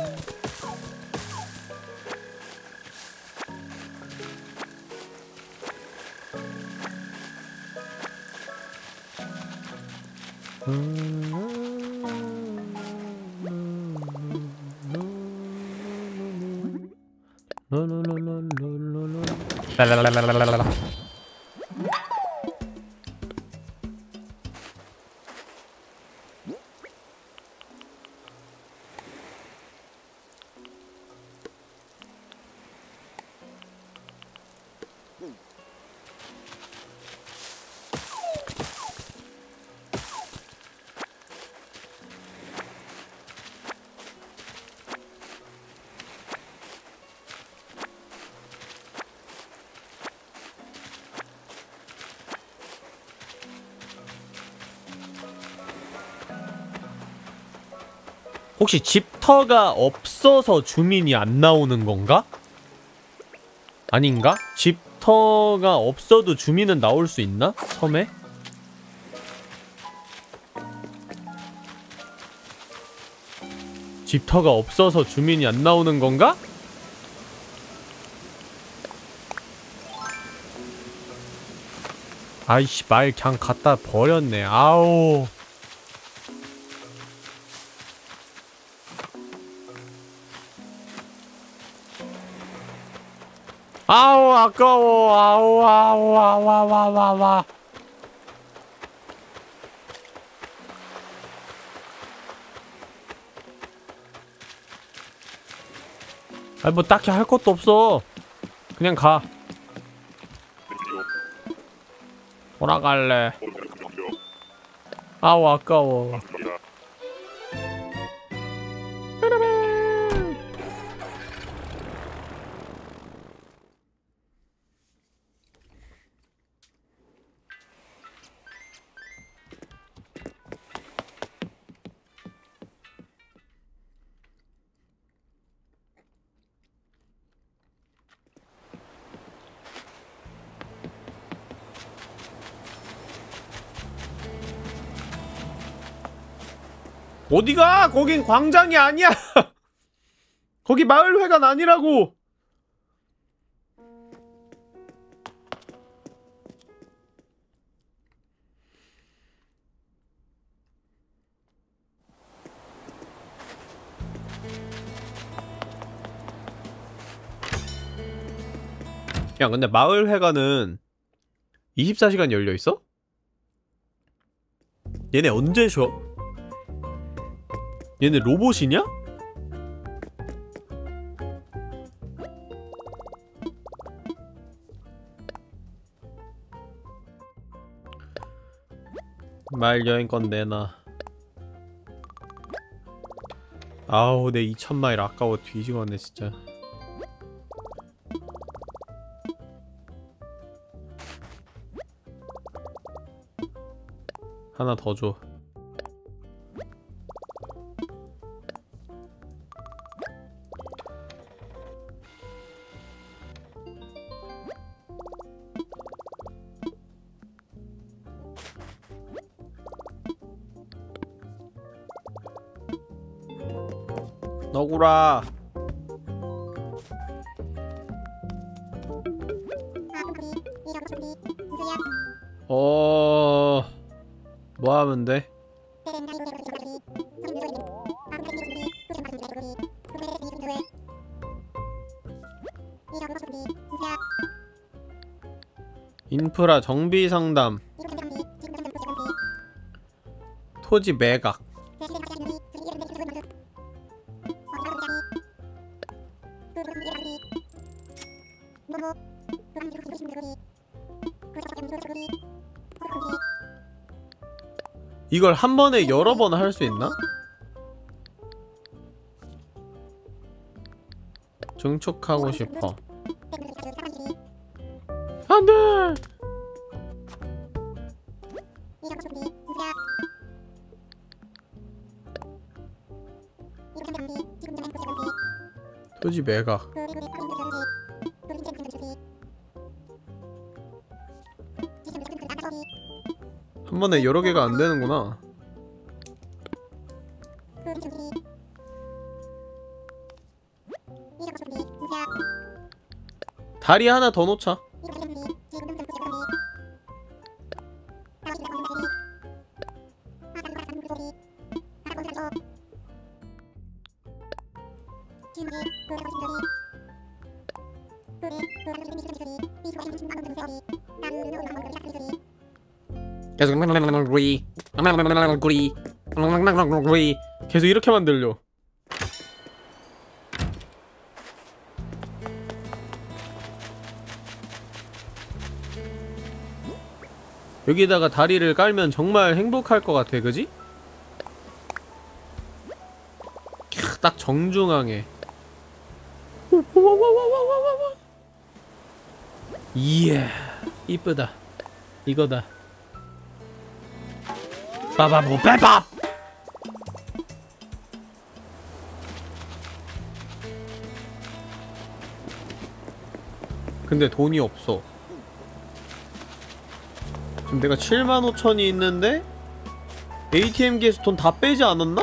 라라라라라라라. 혹시 집터가 없어서 주민이 안 나오는 건가? 아닌가? 집터가 없어도 주민은 나올 수 있나? 섬에? 집터가 없어서 주민이 안 나오는 건가? 아이씨, 말 그냥 갖다 버렸네. 아우. 아우, 아까워. 아우, 아우, 아우, 아우, 아우, 아우, 아우. 아니, 뭐 딱히 할 것도 없어. 그냥 가. 돌아갈래. 아우, 아까워. 어디가? 거긴 광장이 아니야. 거기 마을회관 아니라고. 야, 근데 마을회관은 이십사 시간 열려있어? 얘네 언제 쉬어? 얘네 로봇이냐? 마일 여행권 내놔. 아우 내 이천 마일 아까워 뒤지겠네 진짜. 하나 더 줘. 너구라. 어... 뭐 하면 돼? 인프라 정비 상담. 토지 매각. 이걸 한 번에 여러 번 할 수 있나? 증축하고 싶어. 안 돼! 토지 매각. 한 번에 여러 개가 안 되는구나. 다리 하나 더 놓자. 계속 이렇게만 들려. 여기다가 다리를 깔면 정말 행복할 것 같아, 그지? 캬, 딱 정중앙에. 이야, 이쁘다. 이거다. 빠바보 빼밥! 근데 돈이 없어. 지금 내가 칠만 오천이 있는데 에이티엠기에서 돈 다 빼지 않았나?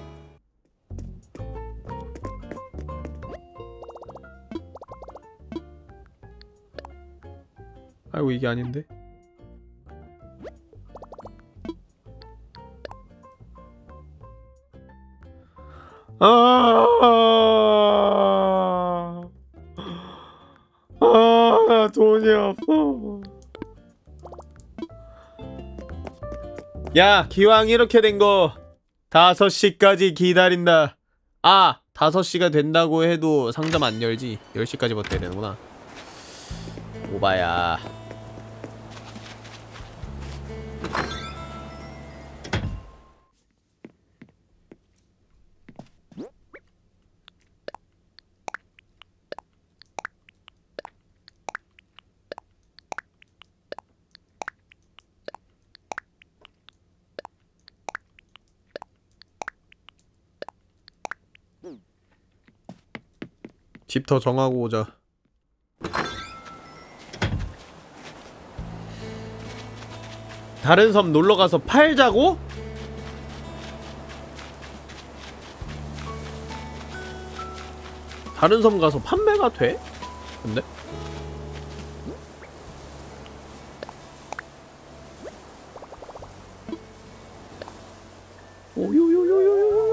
아이고 이게 아닌데. 아, 아, 나 돈이 없어. 야, 기왕 이렇게 된 거 다섯 시까지 기다린다. 아, 다섯 시가 된다고 해도 상점 안 열지. 열 시까지 버텨야 되는구나. 오바야. 집 더 정하고 오자. 다른 섬 놀러가서 팔자고? 다른 섬 가서 판매가 돼? 근데? 오요요요요요요.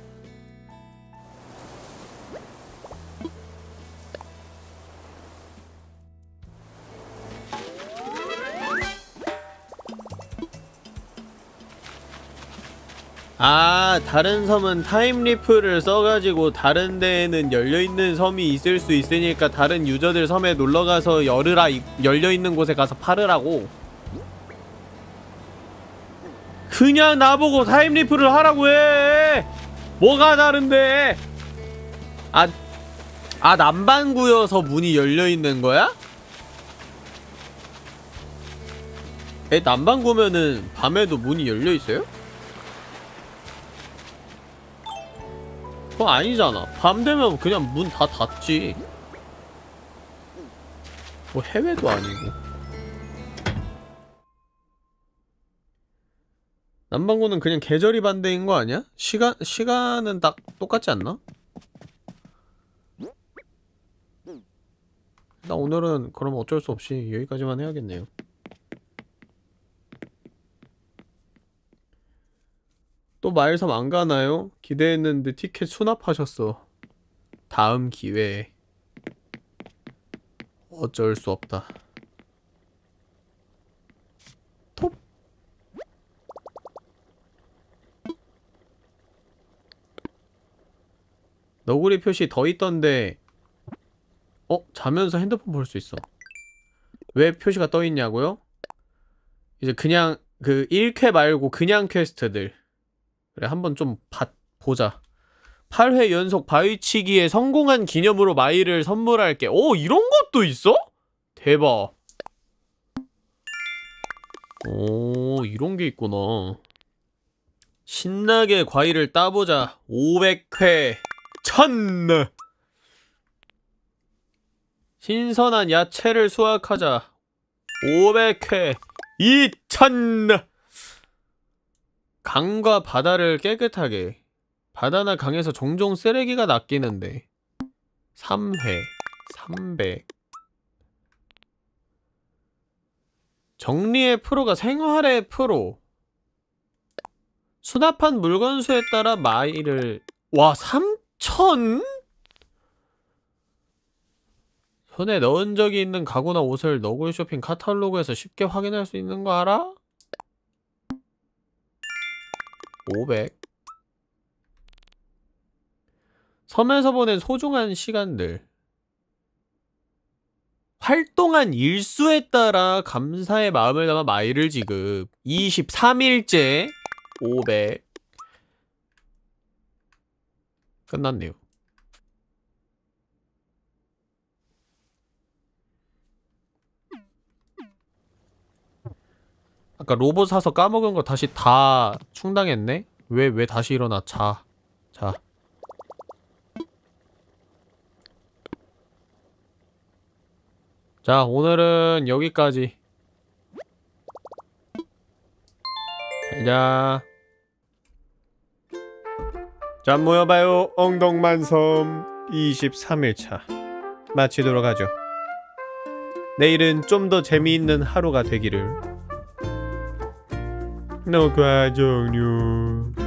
아, 다른 섬은 타임리프를 써가지고 다른 데에는 열려있는 섬이 있을 수 있으니까 다른 유저들 섬에 놀러가서 열으라, 이, 열려있는 곳에 가서 팔으라고? 그냥 나보고 타임리프를 하라고 해. 뭐가 다른데? 아, 아 남반구여서 문이 열려있는 거야? 에, 남반구면은 밤에도 문이 열려있어요? 그건 아니잖아. 밤 되면 그냥 문 다 닫지. 뭐 해외도 아니고. 남반구는 그냥 계절이 반대인 거 아니야? 시간, 시간은 딱 똑같지 않나? 나 오늘은 그럼 어쩔 수 없이 여기까지만 해야겠네요. 또 마일섬 안 가나요? 기대했는데 티켓 수납하셨어. 다음 기회에. 어쩔 수 없다. 톱. 너구리 표시 더 있던데. 어? 자면서 핸드폰 볼 수 있어. 왜 표시가 떠있냐고요? 이제 그냥 그 일 회 말고 그냥 퀘스트들. 그래, 한번 좀 봐, 보자. 팔 회 연속 바위치기에 성공한 기념으로 마일을 선물할게. 오, 이런 것도 있어? 대박. 오, 이런 게 있구나. 신나게 과일을 따보자. 오백 회. 천! 신선한 야채를 수확하자. 오백 회. 이천! 강과 바다를 깨끗하게. 바다나 강에서 종종 쓰레기가 낚이는데. 삼 회. 삼백. 정리의 프로가 생활의 프로. 수납한 물건 수에 따라 마일을. 와, 삼천? 손에 넣은 적이 있는 가구나 옷을 너구리 쇼핑 카탈로그에서 쉽게 확인할 수 있는 거 알아? 오백. 섬에서 보낸 소중한 시간들. 활동한 일수에 따라 감사의 마음을 담아 마일을 지급. 이십삼 일째. 오백. 끝났네요. 아까 로봇 사서 까먹은 거 다시 다 충당했네? 왜, 왜 다시 일어나? 자. 자. 자, 오늘은 여기까지. 잘자. 자, 모여봐요. 엉덩만섬 이십삼 일차 마치도록 하죠. 내일은 좀 더 재미있는 하루가 되기를. 녹화 종료.